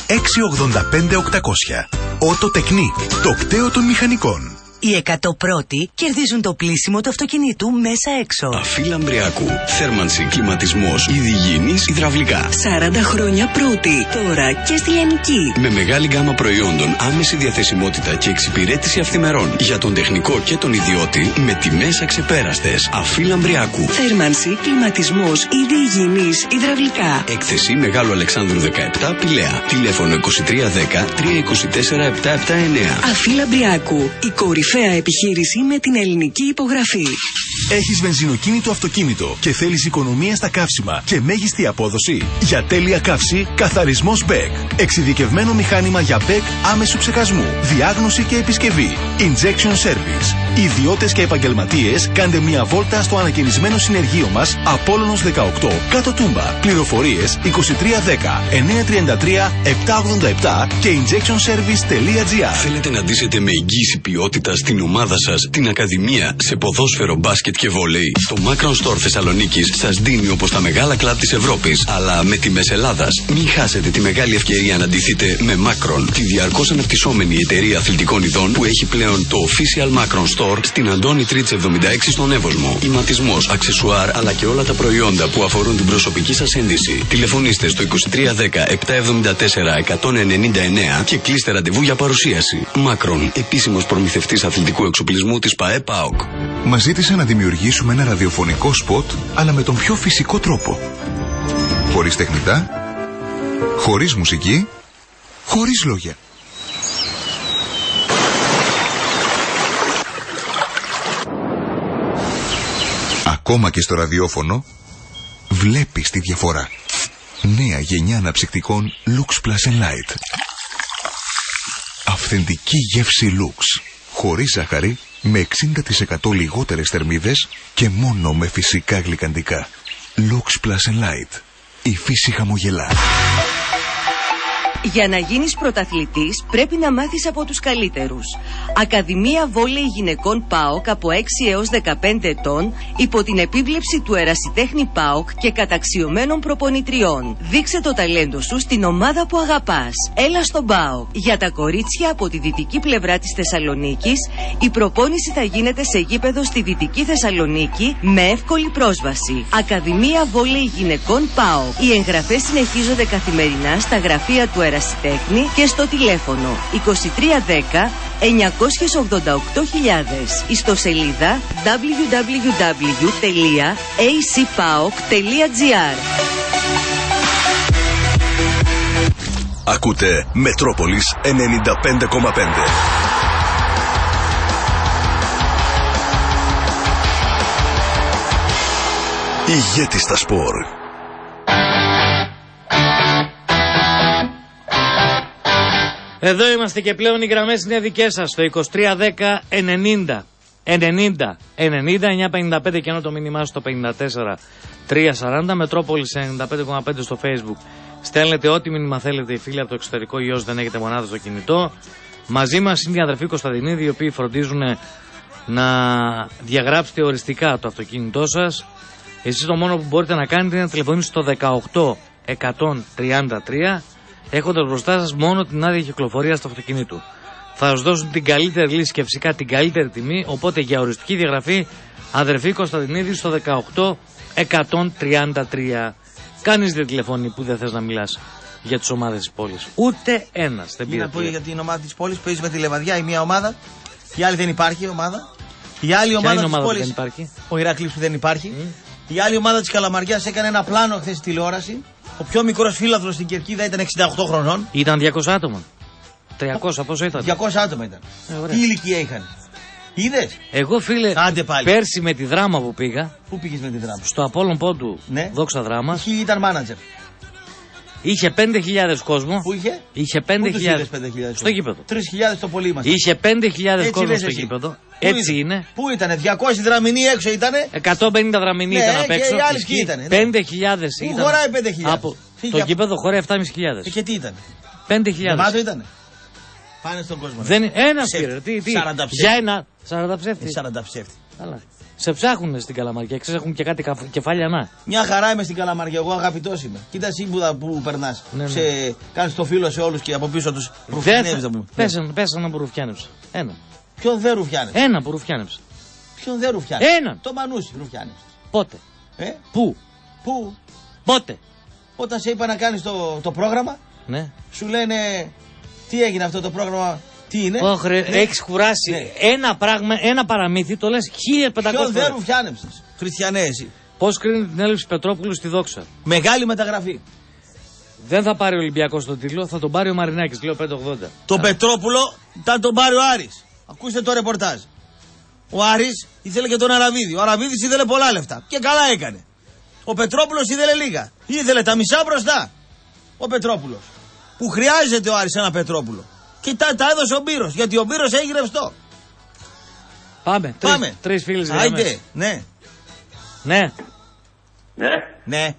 685 800. Auto Technique, το κταίο των μηχανικών. Οι 101οι κερδίζουν το πλήσιμο του αυτοκινήτου μέσα έξω. Αφή Λαμπριακού. Θέρμανση, κλιματισμός, υγιεινής, υδραυλικά. 40 χρόνια πρώτη. Τώρα και στη Λιανική. Με μεγάλη γκάμα προϊόντων, άμεση διαθεσιμότητα και εξυπηρέτηση αυθημερών. Για τον τεχνικό και τον ιδιώτη με τιμές αξεπέραστες. Αφή Λαμπριακού. Θέρμανση, κλιματισμός, υγιεινής, υδραυλικά. Έκθεση Μεγάλου Αλεξάνδρου 17, Πηλαία. Τηλέφωνο 2310 324 779. Αφή Λαμπριακού. Η κορυφαία επιχείρηση με την ελληνική υπογραφή. Έχεις βενζινοκίνητο αυτοκίνητο και θέλεις οικονομία στα καύσιμα και μέγιστη απόδοση? Για τέλεια καύση, καθαρισμός BEC. Εξειδικευμένο μηχάνημα για BEC άμεσου ψεκασμού, διάγνωση και επισκευή. Injection Service. Ιδιώτες και επαγγελματίες, κάντε μια βόλτα στο ανακαινισμένο συνεργείο μας Απόλλωνος 18, κάτω Τούμπα. Πληροφορίες 2310 933 787 και injectionservice.gr. Θέλετε να ντύσετε με εγγύηση ποιότητα στην ομάδα σας την Ακαδημία σε ποδόσφαιρο, μπάσκετ και βόλεϊ? Το Macron Store Θεσσαλονίκης σας δίνει όπως τα μεγάλα κλαμπ της Ευρώπης, αλλά με τιμές Ελλάδας. Μην χάσετε τη μεγάλη ευκαιρία να ντυθείτε με Macron, τη διαρκώς αναπτυσσόμενη εταιρεία αθλητικών ειδών που έχει πλέον το Official Macron Store στην Αντώνη Τρίτς 76 στον Εύωσμο. Ηματισμός, αξεσουάρ αλλά και όλα τα προϊόντα που αφορούν την προσωπική σας ένδυση. Τηλεφωνήστε στο 2310 774 199 και κλείστε ραντεβού για παρουσίαση. Macron, επίσημος προμηθευτής αθλητικού εξοπλισμού της ΠΑΕ ΠΑΟΚ. Μας ζήτησε να δημιουργήσουμε ένα ραδιοφωνικό σποτ, αλλά με τον πιο φυσικό τρόπο. Χωρίς τεχνητά, χωρίς μουσική, χωρίς λόγια. Ακόμα και στο ραδιόφωνο βλέπεις τη διαφορά. Νέα γενιά αναψυκτικών Lux Plus Light. Αυθεντική γεύση Lux. Χωρίς ζάχαρη, με 60% λιγότερες θερμίδες και μόνο με φυσικά γλυκαντικά. Lux Plus Light. Η φύση χαμογελά. Για να γίνεις πρωταθλητής πρέπει να μάθεις από τους καλύτερους. Ακαδημία Βόλεϊ Γυναικών ΠΑΟΚ από 6 έως 15 ετών υπό την επίβλεψη του ερασιτέχνη ΠΑΟΚ και καταξιωμένων προπονητριών. Δείξε το ταλέντο σου στην ομάδα που αγαπάς. Έλα στον ΠΑΟΚ. Για τα κορίτσια από τη δυτική πλευρά της Θεσσαλονίκης η προπόνηση θα γίνεται σε γήπεδο στη Δυτική Θεσσαλονίκη με εύκολη πρόσβαση. Ακαδημία Βόλεϊ Γυναικών ΠΑΟΚ. Οι εγγραφές συνεχίζονται καθημερινά στα γραφεία του ερασιτέχνη και στο τηλέφωνο 2310 988.000. Ιστοσελίδα www.acpaok.gr. Ακούτε Μετρόπολης 95,5. Ηγέτης στα σπορ. Εδώ είμαστε και πλέον οι γραμμές είναι δικές σας στο 2310 90 90 90 955 και ενώ το μήνυμά στο 54 340. Μετρόπολης 95,5 στο Facebook. Στέλνετε ό,τι μήνυμα θέλετε οι φίλοι από το εξωτερικό ή όσοι δεν έχετε μονάδα στο κινητό. Μαζί μας είναι οι αδερφοί Κωνσταντινίδη, οι οποίοι φροντίζουν να διαγράψετε οριστικά το αυτοκίνητό σας. Εσείς το μόνο που μπορείτε να κάνετε είναι να τηλεφωνήσετε στο 18133, έχοντας μπροστά σας μόνο την άδεια κυκλοφορίας του αυτοκινήτου. Θα σας δώσουν την καλύτερη λύση και φυσικά την καλύτερη τιμή, οπότε για οριστική διαγραφή αδερφοί Κωνσταντινίδη στο 18133. Κάνεις δεν τηλεφωνεί που δεν θες να μιλάς για τις ομάδες της πόλης. Ούτε ένας δεν πήρε. Να πω για την ομάδα της πόλης, παίζει με τη Λεβαδιά η μία ομάδα, η άλλη δεν υπάρχει ομάδα. Η άλλη ομάδα της πόλης, δεν υπάρχει. ο Ηράκλειος που δεν υπάρχει. Η άλλη ομάδα της Καλαμαριάς έκανε ένα πλάνο χθες στη τηλεόραση. Ο πιο μικρός φύλαθρος στην Κερκίδα ήταν 68 χρονών. Ήταν 200 άτομα. 300 πόσο ήταν. 200 άτομα ήταν. Τι ηλικία είχαν. Είδες. Εγώ φίλε, πέρσι με τη Δράμα που πήγα. Πού πήγες με τη Δράμα? Στο Απόλλων Πόντου, Δόξα Δράμα. Ήταν μάνατζερ. Είχε 5.000 κόσμο. Πού είχε? Είχε 5.000. Στο γήπεδο. 3.000 το πολύ είμαστε. Είχε 5.000 κόσμο στο γήπεδο. Έτσι είναι. Πού ήτανε? 200 δραμηνοί έξω ήτανε. 150 δραμηνοί ήταν απ' έξω. Και οι άλλοι ποιοι ήτανε? 5.000 ήταν. Πού χωράει 5.000? Το γήπεδο χωράει 7.500. Και τι ήτανε? 5.000. Γεμάτο ήτανε. Πάνε στον κόσμο. Ένα πήρε. Τι. Για ένα. 40 ψεύτη. 40 ψεύτη. Σε ψάχνουν στην Καλαμαριά, ξέρεις, έχουν και κάτι κεφάλια να. Μια χαρά είμαι στην Καλαμαριά, εγώ αγαπητός είμαι. Κοίτα εσύ που περνάς. Ναι. Κάνεις το φίλο σε όλους και από πίσω τους ρουφιάνεψε. Πες ένα που ρουφιάνεψε. Ένα. Ποιον δεν ρουφιάνεψε? Ένα που ρουφιάνεψε. Ποιον δεν ρουφιάνεψε? Ένα. Το Μανούσι ρουφιάνεψε. Πότε? Πού? Πότε? Όταν σε είπα να κάνεις το πρόγραμμα, ναι. Σου λένε τι έγινε αυτό το πρόγραμμα. Τι είναι? Έχεις κουράσει ένα πράγμα, ένα παραμύθι, το λες 1500 φορές. δεν ρουφιάνεψες, χριστιανέ εσύ. Πώς κρίνει την έλευση Πετρόπουλου στη Δόξα? Μεγάλη μεταγραφή. Δεν θα πάρει ο Ολυμπιακός τον τίτλο, θα τον πάρει ο Μαρινάκης, λέω 580. Το Πετρόπουλο θα τον πάρει ο Άρης. Ακούστε το ρεπορτάζ. Ο Άρης ήθελε και τον Αραβίδη. Ο Αραβίδης ήθελε πολλά λεφτά. Και καλά έκανε. Ο Πετρόπουλος ήθελε λίγα. Ήθελε τα μισά μπροστά. Ο Πετρόπουλος. Που χρειάζεται ο Άρης ένα Πετρόπουλο. Και τα έδωσε ο Μπύρος, γιατί ο Μπύρος έχει ρευστό. Πάμε. Τρεις φίλες γραμμές. Άιντε, ναι. Ναι.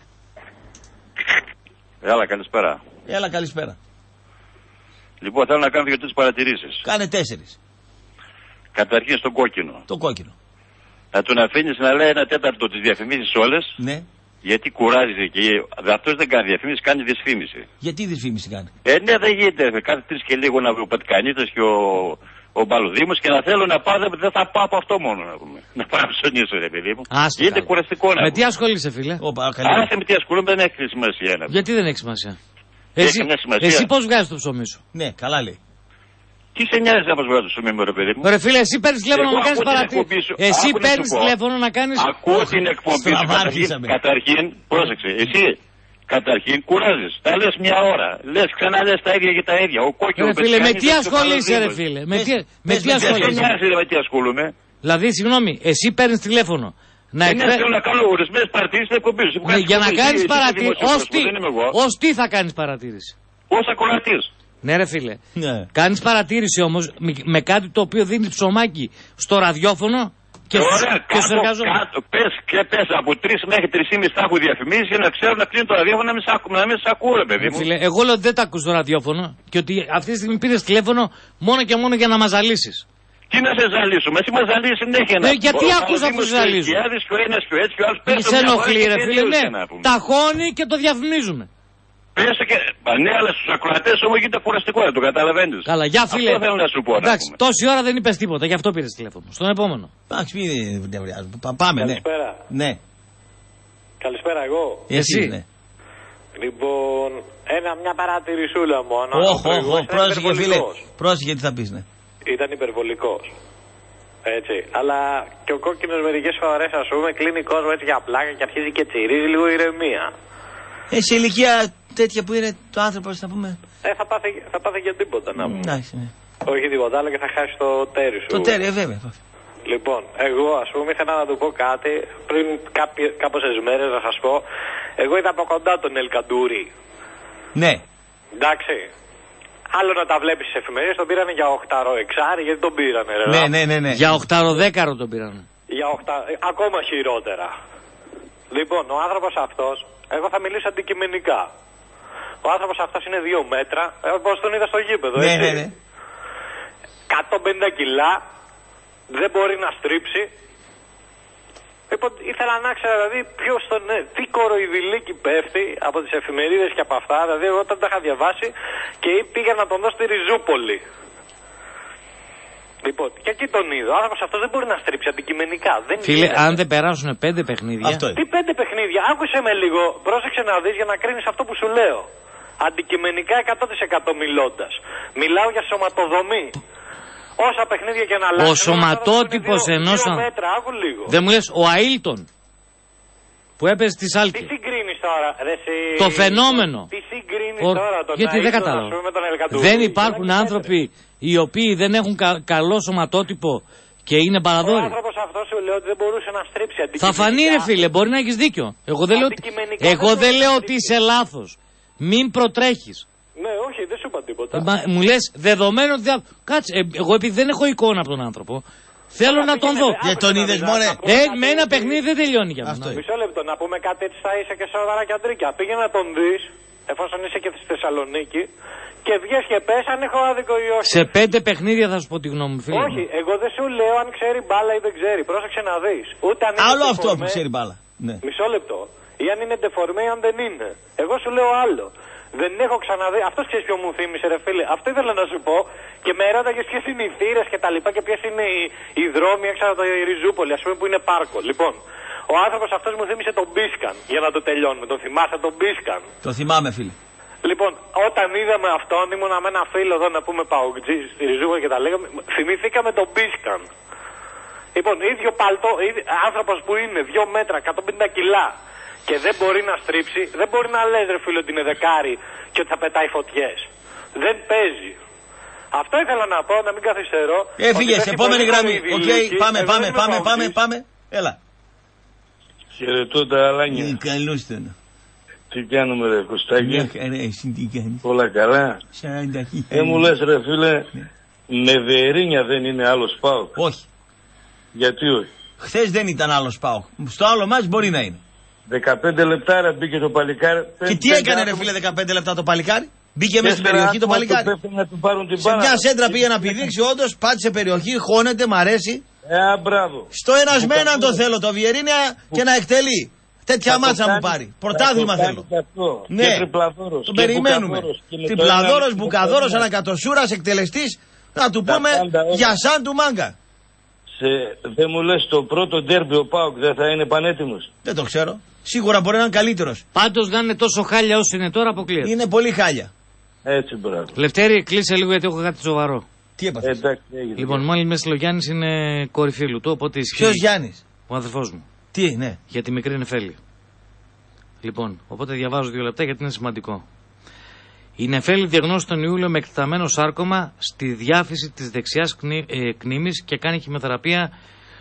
Έλα, καλησπέρα. Έλα, καλησπέρα. Λοιπόν, θέλω να κάνω 2-3 παρατηρήσεις. Κάνε 4. Καταρχήν στον κόκκινο. Το κόκκινο. Να τον αφήνεις να λέει 1/4 τις διαφημίσεις όλες. Ναι. Γιατί κουράζει και αυτός δεν κάνει διαφήμιση, κάνει δυσφήμιση. Γιατί δυσφήμιση κάνει? Ναι, δεν γίνεται. Κάθε 3 και λίγο να βγει ο Πατικανίτας και ο Μπαλουδήμος και να θέλω να πάω, δεν θα πάω από αυτό μόνο να πούμε. Να πάω να ψωνίσω, ρε παιδί μου. Γίνεται κουραστικό να πούμε. Με τι ασχολείσαι, φίλε? Άσε με τι ασχολούμαι, δεν έχει σημασία. Γιατί δεν έχει σημασία? Εσύ πώς βγάζεις το ψωμί σου? Ναι, καλά λέει. Τι σε νοιάζει να μας βγάλω το ψωμί μου, ρε παιδί μου? Ρε φίλε, εσύ παίρνεις τηλέφωνο να κάνεις παρατήρηση. Εσύ παίρνεις τηλέφωνο να κάνεις. Ακούω την εκπομπή σου. Καταρχήν, πρόσεξε, εσύ καταρχήν κουράζεις. Τα λες μια ώρα. Λες ξανά λες τα ίδια και τα ίδια. Ο κόκκινο. Ρε φίλε, με τι ασχολείσαι, ρε φίλε? Με τι ασχολείσαι? Με τι ασχολούμαι? Δηλαδή, συγγνώμη, εσύ παίρνεις τηλέφωνο. Θέλω να κάνω ορισμένες παρατηρήσεις στην εκπομπή σου. Για να κάνεις παρατήρηση. Ως τι θα κάνεις παρατήρηση? Ως ακροατής. Ναι, ρε φίλε. Κάνεις παρατήρηση όμως με κάτι το οποίο δίνει ψωμάκι στο ραδιόφωνο και στους εργαζόμενους. Πες από 3 μέχρι 3,5 θα έχω διαφημίσεις για να ξέρω να κλείνω το ραδιόφωνο να μην σε ακούω, ρε παιδί μου. Φίλε, εγώ λέω ότι δεν τα ακούς το ραδιόφωνο και ότι αυτή τη στιγμή πήρες τηλέφωνο μόνο και μόνο για να μας ζαλίσεις. Τι να σε ζαλίσουμε, εσύ μας ζαλίσεις συνέχεια να. Γιατί ακούς αυτούς τους ζαλίζουν? Σε ενοχλεί, ρε φίλε, ναι. Ταχώνει και το διαφημίζουμε. Πέσω και. Ναι, αλλά στους ακροατές όμως γίνεται κουραστικό, δεν το καταλαβαίνεις. Καλά, για φίλε. Αυτό θέλω να σου πω. Εντάξει, τόση ώρα δεν είπες τίποτα, γι' αυτό πήρες τηλέφωνο. Στον επόμενο. Εντάξει, μην νευριάζουμε. Πάμε, ναι. Καλησπέρα. Ναι. Καλησπέρα, εγώ. Εσύ. Ναι. Λοιπόν, μια παρατηρησούλα μόνο. Πρόσεχε, φίλε. Πρόσεχε τι θα πεις, ναι. Ήταν υπερβολικός. Έτσι. Αλλά και ο κόκκινος μερικές φορές, ας πούμε, κλείνει κόσμο έτσι για πλάκα και αρχίζει και τσιρίζει λίγο ηρεμία. Σε ηλικία τέτοια που είναι το άνθρωπος, θα πούμε. Θα πάθει και τίποτα να πούμε. Ναι. Όχι τίποτα άλλο και θα χάσει το τέρι σου. Το τέρι, βέβαια. Λοιπόν, εγώ ας πούμε ήθελα να του πω κάτι πριν κάποιες μέρες να σας πω. Εγώ είδα από κοντά τον Ελκαντούρη. Ναι. Εντάξει. Άλλο να τα βλέπεις στις εφημερίδες, τον πήρανε για 8 εξάρι, γιατί τον πήρανε, ρε. Ναι. Για 8 τον πήρανε. Για 8, ακόμα χειρότερα. Λοιπόν, ο άνθρωπος αυτός, εγώ θα μιλήσω αντικειμενικά. Ο άνθρωπος αυτός είναι 2 μέτρα, όπως τον είδα στο γήπεδο, έτσι. Ναι. 150 κιλά, δεν μπορεί να στρίψει. Λοιπόν, ήθελα να ξέρω δηλαδή τι κοροϊδηλίκι πέφτει από τις εφημερίδες και από αυτά. Δηλαδή, εγώ όταν τα είχα διαβάσει και πήγα να τον δω στη Ριζούπολη. Λοιπόν, και εκεί τον είδα. Ο άνθρωπος αυτός δεν μπορεί να στρίψει αντικειμενικά. Φίλε, αν δεν περάσουν 5 παιχνίδια. Τι 5 παιχνίδια, άκουσε με λίγο, πρόσεξε να δεις για να κρίνεις αυτό που σου λέω. Αντικειμενικά 100% μιλώντας. Μιλάω για σωματοδομή. Όσα παιχνίδια και να αλλάξουν. Ο σωματότυπος ενός. Δεν μου λες ο Αίλτον που έπαιζε στη Σάλκη. Τι συγκρίνεις τώρα, το φαινόμενο. Τι συγκρίνεις τώρα τον Γιατί δεν κατάλαβα. Δεν υπάρχουν άνθρωποι οι οποίοι δεν έχουν καλό σωματότυπο και είναι παραδόροι. Ο άνθρωπος αυτός σου λέει ότι δεν μπορούσε να στρίψει αντικειμενικά. Θα φανεί ρε φίλε, μπορεί να έχεις δίκιο. Εγώ δεν λέω ότι είσαι λάθος. Μην προτρέχεις. Ναι, όχι, δεν σου είπα τίποτα. Μου λες δεδομένο ότι. Κάτσε, εγώ επειδή δεν έχω εικόνα από τον άνθρωπο, θέλω να τον δω. Και τον είδες μόνε. Με ένα παιχνίδι δεν τελειώνει για μένα. Μισό λεπτό, να πούμε κάτι έτσι θα είσαι και σοβαρά και αντρίκια. Πήγε να τον δεις, εφόσον είσαι και στη Θεσσαλονίκη, και βγες και πες αν έχω άδικο ή όχι. Σε 5 παιχνίδια θα σου πω τη γνώμη μου, φίλε. Όχι, εγώ δεν σου λέω αν ξέρει μπάλα ή δεν ξέρει. Πρόσεξε να δεις. Ούτε αν άλλο αυτό που ξέρει μπάλα. Ναι. Μισό λεπτό. Ή αν είναι ντεφορμέ ή αν δεν είναι. Εγώ σου λέω άλλο. Δεν έχω ξαναδεί. Αυτό ξέρει ποιο μου θύμισε, ρε φίλε. Αυτό ήθελα να σου πω και με ρώταγε ποιες είναι οι θύρες και τα λοιπά και ποιες είναι οι δρόμοι έξω από το Ριζούπολη, ας πούμε, που είναι πάρκο. Λοιπόν, ο άνθρωπος αυτός μου θύμισε τον Μπίσκαν για να το τελειώνουμε. Τον θυμάσαι τον Μπίσκαν? Το θυμάμαι, φίλε. Λοιπόν, όταν είδαμε αυτόν, ήμουνα με ένα φίλο εδώ να πούμε Παοκτζή στη Ριζούπολη και τα λέγαμε, θυμηθήκαμε τον Μπίσκαν. Λοιπόν, ίδιο παλτό, άνθρωπος που είναι 2 μέτρα, 150 κιλά. Και δεν μπορεί να στρίψει, δεν μπορεί να λες ρε φίλο ότι είναι δεκάρι και ότι θα πετάει φωτιές. Δεν παίζει. Αυτό ήθελα να πω, να μην καθυστερώ. Έφυγε, επόμενη γραμμή. Οκ, πάμε. Έλα. Χαιρετώ τα Αλάνια. Καλώς τον. Τι κάνουμε ρε Κωστάκη? Εσύ τι κάνεις? Όλα καλά. 40 μου λες ρε φίλε, με Βερίνια δεν είναι άλλος ΠΑΟΚ? Όχι. Γιατί όχι? Χθες δεν ήταν άλλος ΠΑΟΚ. Στο άλλο μάτς μπορεί να είναι. 15 λεπτά μπήκε το παλικάρι. Και τι έκανε ρε φίλε 15 λεπτά το παλικάρι? Μπήκε μέσα στην περιοχή το παλικάρι. Σε μια σέντρα πήγε να πηδήξει, όντως πάτησε περιοχή, χώνεται, μ' αρέσει. Μπράβο. Στο ενασμέναν το θέλω το Βιερίνια και να εκτελεί. Τέτοια μάτσα μου πάρει. Πρωτάθλημα θέλω. Ναι, τον περιμένουμε. Τριπλαδόρος, Μπουκαδόρος, ανακατοσούρας, εκτελεστής. Να του πούμε για σαν του μάγκα. Δεν μου λες το πρώτο ντέρμπι ο ΠΑΟΚ δεν θα είναι πανέτοιμος? Δεν το ξέρω. Σίγουρα μπορεί να είναι καλύτερος. Πάντως να είναι τόσο χάλια όσο είναι τώρα αποκλείεται. Είναι πολύ χάλια. Έτσι, μπράβο. Λευτέρη, κλείσε λίγο γιατί έχω κάτι σοβαρό. Τι έπαθες? Λοιπόν, μόλις μέσα ο Γιάννης είναι κορυφή του, οπότε ισχύει. Ποιος Γιάννης? Ο αδερφός μου. Τι, ναι. Για τη μικρή νεφέλη. Λοιπόν, οπότε διαβάζω 2 λεπτά γιατί είναι σημαντικό. Η νεφέλη διαγνώστηκε τον Ιούλιο με εκτεταμένο σάρκωμα στη διάφυση της δεξιάς κνήμης και κάνει χημειοθεραπεία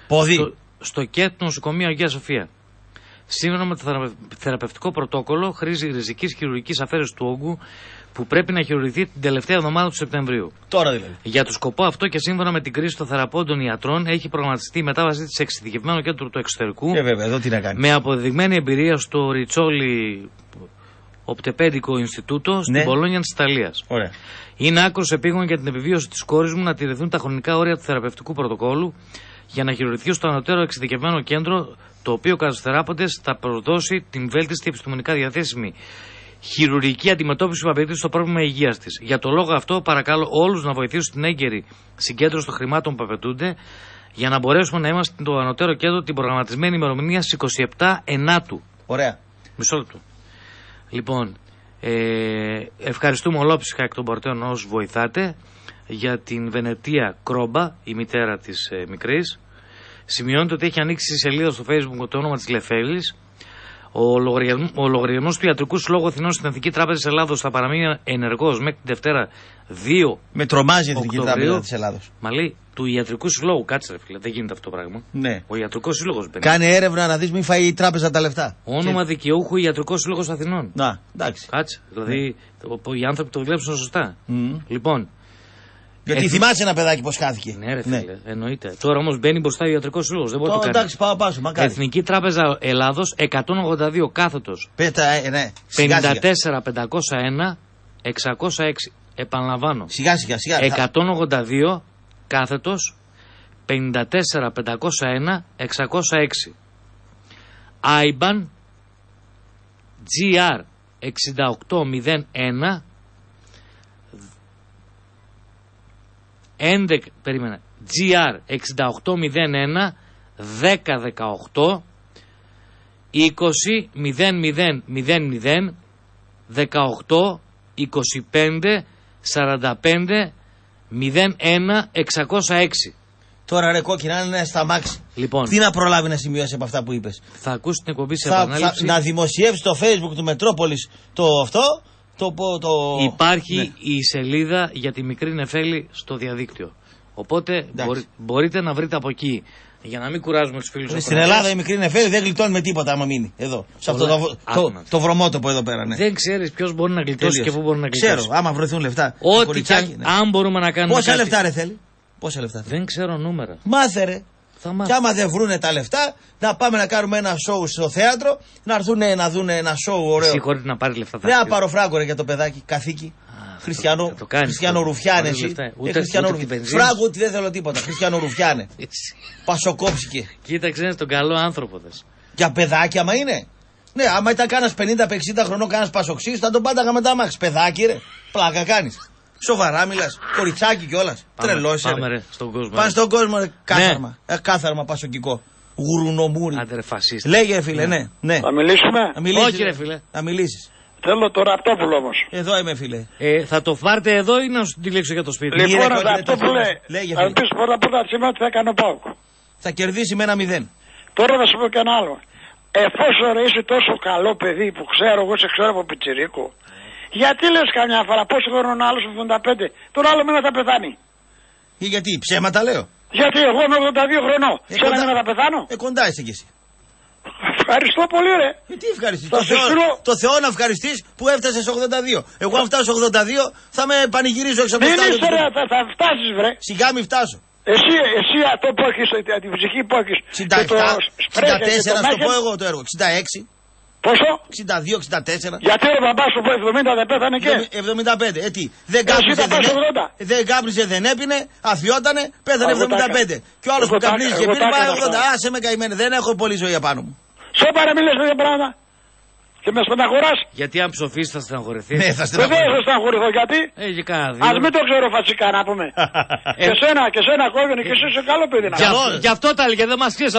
στο ΚΕΤ νοσοκομείο Αγία Σοφία. Σύμφωνα με το θεραπευτικό πρωτόκολλο, χρήζει ριζικής χειρουργικής αφαίρεσης του όγκου που πρέπει να χειρουργηθεί την τελευταία εβδομάδα του Σεπτεμβρίου. Τώρα δηλαδή. Για το σκοπό αυτό και σύμφωνα με την κρίση των θεραπόντων ιατρών, έχει προγραμματιστεί η μετάβασή της σε εξειδικευμένο κέντρο του εξωτερικού. Βέβαια, εδώ τι να κάνει. Με αποδεδειγμένη εμπειρία στο Ριτσόλι Οπτεπέντικο Ινστιτούτο στην Πολόνια της Ιταλίας. Ωραία. Είναι άκρος επίγον για την επιβίωση της κόρης μου να τηρηθούν τα χρονικά όρια του θεραπευτικού πρωτοκόλλου για να χειρουργηθεί στο ανωτέρω εξειδικευμένο κέντρο, το οποίο κατά τους θεράποντες θα προδώσει την βέλτιστη επιστημονικά διαθέσιμη χειρουργική αντιμετώπιση που απαιτείται στο πρόβλημα υγείας της. Για το λόγο αυτό, παρακαλώ όλους να βοηθήσουν την έγκαιρη συγκέντρωση των χρημάτων που απαιτούνται για να μπορέσουμε να είμαστε στο ανωτέρω κέντρο την προγραμματισμένη ημερομηνία στις 27 Ενάτου. Ωραία. Μισό λεπτό. Λοιπόν, ευχαριστούμε ολόψυχα εκ των πορτέων όσους βοηθάτε. Για την Βενετία Κρόμπα, η μητέρα της μικρής. Σημειώνεται ότι έχει ανοίξει σελίδα στο Facebook το όνομα της Λεφέλης. Ο λογαριασμός του Ιατρικού Συλλόγου Αθηνών στην Εθνική Τράπεζα της Ελλάδος θα παραμείνει ενεργός μέχρι την Δευτέρα 2. Με τρομάζει η Εθνική Τράπεζα της Ελλάδος. Μα λέει του Ιατρικού Συλλόγου, κάτσε ρε φίλε, δεν γίνεται αυτό το πράγμα. Ναι. Ο Ιατρικός Σύλλογος μπαίνει. Κάνει έρευνα να δεις μην φάει η τράπεζα τα λεφτά. Όνομα δικαιούχου Ιατρικός Σύλλογος Αθηνών. Να, εντάξει. Κάτσε. Δηλαδή οι άνθρωποι το βλέψουν σωστά. Λοιπόν. Γιατί θυμάσαι ένα παιδάκι πως χάθηκε. Ναι, ρε φίλε, εννοείται. Τώρα όμως μπαίνει μπροστά ο Ιατρικός Σύλλογος. Δεν μπορεί να το κάνει. Εντάξει, πάω πάσο, μακάρι. Εθνική Τράπεζα Ελλάδος 182 κάθετος. Πέτα, ναι. 54-501-606. Επαναλαμβάνω. Σιγά. 182 κάθετος 54-501-606. IBAN GR 6801 GR 6801 1018 20 0000 18 25 45 01 606. Τώρα ρε κόκκινα είναι στα μάξι. Λοιπόν, τι να προλάβει να σημειώσει από αυτά που είπες. Θα ακούσει την εκπομπή σε επανάληψη. Να δημοσιεύσει στο Facebook του Μετρόπολης το αυτό. Υπάρχει η σελίδα για τη μικρή νεφέλη στο διαδίκτυο. Οπότε μπορείτε να βρείτε από εκεί. Για να μην κουράζουμε τους φίλους. Στην Ελλάδα η μικρή νεφέλη δεν γλιτώνει με τίποτα άμα μείνει εδώ. Σε αυτό το βρωμότοπο εδώ πέρα. Ναι. Δεν ξέρεις ποιος μπορεί να γλιτώσει και πού μπορεί να γλιτώσει. Ξέρω, άμα βρεθούν λεφτά. Ό,τι και αν μπορούμε να κάνουμε. Πόσα λεφτά ρε θέλει. Πόσα λεφτά θέλει. Δεν ξέρω νούμερα. Μάθε ρε. Και άμα δεν βρούνε τα λεφτά, να πάμε να κάνουμε ένα σοου στο θέατρο, να έρθουν να δουν ένα σοου ωραίο. Συγχωρείτε να πάρει λεφτά. Δεν πάρω φράγκο ρε για το παιδάκι, καθήκη. Χριστιανό Ρουφιάνε εσύ. Φράγκο ότι δεν θέλω τίποτα. Χριστιανό Ρουφιάνε. Πασοκόψικε. Κοίταξε τον καλό άνθρωπο δες. Για παιδάκι άμα είναι. Ναι, άμα ήταν κανένα 50-60 χρονών, κανένα πασοξή, θα τον πάνταγα μετά μάξι. Παιδάκι ρε. Πλάκα κάνει. Σοβαρά μιλάς, κοριτσάκι κιόλας. Τρελός πάμε ρε στον κόσμο. Πάμε στον κόσμο ρε, κάθαρμα. Ναι. Κάθαρμα πασοκικό. Γουρουνομούρι. Άντε ρε φασίστα. Λέγε ρε φίλε, ναι. Θα μιλήσουμε. Όχι ρε φίλε. Θα μιλήσεις. Θέλω το Ραπτόπουλο όμως. Εδώ είμαι φίλε. Θα το πάρτε εδώ ή να σου τηλέξω για το σπίτι. Λοιπόν Ραπτόπουλε, θα πεις πρώτα σήμερα τι θα κάνει ο ΠΑΟΚ. Θα κερδίσει με 1-0. Τώρα θα σου πω και ένα άλλο. Εφόσον ρε είσαι τόσο καλό παιδί που ξέρω, εγώ σε ξέρω από πιτσιρίκο. Γιατί λες καμιά φορά πόσο χρόνο είναι άλλος 85, τον άλλο μήνα θα πεθάνει. Γιατί ψέματα λέω. Γιατί εγώ είμαι 82 χρονών, σε ένα μήνα θα πεθάνω. Κοντά είσαι κι εσύ. Ευχαριστώ πολύ ρε. Τι ευχαριστείς, το Θεό να ευχαριστείς που έφτασες 82. Εγώ αν φτάσω 82 θα με πανηγυρίζω έξω από το στάδιο. Μην είσαι ρε, θα φτάσεις βρε. Σιγά μη φτάσω. Εσύ αυτό που έχεις, την ψυχή που έχεις. 64 στο πω εγώ το έργο, 66. Πόσο? 62-64. Γιατί ο μπαμπάς σου που 70 δεν πέθανε και. 75. Τι, δεν κάπνιζε, δεν έπινε, αφιότανε, πέθανε 75. Και ο άλλος που καπνίζει και πίνει πάει 80. Άσε με καημένη, δεν έχω πολλή ζωή απάνω μου. Σώπα ρε μιλές τέτοια πράγματα. Και με στεναχωράς. Γιατί αν ψοφείς θα στεναχωρηθείς. Ναι, θα στεναχωρηθώ. Βεβαίως θα στεναχωρηθώ. Γιατί. Ας μην το ξέρω φασικά να πούμε. Και σένα κόβαινε και εσύ είσαι καλό παιδί να πούμε. Γι' αυτό τα έλεγε, δεν μας ξέρεις.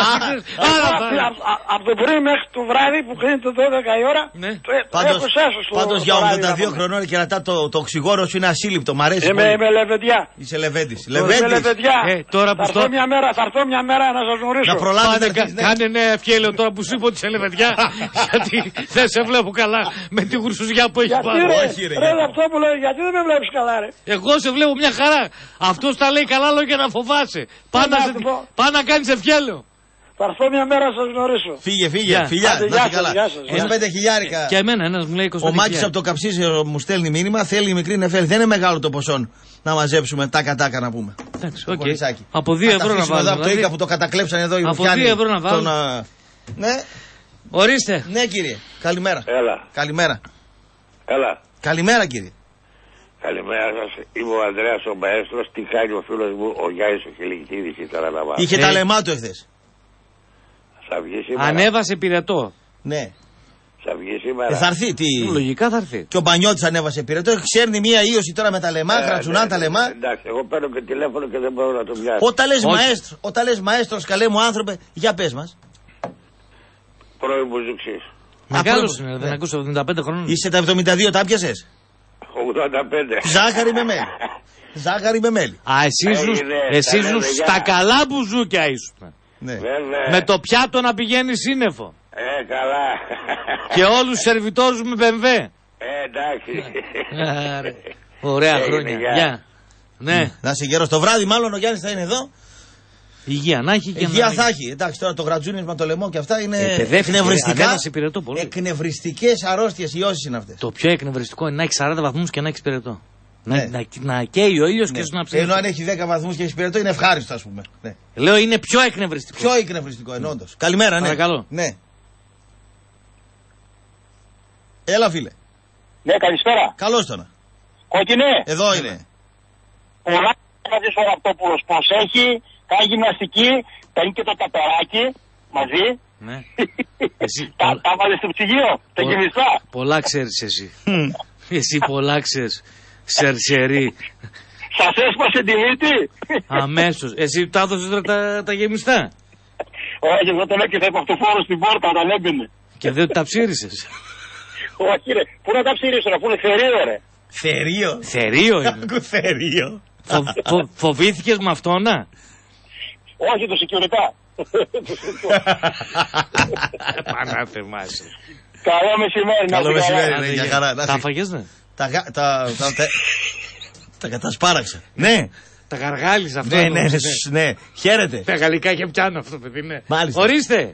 Από το πρωί μέχρι το βράδυ που κλείνει το 12 η ώρα. Έχω εσάς στο. Πάντως για 82 χρονών και ρατά το οξυγόνο σου είναι ασύλληπτο. Μ' αρέσει. Είμαι λεβεντιά. Είσαι λεβέντης. Είμαι λεβεντιά. Θα έρθω μια μέρα να σας γνωρίσω. Να προλάβετε. Κάνε νέα ευχέλαιο τώρα που σου είπα ότι είσαι λεβεντιά. Γιατί δεν σε βλέπω καλά με τη γουρσουζιά που έχει πάνω. Όχι, ρε, αυτό που λέει, γιατί δεν με βλέπεις καλά, ρε. Εγώ σε βλέπω μια χαρά. Αυτός τα λέει καλά λόγια να φοβάσαι. Πά να κάνεις ευχέλαιο. Θα έρθω μια μέρα να σας γνωρίσω. Φύγε, φιλιά, να είσαι καλά. 25 χιλιάρικα. Και εμένα ένας μου λέει 25. Ο Μάκης από το Καψίσιο μου στέλνει μήνυμα, θέλει η μικρή νεφέλη. Δεν είναι μεγάλο το ποσό να μαζέψουμε τάκα να πούμε. Εντάξει, από 2 ευρώ να βάλουμε. Από το Ίκα που το κατακλέψαν εδώ οι Ρουφιάνοι. Από 2 ευρώ να βάλουμε. Ναι. Ορίστε. Ναι κύριε, καλημέρα. Έλα. Καλημέρα. Έλα. Καλημέρα κύριε. Καλημέρα σας. Είμαι ο Ανδρέας ο Μαέστρος. Τι κάνει ο φίλος μου ο Γιάννης ο Χιλικτίδης τώρα να βάλω. Είχε τα λεμά του εχθές. Θα βγει σήμερα. Ανέβασε πυρετό. Ναι. Θα βγει σήμερα. Θα έρθει τι. Λογικά θα έρθει. Και ο Μπανιώτης ανέβασε πυρετό. Ξέρνει μία ίωση τώρα με τα λεμά, χρατσουνά τα λεμά. Εντάξει, εγώ παίρνω και τηλέφωνο και δεν μπορώ να το πιάσω. Όταν λες μαέστρος, καλέ μου άνθρωπε, για πες μας. Πρώην Μπουζουξής. Μεγάλος είναι, δεν ακούσω 75 χρόνων. Είσαι τα 72, τα πιάσες. 85. Ζάχαρη με μέλι. Ζάχαρη με μέλι. Α, εσύ σου στα καλά μπουζούκια ήσουν. Ναι. Με το πιάτο να πηγαίνει σύννεφο. Καλά. Και όλους τους σερβιτόρους με BMW. Εντάξει. Ωραία χρόνια. Γεια. Ναι. Να είσαι γερός. Το βράδυ μάλλον ο Γιάννης θα είναι εδώ. Υγεία να έχει. Υγεία θα έχει. Εντάξει, τώρα το γρατζούνισμα, το λαιμό και αυτά είναι εκνευριστικά. Εκνευριστικές αρρώστιες ιώσεις είναι αυτές. Το πιο εκνευριστικό είναι να έχει 40 βαθμούς και να έχει πυρετό. Να καίει ο ήλιος και να ψήνει. Ενώ αν έχει 10 βαθμούς και έχει πυρετό είναι ευχάριστο, ας πούμε. Ναι. Λέω είναι πιο εκνευριστικό. Πιο εκνευριστικό, όντως. Καλημέρα, ναι. Παρακαλώ. Ναι. Έλα, φίλε. Ναι, καλησπέρα. Καλώς τώρα. Κόκκινε. Εδώ είναι. Πολλά Κάποιος ο Ραπτόπουλος προσέχει, κάνει γυμναστική, παίρνει και το ταπεράκι μαζί. Ναι. Τα βάλες στο ψυγείο, τα γεμιστά. Πολλά ξέρεις εσύ. Εσύ πολλά ξέρεις. Σερσερί. Σας έσπασε τη μύτη. Αμέσως. Εσύ τα έδωσες τα γεμιστά. Όχι, εγώ τον έκανα από αυτοφόρο στην πόρτα όταν έμπαινε. Και δεν τα ψήρισες. Όχι ρε, πού να τα ψηρίσω, να πούνε θερίο ρε. Θερίο. Θερίο είναι. Θερίο. Φοβήθηκες με αυτό να? Όχι, το security. Πανάθεμά σου. Καλό μεσημέρι. Καλό μεσημέρι, για χαρά. Τα φαγες, ναι. Τα κατασπάραξα. Ναι. Τα γαργάλισα αυτό. Ναι. Χαίρετε. Τα γαλλικά είχε πιάνω αυτό, παιδί, ναι. Μάλιστα. Ορίστε.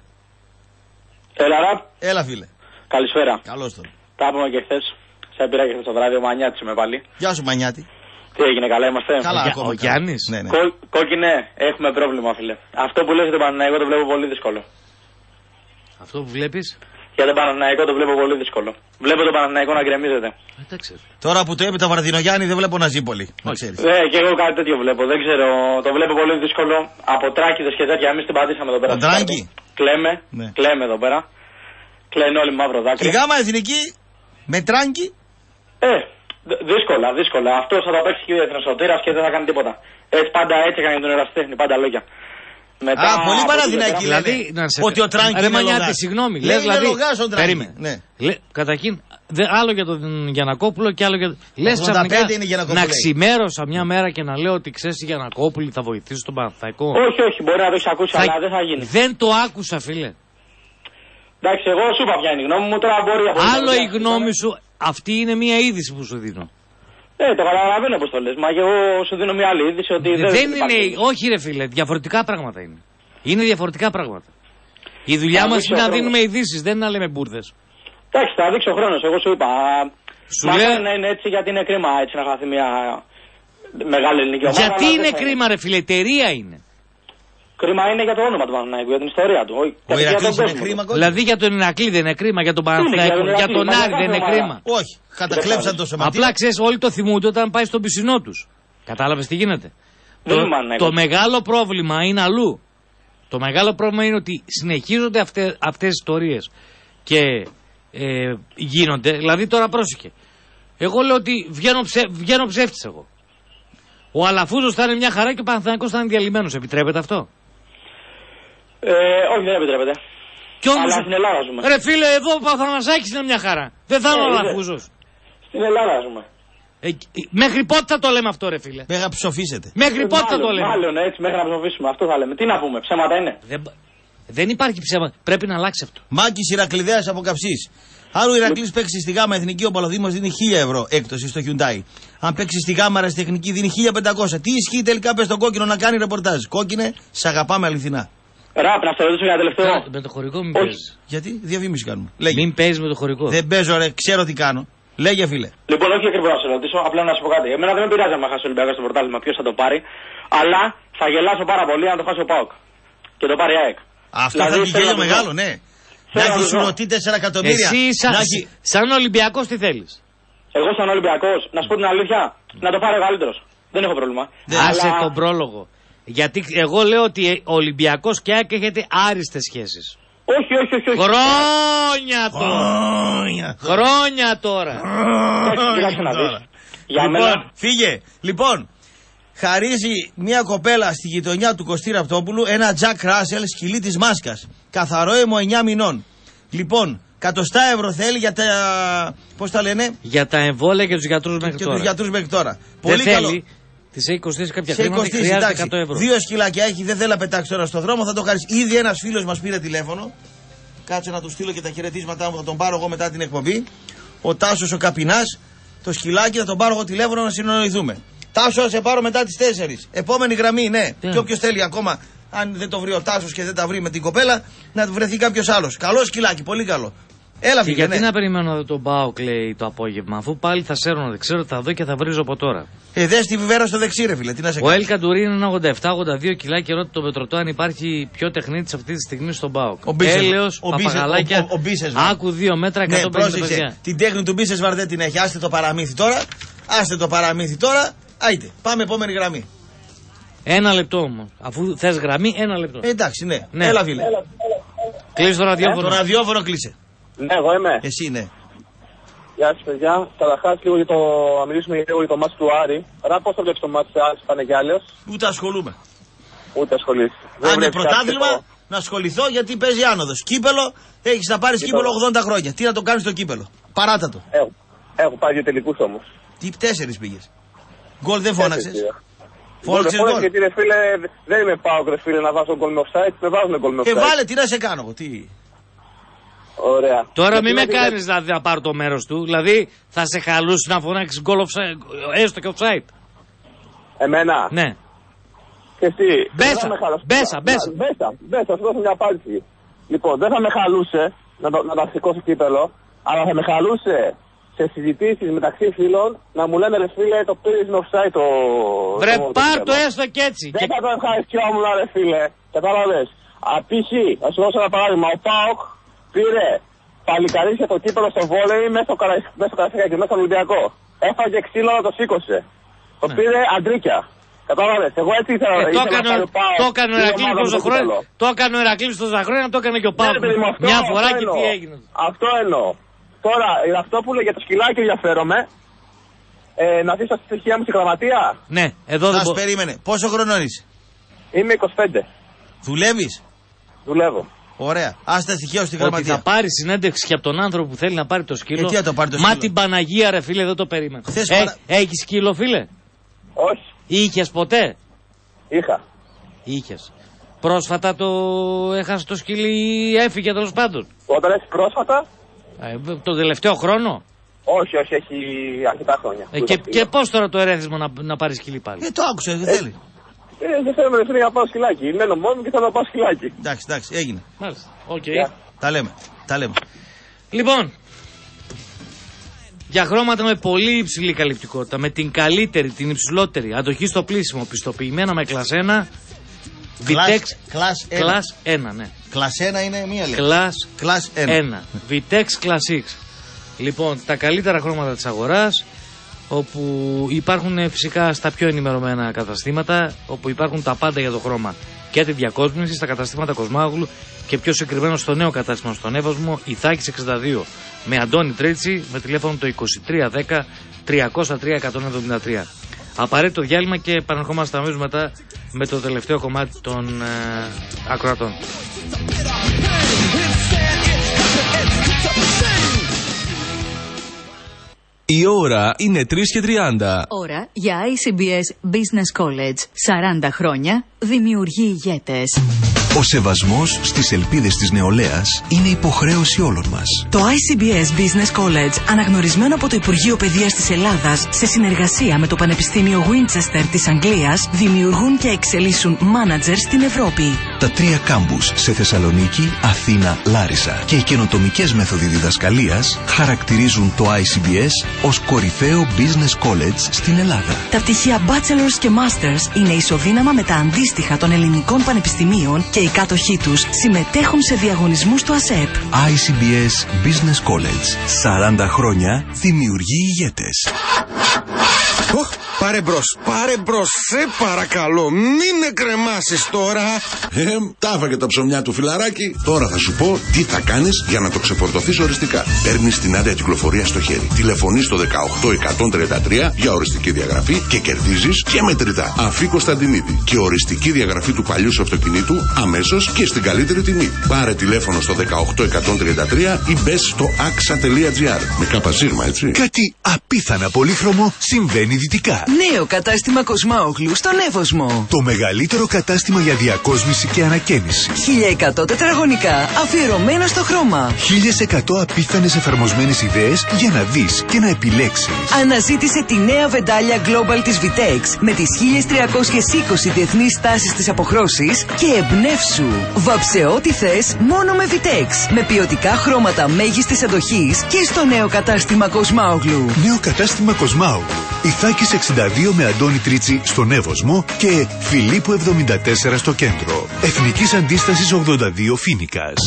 Έλα, φίλε. Καλησπέρα. Καλώς τον. Τα είπαμε και χθες. Σε πήρα και χθες το βράδυ, ο Μανιάτης είμαι πάλι. Γεια σου, Μανιάτη. Τι έγινε, καλά είμαστε? Καλά, ο Γιάννης. Ναι. Κόκκινε, έχουμε πρόβλημα, φίλε. Αυτό που λες για τον Παναθηναϊκό το βλέπω πολύ δύσκολο. Αυτό που βλέπεις? Για τον Παναθηναϊκό το βλέπω πολύ δύσκολο. Βλέπω τον Παναθηναϊκό να γκρεμίζεται. Τώρα που το είπε το Βαρδινογιάννη δεν βλέπω να ζει πολύ. Ναι, και εγώ κάτι τέτοιο βλέπω. Δεν ξέρω, το βλέπω πολύ δύσκολο. Από τράκιδες και τέτοια, εμείς την πατήσαμε εδώ πέρα. Τράκη. Κλαίμε εδώ πέρα. Κλαίνε όλοι μαύρο δάκρυ. Η γάμα εθνική με τράγκη. Δύσκολα. Αυτό θα το παίξει και ο Εθνοσωτήρας και δεν θα κάνει τίποτα. Πάντα έτσι έκανε τον ερασιτέχνη, πάντα λόγια. Μετά, πολύ Παναθηναϊκή δηλαδή. Ότι ο Τράγκη είναι Μανιάτη, συγγνώμη. Λέει δηλαδή. Περίμενε. Ναι. Καταρχήν, άλλο για τον Γιαννακόπουλο και άλλο για. Λες ξαφνικά να ξημέρωσα μια μέρα και να λέω ότι ξέρεις η Γιαννακόπουλη θα βοηθήσει τον Παναθηναϊκό. Όχι, μπορεί να το έχει ακούσει, αλλά δεν θα γίνει. Δεν το άκουσα, φίλε. Εντάξει, εγώ σου είπα ποια είναι η γνώμη μου, τώρα μπορεί από. Άλλο η γνώμη σου, αυτή είναι μια είδηση που σου δίνω. Το καταλαβαίνω πώς το λες, μα και εγώ σου δίνω μια άλλη είδηση ότι δεν είναι. Όχι, ρε φίλε, διαφορετικά πράγματα είναι. Είναι διαφορετικά πράγματα. Η δουλειά μας είναι να δίνουμε ειδήσεις, δεν είναι να λέμε μπουρδες. Εντάξει, θα δείξει ο χρόνος, εγώ σου είπα. Μακάρι να είναι έτσι γιατί είναι κρίμα έτσι να χαθεί μια μεγάλη ελληνική ομάδα. Γιατί είναι κρίμα, ρε φίλε, εταιρεία είναι. Κρίμα είναι για το όνομα του Παναθηναϊκού, για την ιστορία του. Ο Ηρακλής είναι κρίμα. Δηλαδή για τον Ηρακλή δεν είναι κρίμα, για τον Παναθηναϊκό, για τον Άρη δεν είναι κρίμα. Όχι, κατακλέψαν το σωματείο. Απλά ξέρεις, όλοι το θυμούνται όταν πάει στον πισινό τους. Κατάλαβες τι γίνεται? Το μεγάλο πρόβλημα είναι αλλού. Το μεγάλο πρόβλημα είναι ότι συνεχίζονται αυτές τις ιστορίες και γίνονται. Δηλαδή τώρα πρόσεχε. Εγώ λέω ότι βγαίνω ψεύτης εγώ. Ο Αλαφούζος θα είναι μια χαρά και ο Παναθηναϊκός θα είναι διαλυμένος. Επιτρέπεται αυτό? Όχι, δεν επιτρέπεται. Αλλά στην Ελλάδα ζούμε. Ρε φίλε, εδώ ο Παθανασάκης είναι μια χαρά. Δεν θα είναι ο Αλαφούζος. Στην Ελλάδα ζούμε. Μέχρι πότε θα το λέμε αυτό, ρε φίλε? Μέχρι να ψοφήσετε. Μέχρι πότε θα το λέμε? Μάλλον έτσι, μέχρι να ψοφήσουμε. Αυτό θα λέμε. Τι να πούμε, ψέματα είναι. Δεν υπάρχει ψέμα. Πρέπει να αλλάξει αυτό. Μάκης Ηρακλειδέας από Καψής. Αν ο Ηρακλής παίξει στη γάμα εθνική, ο Παλωδήμος δίνει 1.000 ευρώ έκπτωση στο Hyundai. Αν παίξει στη γάμα αεραστεχνική, δίνει 1.500. Τι ισχύει τελικά, πες στον Κόκκινο να κάνει ρεπορτάζ? Κόκκινε, σ' αγαπάμε αληθινά. Ραπ, να σε ρωτήσω για τελευταίο. Με το χωρικό μην παίζει. Γιατί, διαφήμιση κάνουμε. Μην παίζει με το χωρικό. Δεν παίζω, ρε, ξέρω τι κάνω. Λέγε, φίλε. Λοιπόν, όχι ακριβώς να σε ρωτήσω, απλά να σου πω κάτι. Εμένα δεν με πειράζει να χάσει ο Ολυμπιακός στο πρωτάθλημα, ποιος θα το πάρει. Αλλά θα γελάσω πάρα πολύ αν το χάσει ο ΠΑΟΚ. Και το πάρει ΑΕΚ. Αυτό δηλαδή, θα έχει γέλιο μεγάλο, ναι. Να έχει σουρωτή 4 εκατομμύρια. Εσύ σαν Ολυμπιακός τι θέλεις? Εγώ σαν Ολυμπιακός, να σου πω την αλήθεια, να το πάρει ο καλύτερος. Δεν έχω πρόβλημα. Άσε τον πρόλογο. Γιατί εγώ λέω ότι ο Ολυμπιακός και ΑΕΚ έχετε άριστες σχέσεις. Όχι. Χρόνια τώρα. Για μένα. Φύγε. Λοιπόν, χαρίζει μια κοπέλα στη γειτονιά του Κωστή Ραπτόπουλου ένα Jack Russell σκυλί της Μάσκας. Καθαρό αίμο 9 μηνών. Λοιπόν, 100 ευρώ θέλει για τα. Πώς τα λένε? Για τα εμβόλια και τους γιατρούς μέχρι τώρα. Πολύ καλό. Της έχει κοστίσει κάποια χρήματα και χρειάζεται 100 ευρώ. 2 σκυλάκια έχει, δεν θέλει να πετάξει τώρα στο δρόμο, θα το χαρίσει. Ήδη ένας φίλος μας πήρε τηλέφωνο. Κάτσε να του στείλω και τα χαιρετίσματά μου, θα τον πάρω εγώ μετά την εκπομπή. Ο Τάσος ο Καπινάς, το σκυλάκι, θα τον πάρω εγώ τηλέφωνο να συνοηθούμε. Τάσο, σε πάρω μετά τις 4. Επόμενη γραμμή, ναι. Και όποιος θέλει ακόμα, αν δεν το βρει ο Τάσος και δεν τα βρει με την κοπέλα, να βρεθεί κάποιος άλλος. Καλό σκυλάκι, πολύ καλό. Έλα, φίλε. Γιατί να περιμένω να δω τον ΠΑΟΚ, λέει, το απόγευμα, αφού πάλι θα σέρνω, δεν ξέρω, θα δω και θα βρίζω από τώρα. Δες τη βιβέρα στο δεξί, ρε φίλε, τι να σε κάνει. Ο Ελ Καντουρί είναι 87-82 κιλά και ρώτα τον Πετρωτό αν υπάρχει πιο τεχνίτης αυτή τη στιγμή στον ΠΑΟΚ. Έλεος, παπαγαλάκια, άκου 2 μέτρα 150 παιδιά. Την τέχνη του Μπίσεσβαρ δεν την έχει. Άστε το παραμύθι τώρα. Άιτε, πάμε επόμενη γραμμή. Ένα λεπτό όμως. Αφού θες γραμμή, ένα λεπτό. Εντάξει, ναι. Έλα, φίλε. Κλείσε το ραδιόφωνο. Το ραδιόφωνο κλείσε. Ναι, εγώ είμαι. Εσύ, ναι. Γεια σας, παιδιά. Καταρχάς, να μιλήσουμε λίγο για το μάτς του Άρη. Πώς το βλέπεις το μάτς του Άρη, Πανεγιάλεος? Ούτε ασχολούμαι. Ούτε ασχολείσαι. Αν είναι πρωτάθλημα, να ασχοληθώ γιατί παίζει άνοδος. Κύπελο, έχεις να πάρεις κύπελο 80 χρόνια. Τι να το κάνεις στο κύπελο? Παράτα το. Έχω πάει 2 τελικούς όμως. Τι 4 πήγες? Γκολ δεν φώναξες? Φώναξες γκολ? Γιατί ρε φίλε, δεν είμαι πάω ρε φίλε να βάζω γκολ με offside, με βάζουν γκολ με offside. Βάλε, τι να σε κάνω, τι. Ωραία. Τώρα μην με κάνεις να πάρω το μέρος του. Δηλαδή θα σε χαλούσει να φωνάξεις γκολ έστω και offside. Εμένα? Ναι. Και εσύ. Μπέσα. Θα σου δώσω μια απάντηση. Λοιπόν, δεν θα με χαλούσε να τα σηκώσει κύπελο, αλλά θα με χαλούσε σε συζητήσεις μεταξύ φίλων να μου λένε ρε φίλε το πήρες με offside το... Βρε πάρ' το έστω και έτσι. Δεν θα το ευχαριστιόμουν ρε φίλε. Κατάλαβες. Απ' θα σου δώσω ένα παράδειγμα. Ο ΠΑΟΚ πήρε παλικαρίσια το κύπελο στο βόλεϊ μέσα στο Καρασίκα και μέσα στο Ολυμπιακό. Έφαγε ξύλο να το σήκωσε. Το πήρε αντρίκια. Κατάλαβες, εγώ έτσι ήθελα να πάω. Το έκανε ο Ηρακλής τόσα χρόνια. Το έκανε ο Ηρακλής τόσα χρόνια, το έκανε και ο ΠΑΟΚ. Μια φορά και τι έγινε. Αυτό εννοώ. Τώρα, αυτό που λέει για το σκυλάκι ενδιαφέρομαι. Να αφήσω τα στοιχεία μου στη γραμματεία. Ναι, εδώ δεν μπορώ. Περίμενε. Πόσο χρονών είσαι? Είμαι 25. Δουλεύεις? Δουλεύω. Ωραία. Ας τα στοιχεία στη γραμματεία. Ότι θα πάρει συνέντευξη και από τον άνθρωπο που θέλει να πάρει το σκύλο. Τι θα το πάρει το σκύλο? Μα την Παναγία ρε φίλε, δεν το περίμενα. Έχεις σκύλο φίλε? Όχι. Είχες ποτέ? Είχες. Πρόσφατα το έχασε το σκύλι ή έφυγε τέλος πάντων? Όταν έχει πρόσφατα? Το τελευταίο χρόνο? Όχι, έχει αρκετά χρόνια. Και πώς τώρα το ερέθισμα να πάρει σκύλι πάλι? Το άκουσε, δεν θέλει. Δεν θέλω να να πάω σκυλάκι. Μένω μόνο και θέλω να πάω σκυλάκι. Εντάξει, έγινε. Μάλιστα. Okay. Τα λέμε. Λοιπόν, για χρώματα με πολύ υψηλή καλυπτικότητα, με την καλύτερη, την υψηλότερη αντοχή στο πλήσιμο, πιστοποιημένα με κλας 1. Vitex Class 1, ναι. Class 1 είναι μία λέξη. Class 1. Vitex Class X. Λοιπόν, τα καλύτερα χρώματα της αγοράς, όπου υπάρχουν φυσικά στα πιο ενημερωμένα καταστήματα, όπου υπάρχουν τα πάντα για το χρώμα και τη διακόσμηση, στα καταστήματα Κοσμάγλου και πιο συγκεκριμένα στο νέο κατάστημα στον Εύωσμο, Ιθάκης 62, με Αντώνη Τρίτσι, με τηλέφωνο το 2310 303 173. Απαραίτητο διάλειμμα και επανερχόμαστε αμέσως μετά με το τελευταίο κομμάτι των ακροατών. Η ώρα είναι 3:30. Ώρα για ICBS Business College. 40 χρόνια δημιουργεί ηγέτες. Ο σεβασμός στις ελπίδες της νεολαίας είναι υποχρέωση όλων μας. Το ICBS Business College, αναγνωρισμένο από το Υπουργείο Παιδείας της Ελλάδας, σε συνεργασία με το Πανεπιστήμιο Winchester της Αγγλίας, δημιουργούν και εξελίσσουν μάνατζερ στην Ευρώπη. Τα 3 κάμπους σε Θεσσαλονίκη, Αθήνα, Λάρισα και οι καινοτομικές μέθοδοι διδασκαλίας χαρακτηρίζουν το ICBS ως κορυφαίο business college στην Ελλάδα. Τα πτυχία Bachelors και Masters είναι ισοδύναμα με τα αντίστοιχα των ελληνικών πανεπιστημίων και οι κάτοχοί τους συμμετέχουν σε διαγωνισμούς του ΑΣΕΠ. ICBS Business College. 40 χρόνια δημιουργεί ηγέτες. Πάρε μπρος, σε παρακαλώ, μην με κρεμάσεις τώρα. Τάφα και τα ψωμιά του φιλαράκι. Τώρα θα σου πω τι θα κάνεις για να το ξεφορτωθείς οριστικά. Παίρνεις την άδεια κυκλοφορία στο χέρι. Τηλεφωνείς στο 18133 για οριστική διαγραφή και κερδίζεις και μετρητά. Αφή Κωνσταντινίδη και οριστική διαγραφή του παλιού σου αυτοκινήτου αμέσως και στην καλύτερη τιμή. Πάρε τηλέφωνο στο 18133 ή μπες στο axa.gr. Με καπασίγμα, έτσι. Κάτι απίθανα πολύχρωμο συμβαίνει δυτικά. Νέο κατάστημα Κοσμάογλου στον Εύωσμο. Το μεγαλύτερο κατάστημα για διακόσμηση και ανακαίνιση. 1100 τετραγωνικά αφιερωμένα στο χρώμα. 1100 απίθανες εφαρμοσμένες ιδέες για να δεις και να επιλέξεις. Αναζήτησε τη νέα βεντάλια Global της Vitex με τις 1320 διεθνείς τάσεις της αποχρώσης και εμπνεύσου. Βάψε ό,τι θες μόνο με Vitex. Με ποιοτικά χρώματα μέγιστης αντοχής και στο νέο κατάστημα Κοσμάογλου. Νέο κατάστημα Κοσμάογλου. Ιθάκης 62 με Αντώνη Τρίτσι στον Εύωσμο και Φιλίππου 74 στο κέντρο. Εθνικής Αντίστασης 82 Φοίνικας.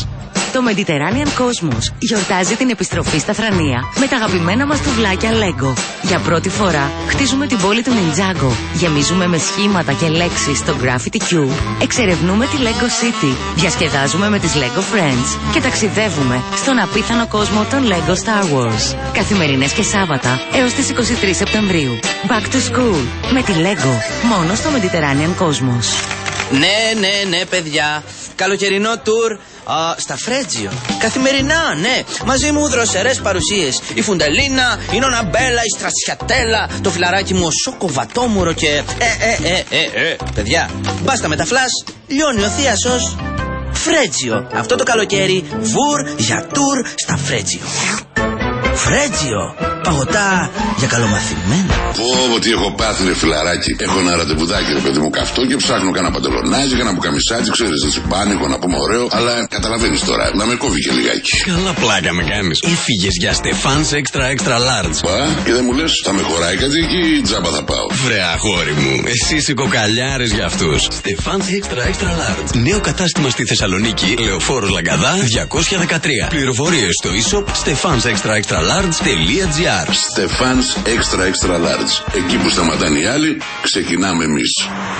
Το Mediterranean Cosmos γιορτάζει την επιστροφή στα Θρανία με τα αγαπημένα μας τουβλάκια Lego. Για πρώτη φορά χτίζουμε την πόλη του Ninjago. Γεμίζουμε με σχήματα και λέξεις το Graffiti Cube. Εξερευνούμε τη Lego City. Διασκεδάζουμε με τις Lego Friends. Και ταξιδεύουμε στον απίθανο κόσμο των Lego Star Wars. Καθημερινές και Σάββατα έως τις 23 Σεπτεμβρίου. Back to school με τη Lego. Μόνο στο Mediterranean Cosmos. Ναι, παιδιά. Καλοκαιρινό tour στα Φρέτζιο. Καθημερινά, ναι. Μαζί μου δροσερές παρουσίες. Η Φουντελίνα, η Νοναμπέλα, η Στρατσιατέλα, το φιλαράκι μου ο Σόκο Βατόμουρο και... Παιδιά, μπάστα με τα φλας, λιώνει ο θείασος. Φρέτζιο. Αυτό το καλοκαίρι, βουρ για tour στα Φρέτζιο. Φρέτζιο. Παγωτά για καλομαθημένα. Πω, τι έχω πάθει, ρε φιλαράκι. Έχω ένα ραντεβουδάκι, ρε παιδί μου, καυτό και ψάχνω κανένα παντελονάζι, κανένα μπουκαμισάκι, ξέρεις, έτσι πάνικο, να πούμε ωραίο. Αλλά καταλαβαίνεις τώρα, να με κόβει και λιγάκι. Καλά πλάκα με κάνεις. Έφυγες για Στεφάνς Extra Large. Πα, και δεν μου λες, θα με χωράει κάτι εκεί, τζάμπα θα πάω. Βρε αγόρι μου, εσύ είσαι κοκαλιάρης για αυτούς. Στεφάνς Extra Large. Νέο κατάστημα στη Θεσσαλονίκη, Λεωφόρος Λαγκαδά 213. Πληροφορίες στο e-shop stefansextralarge.gr. Στεφάνς Extra Large. Εκεί που σταματάνε οι άλλοι, ξεκινάμε εμείς.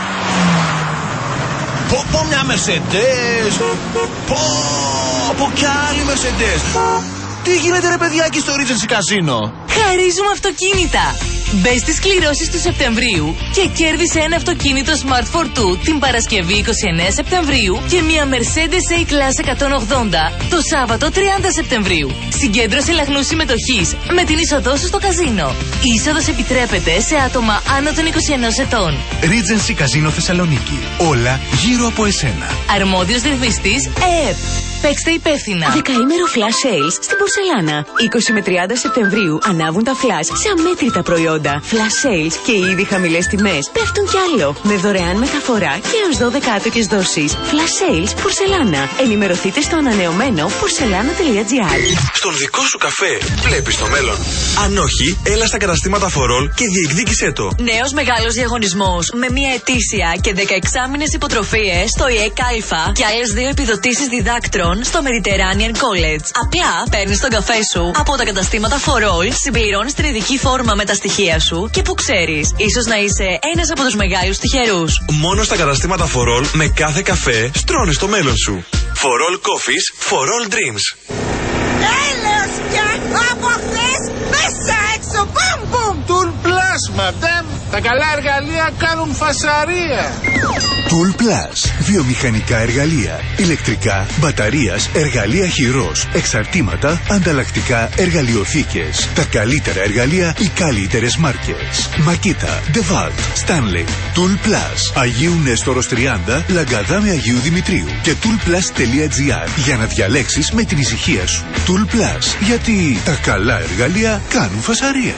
Πω μια Mercedes. Πω κι άλλη Mercedes. Τι γίνεται ρε παιδιάκι στο Regency Casino? Χαρίζουμε αυτοκίνητα. Μπες στις κληρώσεις του Σεπτεμβρίου και κέρδισε ένα αυτοκίνητο Smart Fortwo την Παρασκευή 29 Σεπτεμβρίου και μια Mercedes A-Class 180 το Σάββατο 30 Σεπτεμβρίου. Συγκέντρωσε λαχνούς συμμετοχής με την είσοδό σου στο καζίνο. Η είσοδος επιτρέπεται σε άτομα άνω των 21 ετών. Regency Casino Θεσσαλονίκη. Όλα γύρω από εσένα. Αρμόδιος ρυθμιστής ΕΕΠ. Παίξτε υπεύθυνα. Δεκαήμερο flash sales στην Πορσελάνα. 20 με 30 Σεπτεμβρίου ανάβουν τα flash σε αμέτρητα προϊόντα. Flash sales και οι ήδη χαμηλές τιμές πέφτουν κι άλλο. Με δωρεάν μεταφορά και έως 12 άτοκες δόσεις. Flash sales Πορσελάνα. Ενημερωθείτε στο ανανεωμένο porcelana.gr. Στον δικό σου καφέ βλέπεις το μέλλον? Αν όχι, έλα στα καταστήματα Φορόλ και διεκδίκησέ το. Νέος μεγάλος διαγωνισμός με μια ετήσια και 16 μήνες υποτροφίες στο ΙΕΚ Α και άλλες 2 επιδοτήσεις διδάκτρων στο Mediterranean College. Απλά παίρνεις τον καφέ σου από τα καταστήματα Φορόλ, συμπληρώνεις την ειδική φόρμα με τα στοιχεία σου και που ξέρεις, ίσως να είσαι ένας από τους μεγάλους τυχερούς. Μόνο στα καταστήματα Φορόλ με κάθε καφέ στρώνεις το μέλλον σου. Φορόλ Coffees, Φορόλ Dreams. Έλεος πια από χθες μέσα έξω, μπαμ. Tool Plus, madame. Τα καλά εργαλεία κάνουν φασαρία. Tool Plus. Βιομηχανικά εργαλεία, ηλεκτρικά, μπαταρίας, εργαλεία χειρός, εξαρτήματα, ανταλλακτικά, εργαλειοθήκες. Τα καλύτερα εργαλεία, οι καλύτερες μάρκες. Makita, DeWalt, Stanley. Tool Plus. Αγίου Νέστορος 30, Λαγκαδά με Αγίου Δημητρίου. Και toolplus.gr για να διαλέξεις με την ησυχία σου. Tool Plus. Γιατί τα καλά εργαλεία κάνουν φασαρία.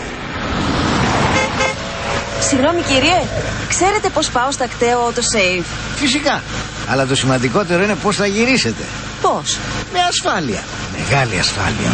Συγγνώμη κύριε, ξέρετε πώς πάω στα κταίο autosave? Φυσικά, αλλά το σημαντικότερο είναι πώς θα γυρίσετε. Πώς? Με ασφάλεια, μεγάλη ασφάλεια.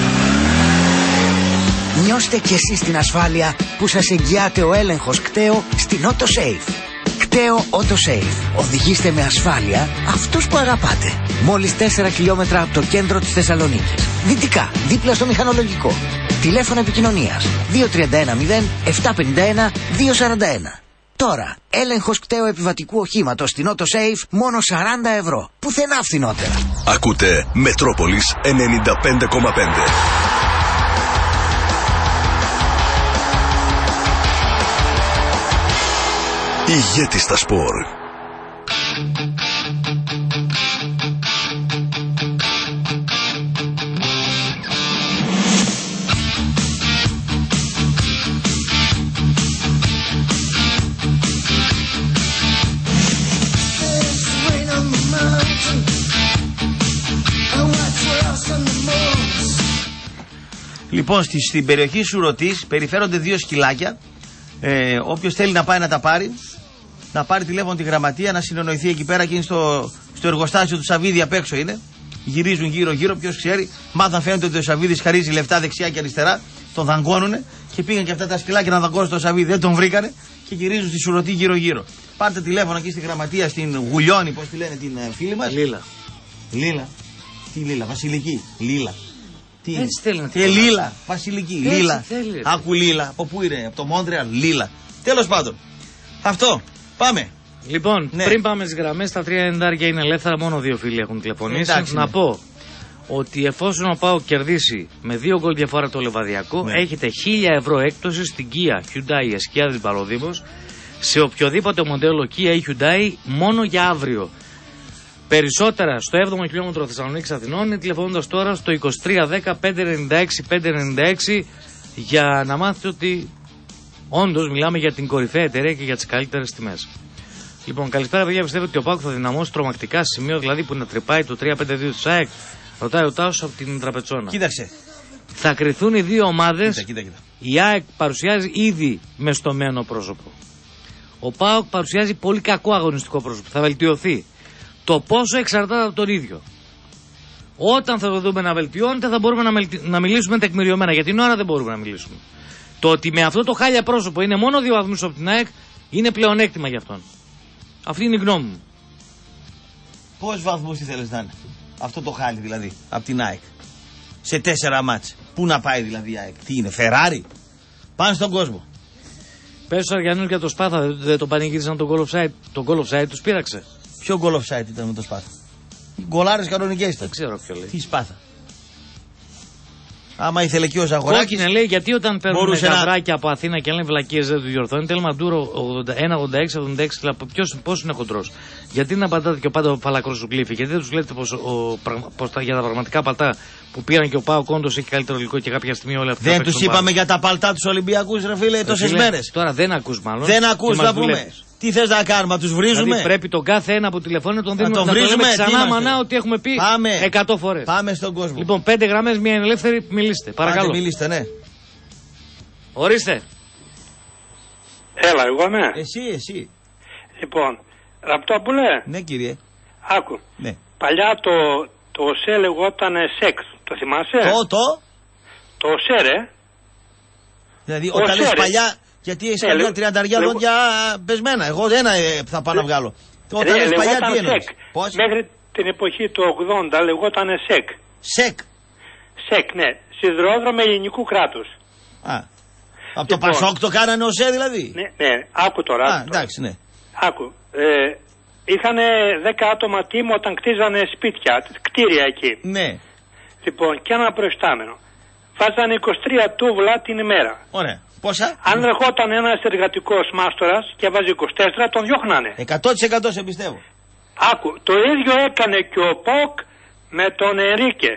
Νιώστε κι εσείς την ασφάλεια που σας εγγυάται ο έλεγχος κταίο στην autosave. Κταίο autosave. Οδηγήστε με ασφάλεια αυτούς που αγαπάτε. Μόλις 4 χιλιόμετρα από το κέντρο της Θεσσαλονίκης. Δυτικά, δίπλα στο μηχανολογικό. Τηλέφωνο επικοινωνίας 2310 751 241. Τώρα, έλεγχος κταίου επιβατικού οχήματος στην autosave μόνο 40 ευρώ. Πουθενά φθηνότερα. Ακούτε Μετρόπολης 95,5. Ηγέτη στα σπορ. Λοιπόν, στην περιοχή Σουρωτής περιφέρονται 2 σκυλάκια. Όποιος θέλει να πάει να τα πάρει, να πάρει τηλέφωνο τη γραμματεία, να συνεννοηθεί εκεί πέρα και είναι στο εργοστάσιο του Σαββίδη απ' έξω είναι. Γυρίζουν γύρω-γύρω, ποιος ξέρει. Μάθαν φαίνεται ότι ο Σαββίδης χαρίζει λεφτά δεξιά και αριστερά. Τον δαγκώνουνε και πήγαν και αυτά τα σκυλάκια να δαγκώσουν τον Σαββίδη. Δεν τον βρήκανε και γυρίζουν στη Σουρωτή γύρω-γύρω. Πάρτε τηλέφωνο εκεί στη γραμματεία, στην Γουλιώνη, πώς τη λένε την φίλη μας. Λίλα. Λίλα. Τι Λίλα, Βασιλική. Λίλα. Τι έτσι θέλει να Λίλα, Βασιλική. Λίλα. Άκου Λίλα. Από πού είναι, από το Μόντρεαλ. Λίλα. Τέλος πάντων. Αυτό. Πάμε. Λοιπόν, πριν πάμε στις γραμμές, τα 3.90 είναι ελεύθερα. Μόνο 2 φίλοι έχουν τηλεφωνήσει. Να πω ότι εφόσον ο ΠΑΟΚ κερδίσει με 2 γκολ διαφορά το Λεβαδιακό, έχετε 1.000 ευρώ έκπτωση στην Kia Hyundai Εσκιάδης Μπαλοδήμος σε οποιοδήποτε μοντέλο Kia ή Hyundai μόνο για αύριο. Περισσότερα στο 7ο χιλιόμετρο Θεσσαλονίκης Αθηνών, τηλεφωνώντας τώρα στο 2310 596 596 για να μάθετε ότι όντως μιλάμε για την κορυφαία εταιρεία και για τις καλύτερες τιμές. Λοιπόν, καλησπέρα παιδιά, πιστεύετε ότι ο ΠΑΟΚ θα δυναμώσει τρομακτικά σε σημείο δηλαδή που να τρυπάει το 3-5-2 του ΑΕΚ? Ρωτάει ο Τάσος από την Τραπετσόνα. Κοίταξε. Θα κριθούν οι δύο ομάδες. Κοίτα. Η ΑΕΚ παρουσιάζει ήδη μεστομένο πρόσωπο. Ο ΠΑΟΚ παρουσιάζει πολύ κακό αγωνιστικό πρόσωπο. Θα βελτιωθεί. Το πόσο εξαρτάται από τον ίδιο. Όταν θα το δούμε να βελτιώνεται, θα μπορούμε να μιλήσουμε τεκμηριωμένα. Για την ώρα δεν μπορούμε να μιλήσουμε. Το ότι με αυτό το χάλια πρόσωπο είναι μόνο 2 βαθμούς από την ΑΕΚ είναι πλεονέκτημα για αυτόν. Αυτή είναι η γνώμη μου. Πόσους βαθμούς ήθελες να είναι αυτό το χάλι δηλαδή από την ΑΕΚ σε 4 μάτς? Πού να πάει δηλαδή η ΑΕΚ? Τι είναι, Φεράρι? Πάνε στον κόσμο. Πες στους Αργιανούς για το Σπάθα, δεν το πανηγύρισαν τον goal offside? Τον goal offside τους πείραξε. Ποιο goal offside ήταν με το Σπάθα? Γκολάρες κανονικές ήταν. Δεν ξέρω ποιο λέει. Τι Σπάθα? Άμα ήθελε και ο Ζαγοράκης. Κόκκινε λέει, γιατί όταν παίρνουν γαβράκια από Αθήνα και λένε βλακίες δεν του διορθώνει. Τέλμα Μαντούρο 1,86-76. Πώς είναι χοντρός? Γιατί να πατάτε και ο πάντα ο φαλακρός σου κλείφει? Γιατί δεν τους λέτε πως για τα πραγματικά πατά που πήραν και ο Πάο Κόντος έχει καλύτερο υλικό και κάποια στιγμή όλα αυτά? Δεν τους είπαμε για τα παλτά τους Ολυμπιακούς, ρε φίλε, τόσες μέρες. Τώρα δεν ακούς μάλλον. Δεν ακούς, να πούμε. Τι θες να κάνουμε, να τους βρίζουμε? Δηλαδή πρέπει τον κάθε ένα που τηλεφώνει να τον δίνουμε, να τον βρίζουμε ξανά μανά ότι έχουμε πει 100 φορές. Πάμε στον κόσμο. Λοιπόν, 5 γραμμές, μία είναι ελεύθερη, μιλήστε. Παρακαλώ. Άντε, μιλήστε, ναι. Ορίστε. Έλα, εγώ ναι. Εσύ. Λοιπόν, Ραπτόπουλε. Ναι, κύριε. Άκου. Ναι. Παλιά το ΟΣΕ λεγόταν σεξ. Το θυμάσαι? Το ΟΣΕ, ρε. Δηλαδή, όταν λες παλιά. Γιατί έχει καμιά 30 δόντια πεσμένα. Εγώ ένα θα πάω να βγάλω. Όταν λες παλιά τι εννοείς? Μέχρι την εποχή του 80 λεγόταν ΣΕΚ. ΣΕΚ, ναι. Σιδηρόδρομο ελληνικού κράτους. Από το Πασόκ το κάνανε ΟΣΕ δηλαδή? Ναι. Άκου τώρα. Εντάξει, ναι. Άκου. Είχαν 10 άτομα τίμο όταν κτίζανε σπίτια, κτίρια εκεί. Ναι. Λοιπόν, και ένα προϊστάμενο. Βάζανε 23 τούβλα την ημέρα. Ωραία. Πόσα? Αν ερχόταν ένας εργατικός μάστορας και βάζει 24, τον διώχνανε. 100% σε πιστεύω. Άκου, το ίδιο έκανε και ο ΠΟΚ με τον Ενρίκε.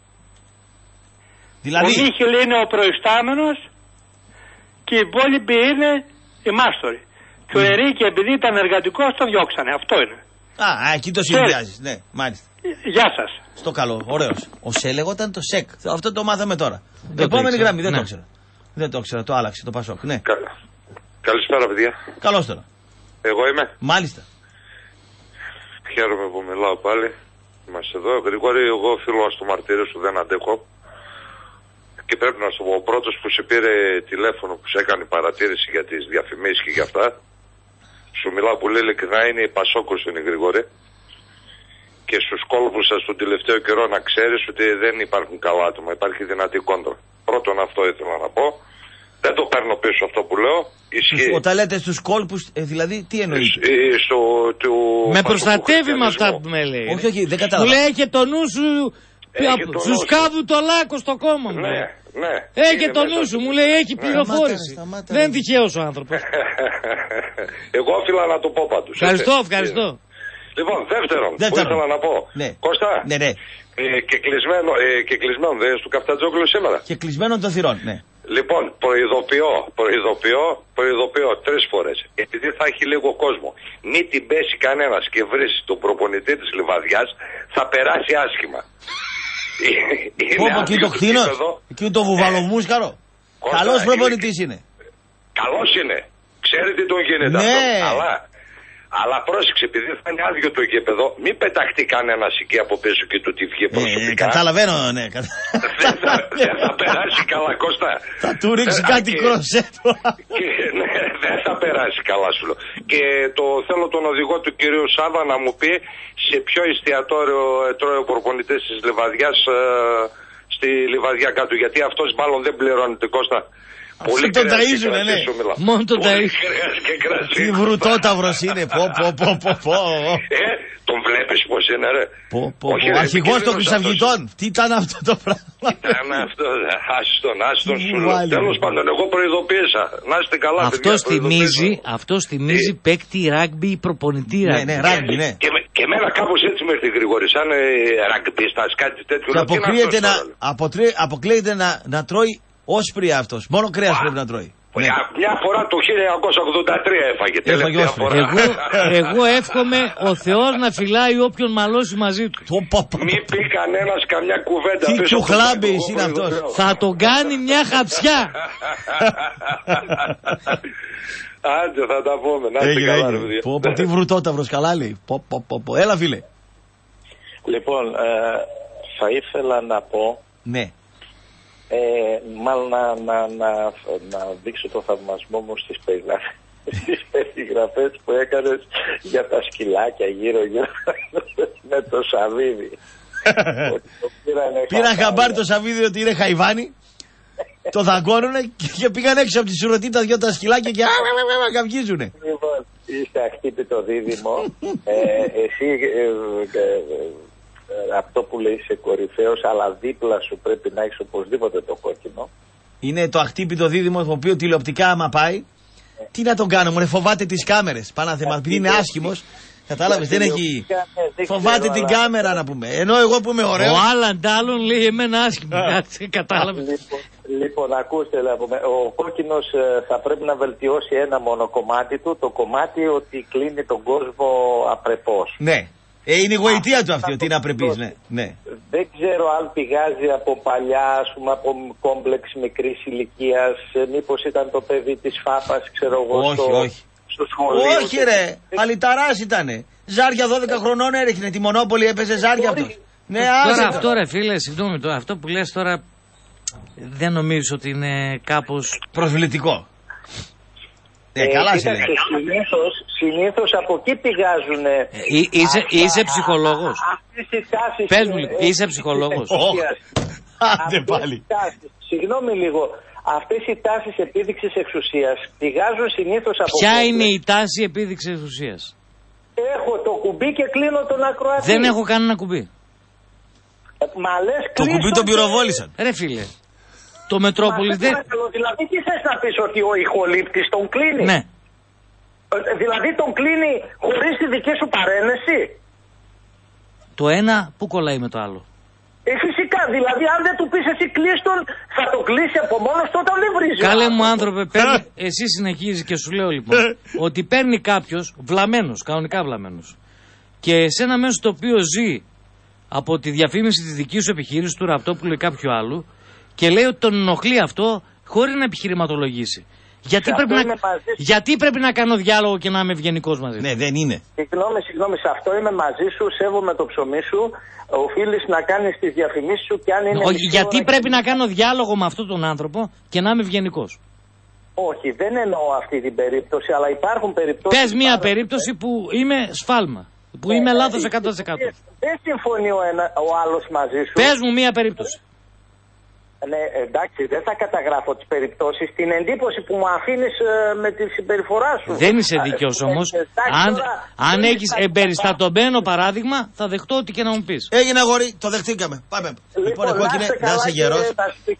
Δηλαδή... Ο Μίχελ είναι ο προϊστάμενος και οι υπόλοιποι είναι οι μάστοροι. Και ο Ενρίκε, επειδή ήταν εργατικός, τον διώξανε. Αυτό είναι. Εκεί το συνδυάζεις. Ναι, μάλιστα. Γεια σας. Στο καλό, ωραίος. Ο ΣΕ λέγονταν το ΣΕΚ. Αυτό το μάθαμε τώρα. Επόμενη γραμμή, δεν το ήξερα. Δεν το ήξερα, το άλλαξε το Πασόκ. Ναι. Καλησπέρα, παιδιά. Καλώς τώρα. Εγώ είμαι. Μάλιστα. Χαίρομαι που μιλάω πάλι. Είμαστε εδώ. Γρηγόρη, εγώ φίλο στο μαρτύριο σου δεν αντέχω. Και πρέπει να σου πω, ο πρώτος που σε πήρε τηλέφωνο, που σε έκανε παρατήρηση για τις διαφημίσεις και για αυτά, σου μιλάω πολύ ειλικρινά, είναι η Πασόκος, είναι η Γρηγόρη. Και στους κόλπους σας τον τελευταίο καιρό να ξέρεις ότι δεν υπάρχουν καλά άτομα, υπάρχει δυνατή κόντρα. Πρώτον αυτό ήθελα να πω. Δεν το παίρνω πίσω αυτό που λέω. Ισχύει. Όταν λέτε στους κόλπους, δηλαδή τι εννοείτε? Με προστατεύει με αυτά που με λέει. Όχι, δεν κατάλαβα. Μου λέει έχει το νου σου, σου σκάβουν το λάκκο στο κόμμα μου. Ναι. Έχει το νου σου, μου λέει έχει πληροφόρηση. Δεν είναι τυχαίος ο άνθρωπος. Εγώ οφείλα να το πω πάντως. Ευχαριστώ. Λοιπόν, δεύτερον, που ήθελα να πω. Ναι. Κώστα. Ναι. Και κλεισμένο δεν είναι του Καφτατζόγλου σήμερα. Και κλεισμένο των θυρών, ναι. Λοιπόν, προειδοποιώ 3 φορές. Επειδή θα έχει λίγο κόσμο. Μην την πέσει κανένας και βρει τον προπονητή της Λιβαδιάς, θα περάσει άσχημα. Πω εκεί το κτίνο, εκεί το βουβαλομούσκαρο. Καλός προπονητής είναι. Καλός είναι. Ξέρετε τι τον γίνεται αυτό. Αλλά πρόσεξε, επειδή θα είναι άδειο το γήπεδο, μην πεταχτεί κανένας εκεί από πίσω και του τη βγει προσωπικά. Καταλαβαίνω, ναι. Δεν θα περάσει καλά, Κώστα. Θα του ρίξει κάτι κροσέτο. Ναι, δεν δεν θα περάσει καλά σου λέω. Και θέλω τον οδηγό του κυρίου Σάβα να μου πει σε ποιο εστιατόριο τρώει ο προπονητής της Λιβαδιάς στη Λιβαδιά κάτω. Γιατί αυτός μάλλον δεν πληρώνει την Κώστα. Πολύ τον ταΐζουνε, ναι. Μόνο τον ταΐζουνε. Τι βρουτόταυρος είναι, πω. Τον βλέπεις πως είναι, ρε. Ο αρχηγός των Χρυσαυγητών. Τι ήταν αυτό το πράγμα. Ήταν αυτό, άστον σου λέω. Τέλος πάντων, εγώ προειδοποίησα. Να είστε καλά, αυτός θυμίζει παίκτη ράγκμπι ή προπονητή ράγκμπι. Ναι, ράγκμπι, ναι. Και εμένα κάπως έτσι με έρθει Γρηγόρη, σαν ραγκμπίστας, κάτι τέτοιο. Και αποκλείεται να τρώει όσπρια αυτός. Μόνο κρέας πρέπει να τρώει. Μια φορά το 1983 έφαγε. Τελευταία φορά. Εγώ εύχομαι ο Θεός να φυλάει όποιον μαλώσει μαζί του. Μη πει κανένας καμιά κουβέντα. Τι τσουχλάμπης είναι αυτός. Θα τον κάνει μια χαψιά. Άντε θα τα πούμε. Να είστε καλά ρε παιδιά. Τι βρουτόταυρος, καλά λέει. Έλα φίλε. Λοιπόν, θα ήθελα να πω. Ναι. Μάλλον να δείξω το θαυμασμό μου στις περιγραφές που έκανες για τα σκυλάκια γύρω με το Σαββίδι. Πήραν χαμπάρι το Σαββίδι ότι είναι χαϊβάνι, το δαγκώνουνε και πήγαν έξω από τη σουρωτή τα δυο τα σκυλάκια και καυγίζουνε. Λοιπόν, είστε αχτύπητο δίδυμο. Εσύ αυτό που λέει είσαι κορυφαίος, αλλά δίπλα σου πρέπει να έχεις οπωσδήποτε το κόκκινο. Είναι το αχτύπητο δίδυμο το οποίο τηλεοπτικά άμα πάει, τι να τον κάνω, μωρέ, φοβάται τις κάμερες. Πανάθεμα, επειδή είναι άσχημος, κατάλαβες, δεν έχει. Φοβάται την κάμερα να πούμε. Ενώ εγώ που είμαι ωραίος. Ο Άλαντ άλλον λέει εμένα άσχημο. Κατάλαβες. Λοιπόν, ακούστε, ο κόκκινος θα πρέπει να βελτιώσει ένα μόνο κομμάτι του, το κομμάτι ότι κλείνει τον κόσμο απρεπώς. Ναι. Είναι η γοητεία του αυτή, ότι είναι απρεπής, ναι. Δεν ξέρω αν πηγάζει από παλιά, ας πούμε, από κόμπλεξ μικρής ηλικίας, μήπως ήταν το παιδί της Φάπας, ξέρω εγώ, στο σχολείο. Όχι ρε, αλυταράς ήτανε. Ζάρια 12 χρονών έριχνε, τη Μονόπολη έπαιζε ζάρια αυτός. Ναι, τώρα αυτό ρε φίλε, συγγνώμη, αυτό που λες τώρα δεν νομίζω ότι είναι κάπως προσβλητικό. Καλά συνήθως από εκεί πηγάζουν. Είσαι ψυχολόγος. Πες μου λίγο, είσαι ψυχολόγος. Άντε πάλι. Συγγνώμη λίγο. Αυτές οι τάσεις επίδειξης εξουσίας πηγάζουν συνήθως από. Ποια είναι η τάση επίδειξης εξουσίας? Έχω το κουμπί και κλείνω τον ακροατή. Δεν έχω κανένα κουμπί. Μα λες το κουμπί τον πυροβόλησαν. Ρε φίλε, το Μετρόπολης δεν. Δηλαδή τι θες να πεις, ότι ο ηχολήπτης τον κλείνει? Ναι. Δηλαδή τον κλείνει χωρίς τη δική σου παρένεση? Το ένα που κολλάει με το άλλο. Φυσικά, δηλαδή αν δεν του πεις εσύ κλείστον, θα το κλείσει από μόνος του όταν δεν βρίζει. Καλέ μου άνθρωπε, εσύ συνεχίζεις και σου λέω λοιπόν ότι παίρνει κάποιος βλαμμένος, κανονικά βλαμμένος, και σε ένα μέσο το οποίο ζει από τη διαφήμιση της δικής σου επιχείρησης, του Ραπτόπουλου ή κάποιου άλλου, και λέει ότι τον ενοχλεί αυτό χωρίς να επιχειρηματολογήσει. Γιατί πρέπει να κάνω διάλογο και να είμαι ευγενικός μαζί? Ναι, δεν είναι. Συγγνώμη, σε αυτό είμαι μαζί σου, σέβομαι το ψωμί σου. Οφείλεις να κάνεις τις διαφημίσεις σου και αν είναι. Όχι, γιατί πρέπει να κάνω διάλογο με αυτόν τον άνθρωπο και να είμαι ευγενικός? Όχι, δεν εννοώ αυτή την περίπτωση, αλλά υπάρχουν περιπτώσεις. Πες μια περίπτωση που είμαι σφάλμα, που είμαι λάθος 100%. Δεν συμφωνεί ο άλλος μαζί σου. Πες μου μια περίπτωση. Ναι, εντάξει, δεν θα καταγράφω τις περιπτώσεις. Την εντύπωση που μου αφήνεις με τη συμπεριφορά σου. Δεν είσαι δίκαιος όμως. Αν έχεις εμπεριστατωμένο παράδειγμα, θα δεχτώ ό,τι και να μου πεις. Έγινε αγόρι, το δεχτήκαμε. Πάμε. Λοιπόν, εγώ να είσαι γερός.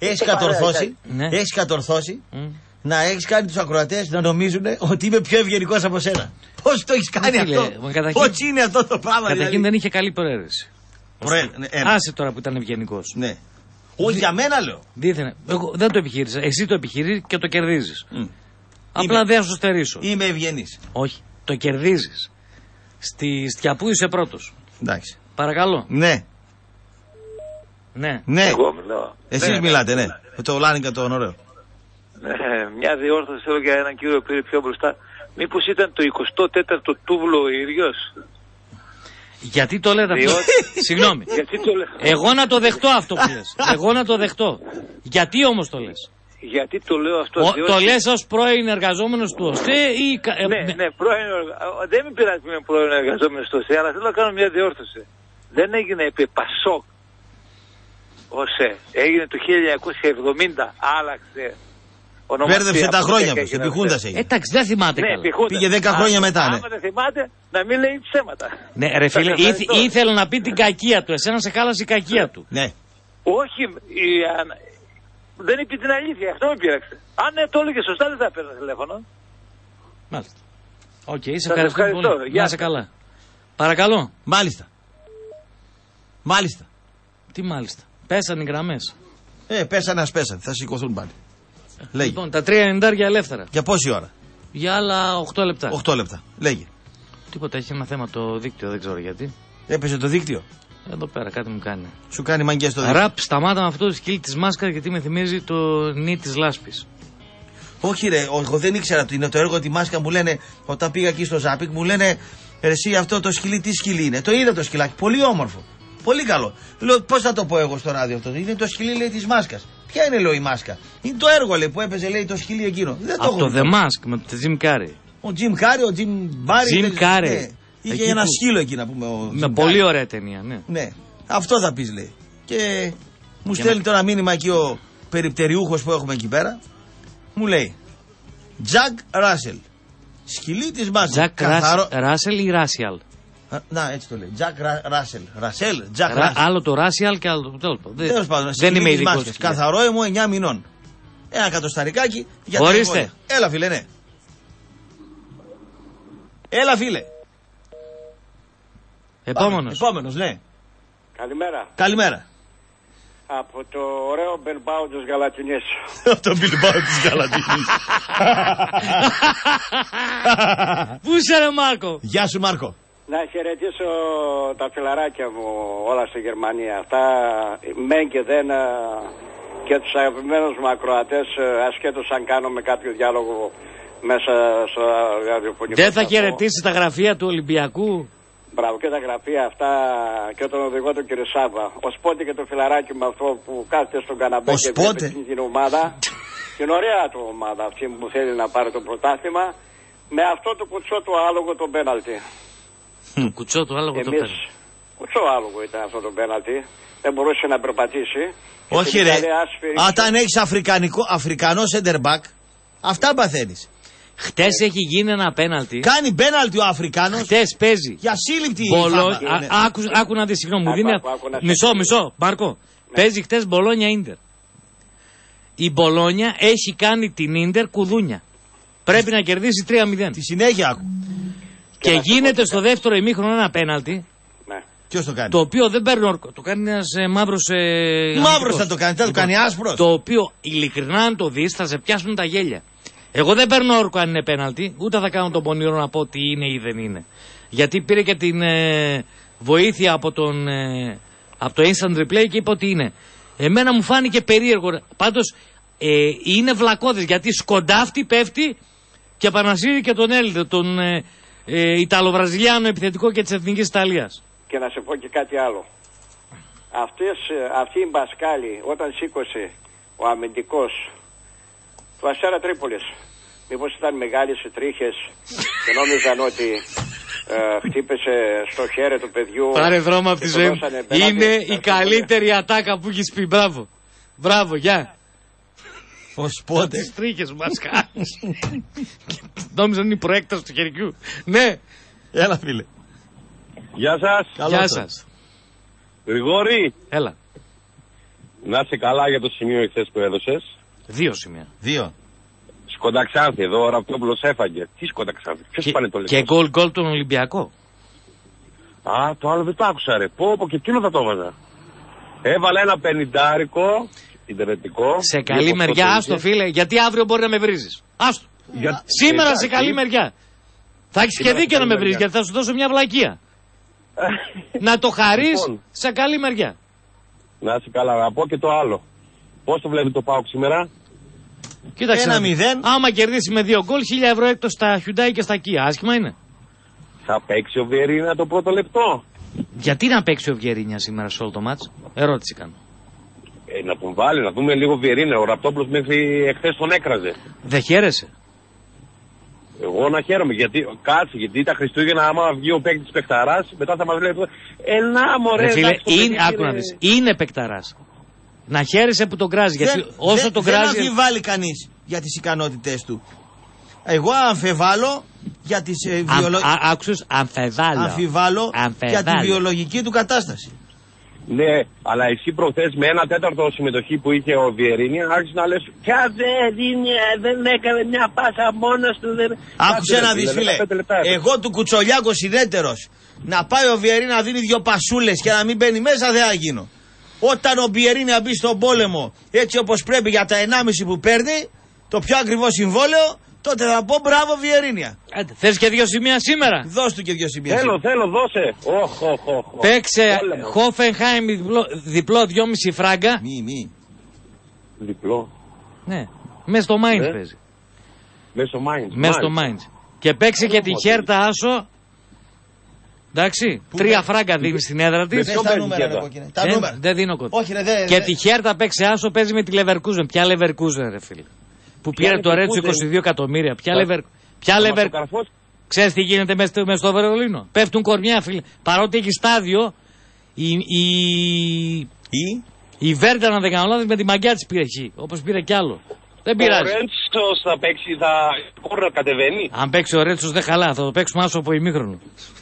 Έχεις κατορθώσει να έχεις κάνει τους ακροατές να νομίζουν ότι είμαι πιο ευγενικός από σένα. Πώς το έχεις κάνει αυτό? Πώς είναι αυτό το πράγμα? Καταρχήν δεν είχε καλή προαίρεση. Άσε τώρα που ήταν ευγενικός. Ναι. Όχι για μένα λέω. Εγώ δεν το επιχείρησα. Εσύ το επιχειρείς και το κερδίζεις. Απλά δεν σου στερήσω. Είμαι ευγενής. Όχι. Το κερδίζεις. Στη Στιαπού είσαι πρώτος. Εντάξει. Παρακαλώ. Ναι. Ναι. Εγώ μιλάω. Εσείς μιλάτε, ναι. Το Λάνικα τον ωραίο. Μια διόρθωση θέλω για έναν κύριο που πήρε πιο μπροστά. Μήπως ήταν το 24ο τούβλο ο ίδιος? Γιατί το λέτε αυτό? Συγγνώμη. Εγώ να το δεχτώ αυτό που λες. Εγώ να το δεχτώ. Γιατί όμως το λες? Γιατί το λέω αυτό? Το λες ως πρώην εργαζόμενος του ΟΣΕ ή... Ναι, πρώην. Δεν με πειράζει που είμαι πρώην εργαζόμενος του ΟΣΕ, αλλά θέλω να κάνω μια διόρθωση. Δεν έγινε επί Πασόκ ΟΣΕ. Έγινε το 1970, άλλαξε ονομασία. Μπέρδεψε τα χρόνια που επί Χούντας έγινε. Εντάξει, δεν θυμάται καλά. Πήγε 10 χρόνια μετά, ναι. Άμα δεν θυμάται, να μην λέει ψέματα. Ναι, ρε φίλε, ήθελε να πει την κακία του. Εσένα σε χάλασε η κακία του. Ναι. Όχι, δεν είπε την αλήθεια, αυτό με πείραξε. Αν το έλεγε σωστά, δεν θα παίρνω τηλέφωνο. Μάλιστα. Οκ, σε ευχαριστώ πολύ. Να είσαι καλά. Παρακαλώ. Μάλιστα. Μάλιστα. Τι μάλιστα? Πέσανε οι γραμμές. Πέσανε, ας πέσανε. Θα σηκωθούν πάλι. Λέγε. Λοιπόν, τα 3.90 ελεύθερα. Για πόση ώρα? Για άλλα 8 λεπτά. 8 λεπτά. Λέγε. Τίποτα, έχει ένα θέμα το δίκτυο, δεν ξέρω γιατί. Έπεσε το δίκτυο. Εδώ πέρα κάτι μου κάνει. Σου κάνει μαγκές το δίκτυο. Ραπ, σταμάτα με αυτό το σκύλι της μάσκας γιατί με θυμίζει το νι της λάσπης. Όχι ρε, εγώ δεν ήξερα ότι είναι το έργο τη μάσκα. Μου λένε, όταν πήγα εκεί στο Ζάπικ, μου λένε εσύ αυτό το σκυλί τι σκυλί είναι? Το είδα το σκυλάκι, πολύ όμορφο. Πολύ καλό. Λέω, πώς θα το πω εγώ στο ράδιο αυτό? Είναι το σκυλί, λέει, της μάσκας. Ποια είναι, λέω, η μάσκα? Είναι το έργο, λέει, που έπαιζε, λέει, το σκυλί εκείνο. Δεν από το The Mask με τον Jim Carrey. Ο Jim Carrey, ο Jim Barry. Jim Carrey. Είχε ένα σκύλο εκεί, να πούμε. Με πολύ ωραία ταινία, ναι. Ναι. Αυτό θα πεις, λέει. Και μου στέλνει τώρα μήνυμα εκεί ο περιπτεριούχος που έχουμε εκεί πέρα. Μου λέει Jack Russell, σκυλί της μάσκας. Jack Russell ή Russell? Να, έτσι το λέει. Jack Russell. Jack Russell. Άλλο το Russell και άλλο το τέλος πάντων. Δεν είμαι ειδικός. Καθαρό αίμο 9 μηνών. Ένα κατοσταρικάκι για τα εμβόλια. Έλα, φίλε, ναι. Έλα, φίλε. Επόμενος, ναι. Καλημέρα. Καλημέρα. Από το ωραίο Μπιλμπάο της Γαλατινής. Από το Μπιλμπάο της Γαλατινής. Πού είσαι ρε Μάρκο? Γεια σου Μάρκο. Να χαιρετήσω τα φιλαράκια μου όλα στη Γερμανία. Αυτά μεν και δεν και τους αγαπημένους μου ακροατές, ασχέτως αν κάνουμε κάποιο διάλογο μέσα στο ραδιοφωνικό. Δεν θα χαιρετήσει τα γραφεία του Ολυμπιακού? Μπράβο, και τα γραφεία αυτά και τον οδηγό του κ. Σάβα. Ο Σπότε και το φιλαράκι με αυτό που κάθεται στον καναπέ και βλέπει την ομάδα. Την ωραία του ομάδα αυτή που θέλει να πάρει το πρωτάθλημα. Με αυτό το κουτσό του άλογο τον πέναλτι. Το κουτσό του άλογο τον πέναλτι. Κουτσό άλογο ήταν αυτό το πέναλτι. Δεν μπορούσε να περπατήσει. Όχι ρε. Όταν έχεις Αφρικανό center back, αυτά παθαίνεις. Χτες έχει γίνει ένα πέναλτι. Κάνει πέναλτι ο Αφρικάνος. Χτες παίζει. Για σύλληπτη. Άκου να δει, συγγνώμη. Μου δίνει. Μισό, Μάρκο. Ναι. Παίζει χτες Μπολόνια Ίντερ. Η Μπολόνια έχει κάνει την Ίντερ κουδούνια. Πρέπει να κερδίσει 3-0. Τη συνέχεια άκου. Και γίνεται στο δεύτερο ημίχρονο ένα πέναλτι. Ναι. Ποιος το κάνει? Το οποίο δεν παίρνει όρκο. Το κάνει ένας μαύρος. Μαύρος θα το κάνει, θα το κάνει άσπρος. Το οποίο ειλικρινά αν το δεις θα σε πιάσουν τα γέλια. Εγώ δεν παίρνω όρκο αν είναι πέναλτι, ούτε θα κάνω τον πονηρό να πω τι είναι ή δεν είναι. Γιατί πήρε και την βοήθεια από το instant replay και είπε ότι είναι. Εμένα μου φάνηκε περίεργο. Πάντως είναι βλακώδες γιατί σκοντάφτει, πέφτει και επανασύρει και τον Έλληνα, τον Ιταλοβραζιλιάνο επιθετικό και της Εθνικής Ιταλίας. Και να σε πω και κάτι άλλο. Αυτή η μπασκάλη όταν σήκωσε ο αμυντικός του Αστέρα Τρίπολης, μήπως ήταν μεγάλες οι τρίχες και νόμιζαν ότι χτύπησε στο χέρι του παιδιού. Πάρε δρόμο από τη ζωή μου. Είναι η καλύτερη ατάκα που έχεις πει. Μπράβο. Μπράβο, γεια. Ως πότε. Τις τρίχες μας κάνεις. Νόμιζαν είναι η προέκταση του χεριού. Ναι. Έλα φίλε. Γεια σας. Γεια σας. Γρηγόρη. Έλα. Να είσαι καλά για το σημείο εχθές που έδωσες. 2 σημεία. 2. Σκονταξάνθη εδώ, ο Ραπτόπουλος έφαγε. Τι Σκονταξάνθη, ποιος πάνε το λεπτό. Και γκολ τον Ολυμπιακό. Α, το άλλο δεν το άκουσα ρε. Πω και εκείνο θα το έβαζα. Έβαλε ένα 50 ιντερνετικό. Σε καλή μεριά, άστο φίλε, γιατί αύριο μπορεί να με βρίζεις. Άστο. Σήμερα σε καλή μεριά. Θα έχεις και δίκιο να με βρίζεις, γιατί θα σου δώσω μια βλακεία. Να το χαρείς λοιπόν, σε καλή μεριά. Να είσαι καλά, να πω και το άλλο. Πώς το βλέπει το ΠΑΟΚ σήμερα? Κοίταξε. 1-0. Άμα κερδίσει με 2 γκολ, 1.000 ευρώ έκτος στα Hyundai και στα Kia. Άσχημα είναι. Θα παίξει ο Βιερίνια το πρώτο λεπτό. Γιατί να παίξει ο Βιερίνια σήμερα σε όλο το μάτς? Ερώτηση κάνω. να τον βάλει, να δούμε λίγο Βιερίνια. Ο Ραπτόπουλος μέχρι εχθές τον έκραζε. Δεν χαίρεσαι? Εγώ να χαίρομαι, γιατί τα Χριστούγεννα, άμα βγει ο παίκτης παιχταράς, μετά θα μας λέει μωρέ, άκου να δεις, είναι παικταράς. Να χαίρεσαι που τον κράζει, γιατί όσο τον κράζει... Δεν αμφιβάλλει κανείς για τις ικανότητες του. Εγώ αμφιβάλλω για τις αμφιβάλλω για τη βιολογική του κατάσταση. Ναι, αλλά εσύ προχθές με 1/4 συμμετοχή που είχε ο Βιερίνια άρχισε να λες ποια Βιερίνια, δεν έκανε μια πάσα μόνος του. Άκουσε να δεις, φίλε, εγώ του Κουτσολιάκο συνέτερος να πάει ο Βιερίνια να δίνει 2 πασούλες και να μην μπαίνει μέσα, δεν θα γίνω. Όταν ο Βιερίνια μπει στον πόλεμο έτσι όπως πρέπει για τα 1,5 που παίρνει, το πιο ακριβό συμβόλαιο, τότε θα πω μπράβο Βιερίνια. Θες και 2 σημεία σήμερα? Δώσ' του και 2 σημεία. Θέλω, δώσε. Παίξε Χόφενχάιμ διπλό 2,5 φράγκα. Μη. Διπλό. Ναι, μέσα στο Mainz παίζει. Μέσα στο Mainz. Και παίξε και τη Χέρτα άσο. Εντάξει, 3 φράγκα δίνει στην έδρα της. Δεν δίνω κοντά. Και τη Χέρτα παίξε άσο, παίζει με τη Leverkusen. Ποια Leverkusen, ρε φίλε? Που πήρε το Ρέτσο 22 εκατομμύρια. Ποια Leverkusen? Ξέρεις τι γίνεται μέσα στο Βερολίνο? Πέφτουν κορμιά, φίλε. Παρότι έχει στάδιο, η Βέρντα, να δεν κάνω λάθος, με τη μαγκιά της πήρε εκεί. Όπως πήρε κι άλλο. Δεν πειράζει. Ο Ρέτσος θα παίξει, θα κατεβαίνει. Αν παίξει ο Ρέτσος δεν χαλά, θα το παίξουμε άσο από ημίχρονο.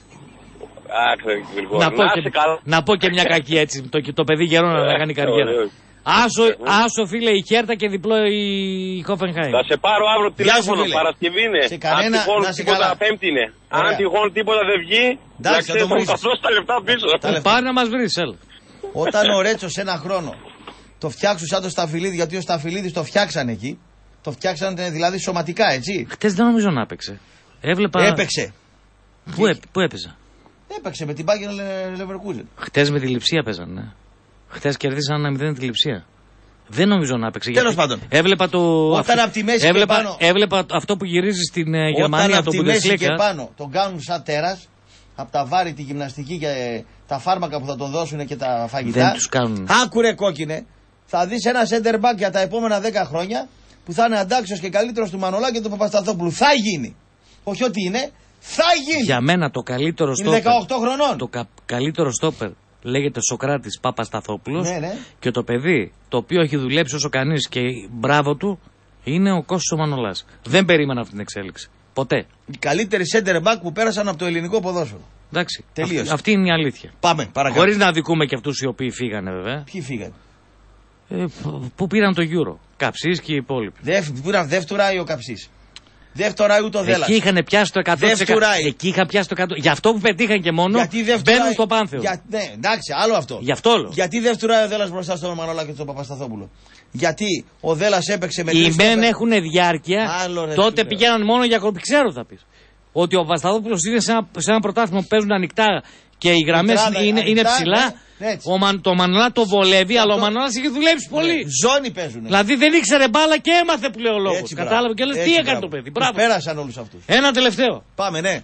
Να πω και μια κακή έτσι. Το παιδί γερό να κάνει καριέρα. Άσο φίλε η Χέρτα και διπλό η Χόφενχάιμ. Θα σε πάρω αύριο τηλέφωνο, Παρασκευή είναι. Αν τυχόν τίποτα Πέμπτη είναι. Αν τυχόν τίποτα δεν βγει, θα ξέρεις θα μου τα δώσει τα λεφτά πίσω. Πάρε να μας βρεις, έλα. Όταν ο Ρέτσος ένα χρόνο το φτιάξουν σαν το Σταφυλίδη, γιατί ο Σταφυλίδης το φτιάξαν εκεί. Το φτιάξαν δηλαδή σωματικά, έτσι. Χτες δεν νομίζω να έπαιξε. Έπαιξε. Πού έπαιζε? Έπαιξε με την Bayern Leverkusen. Χτες με τη Λειψία παίζανε. Ναι. Χτες κερδίσαν 1-0 τη Λειψία. Δεν νομίζω να έπαιξε. Τέλος πάντων. Έβλεπα όταν από τη μέση και πάνω. Έβλεπα αυτό που γυρίζει στην Γερμανία. Όταν από τη μέση και πάνω τον κάνουν σαν τέρας. Από τα βάρη, τη γυμναστική και τα φάρμακα που θα τον δώσουν και τα φαγητά. Δεν τους κάνουν. Άκουρε κόκκινε. Θα δεις ένα center back για τα επόμενα 10 χρόνια που θα είναι αντάξιος και καλύτερος του Μανολά και του Παπασταθόπουλου. Θα γίνει. Όχι ότι είναι. Θα γίνει. Για μένα το καλύτερο στόπερ. 18 χρονών. Το καλύτερο στόπερ λέγεται Σοκράτης Παπασταθόπουλος. Ναι. Και το παιδί το οποίο έχει δουλέψει όσο κανείς και μπράβο του είναι ο Κώστας ο Μανολάς. Δεν περίμενα αυτή την εξέλιξη. Ποτέ. Οι καλύτεροι center back που πέρασαν από το ελληνικό ποδόσφαιρο. Εντάξει. Τελείωσε. Αυτή είναι η αλήθεια. Πάμε, παρακαλώ. Χωρίς να δικούμε και αυτούς οι οποίοι φύγανε, βέβαια. Ποιοι φύγανε? Που πήραν το Euro. Καψής και οι υπόλοιποι. Πού ήταν δεύτερα ή ο Καψής? Δεύτερα ούτε ο Δέλλας. Εκεί είχαν πιάσει το 100%. Εκεί είχαν πιάσει το 100%. Γι' αυτό που πετύχαν και μόνο μπαίνουν στο Πάνθεο. Ναι, εντάξει, άλλο αυτό. Γι' αυτό λέω. Γιατί δεύτερα ο Δέλλας μπροστά στον Μανολά και τον Παπασταθόπουλο? Γιατί ο Δέλλας έπαιξε με οι μεν έχουν διάρκεια. Τότε πηγαίναν μόνο για κομπή. Ξέρω θα πει. Ότι ο Παπασταθόπουλος είναι σε ένα πρωτάθλημα που παίζουν ανοιχτά και οι γραμμές είναι ψηλά. Το Μανολά το βολεύει, αλλά ο Μανολάς έχει δουλέψει πολύ. Ζώνη παίζουν. Δηλαδή δεν ήξερε μπάλα και έμαθε που λέει ο λόγος. Κατάλαβε και λες τι έκανε το παιδί. Μπράβο. Πέρασαν όλους αυτούς. Ένα τελευταίο. Πάμε, ναι.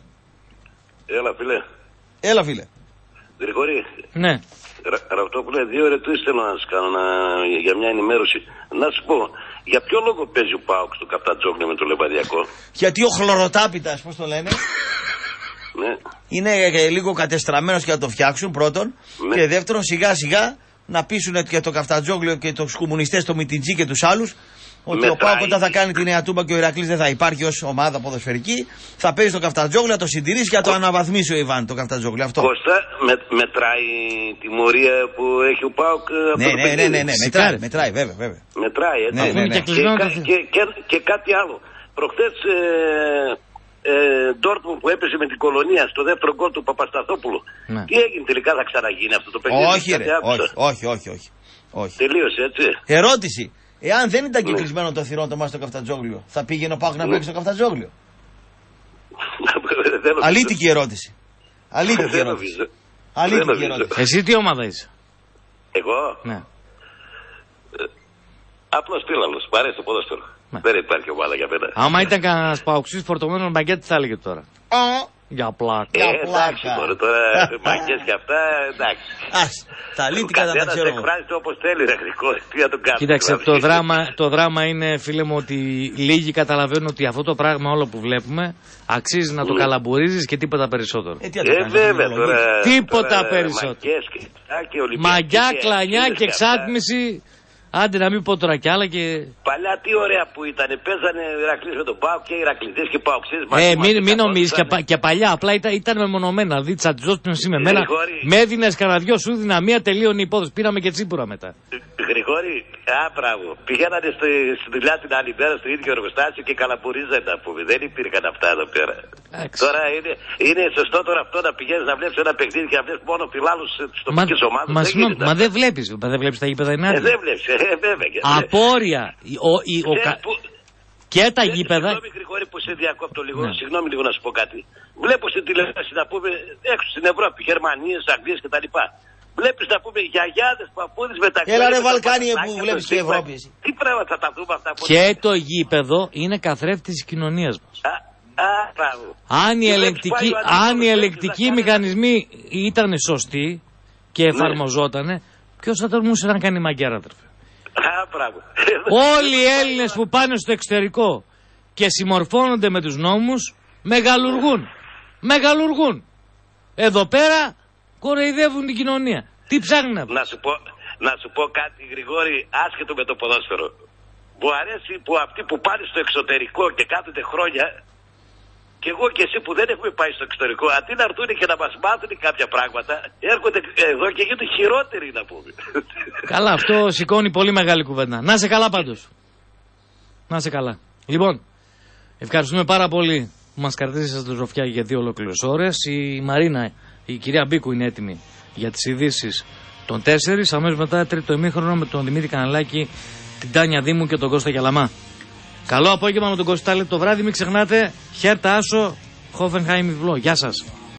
Έλα, φίλε. Γρηγόρη. Ναι. Ραπτόπουλε, 2 ερωτήσεις θέλω να σας κάνω για μια ενημέρωση. Να σου πω, για ποιο λόγο παίζει ο ΠΑΟΚ στο Καφτατζόγλιο με το Λεβαδιακό? Γιατί ο Χλωροτάπητας, πώς το λένε, ναι, είναι λίγο κατεστραμμένος και να το φτιάξουν πρώτον. Ναι. Και δεύτερον, σιγά σιγά να πείσουν και το Καφτατζόγλιο και τους κομμουνιστές, το Μιτιτζή και τους άλλους, ότι ο ΠΑΟΚ όταν θα κάνει τη Νέα Τούμπα και ο Ηρακλής δεν θα υπάρχει ως ομάδα ποδοσφαιρική, θα παίζει το Καφτατζόγλιο, να το συντηρήσει και να το αναβαθμίσει ο Ιβάν το Καφτατζόγλιο. Αυτό. Κώστα, μετράει τη μορία που έχει ο ΠΑΟΚ? Ναι, μετράει, βέβαια. Μετράει, έτσι. Ναι. Και κάτι άλλο. Προχθές Ντόρτμουντ που έπεσε με την Κολονία στο δεύτερο γκολ του Παπασταθόπουλου. Ναι. Τι έγινε τελικά, θα ξαναγίνει αυτό το παιχνίδι? Όχι. Τελείωσε, έτσι. Ερώτηση. Εάν δεν ήταν κυκλισμένο το θηρόν το μάτι στο Καφτατζόγλιο, θα πήγαινε ο ΠΑΟΚ να παίξει στο Καφτατζόγλιο? Αλήτικη ερώτηση. Αλήτικη ερώτηση. Εσύ τι ομάδα είσαι? Εγώ? Ναι. Απλώς πίλαλος. Μ' αρέσει το ποδόσφαιρο. Δεν υπάρχει ομάδα για μένα. Άμα ήταν κανένας παοξής φορτωμένος μπαγκέτ, τι θα έλεγε τώρα? Για πλάκα. Εντάξει, μπορεί τώρα μαγκές και αυτά, εντάξει. Τα λύτικα δεν τα ξέρω. Καθένας εκφράζεται όπως θέλει, ρε Γρηγόρη. Τι να τον κάνουμε. Κοίταξε, το δράμα είναι, φίλε μου, ότι λίγοι καταλαβαίνουν ότι αυτό το πράγμα όλο που βλέπουμε αξίζει να το καλαμπουρίζεις και τίποτα περισσότερο. Βέβαια τώρα. Τίποτα περισσότερο. Μαγκιά, κλανιά και εξάτμιση. Άντε να μην πω τώρα κι άλλα και... Παλιά τι ωραία που ήταν. Παίζανε Ηρακλής με τον ΠΑΟΚ και Ηρακληδές και ΠΑΟΚΣΙΣ. Μην νομίζεις και παλιά. Απλά ήταν μεμονωμένα. Δηλαδή τσατιζόσουν εσύ με μένα. Με έδινες κανένα δυο, σου δίνα μία, τελείωνε η υπόθεση. Πήραμε και τσίπουρα μετά. Γρηγόρη, μπράβο. Πηγαίνανε στη δουλειά την άλλη μέρα στο ίδιο εργοστάσιο και καλαμπουρίζανε να πούμε. Δεν υπήρχαν αυτά εδώ πέρα. Τώρα είναι σωστό τώρα αυτό να πηγαίνεις να βλέπεις ένα παιχνίδι και να βλέπεις μόνο φιλάλους της τοπικής ομάδας. Μα δεν βλέπεις τα γήπεδα είναι άδεια. Δεν βλέπεις. Απόρρια. Και τα γήπεδα. Συγγνώμη Γρηγόρη που σε διακόπτω λίγο. Συγγνώμη λίγο να σου πω κάτι. Βλέπω στην τηλεόραση να πούμε έξω στην Ευρώπη, Γερμανίες, Αγγλίες κτλ. Βλέπεις να πούμε γιαγιάδες, παππούδες μεταξύ. Έλα ρε Βαλκάνιε που βλέπεις και η Ευρώπη. Τι πράγματα θα τα δούμε αυτά. Και το γήπεδο είναι καθρέφτης της κοινωνίας μας. Αν οι ελεγκτικοί μηχανισμοί ήταν σωστοί και εφαρμοζότανε, ποιος θα τολμούσε να κάνει μαγκέρα, αδερφέ. Όλοι οι Έλληνες που πάνε στο εξωτερικό και συμμορφώνονται με τους νόμους μεγαλουργούν. Εδώ πέρα κοροϊδεύουν την κοινωνία. Τι ψάχνει να πει. Να σου πω κάτι Γρηγόρη, άσχετο με το ποδόσφαιρο. Μου αρέσει που αυτοί που πάνε στο εξωτερικό και κάθονται χρόνια, και εγώ και εσύ που δεν έχουμε πάει στο εξωτερικό, αντί να έρθουν και να μας μάθουν κάποια πράγματα, έρχονται εδώ και γίνονται χειρότεροι να πούμε. Καλά, αυτό σηκώνει πολύ μεγάλη κουβέντα. Να είσαι καλά πάντως. Να είσαι καλά. Λοιπόν, ευχαριστούμε πάρα πολύ που μας κρατήσατε στο Ζωφιά για 2 ολόκληρες ώρες. Η Μαρίνα, η κυρία Μπίκου είναι έτοιμη για τις ειδήσεις των 4. Αμέσως μετά τρίτο ημίχρονο με τον Δημήτρη Καναλάκη, την Τάνια Δήμου και τον Κώστα Γιαλαμά. Καλό απόγευμα με τον Κωστάλη το βράδυ. Μην ξεχνάτε, Χέρτα Άσο, Χόφενχάιμ Ιβλό. Γεια σας.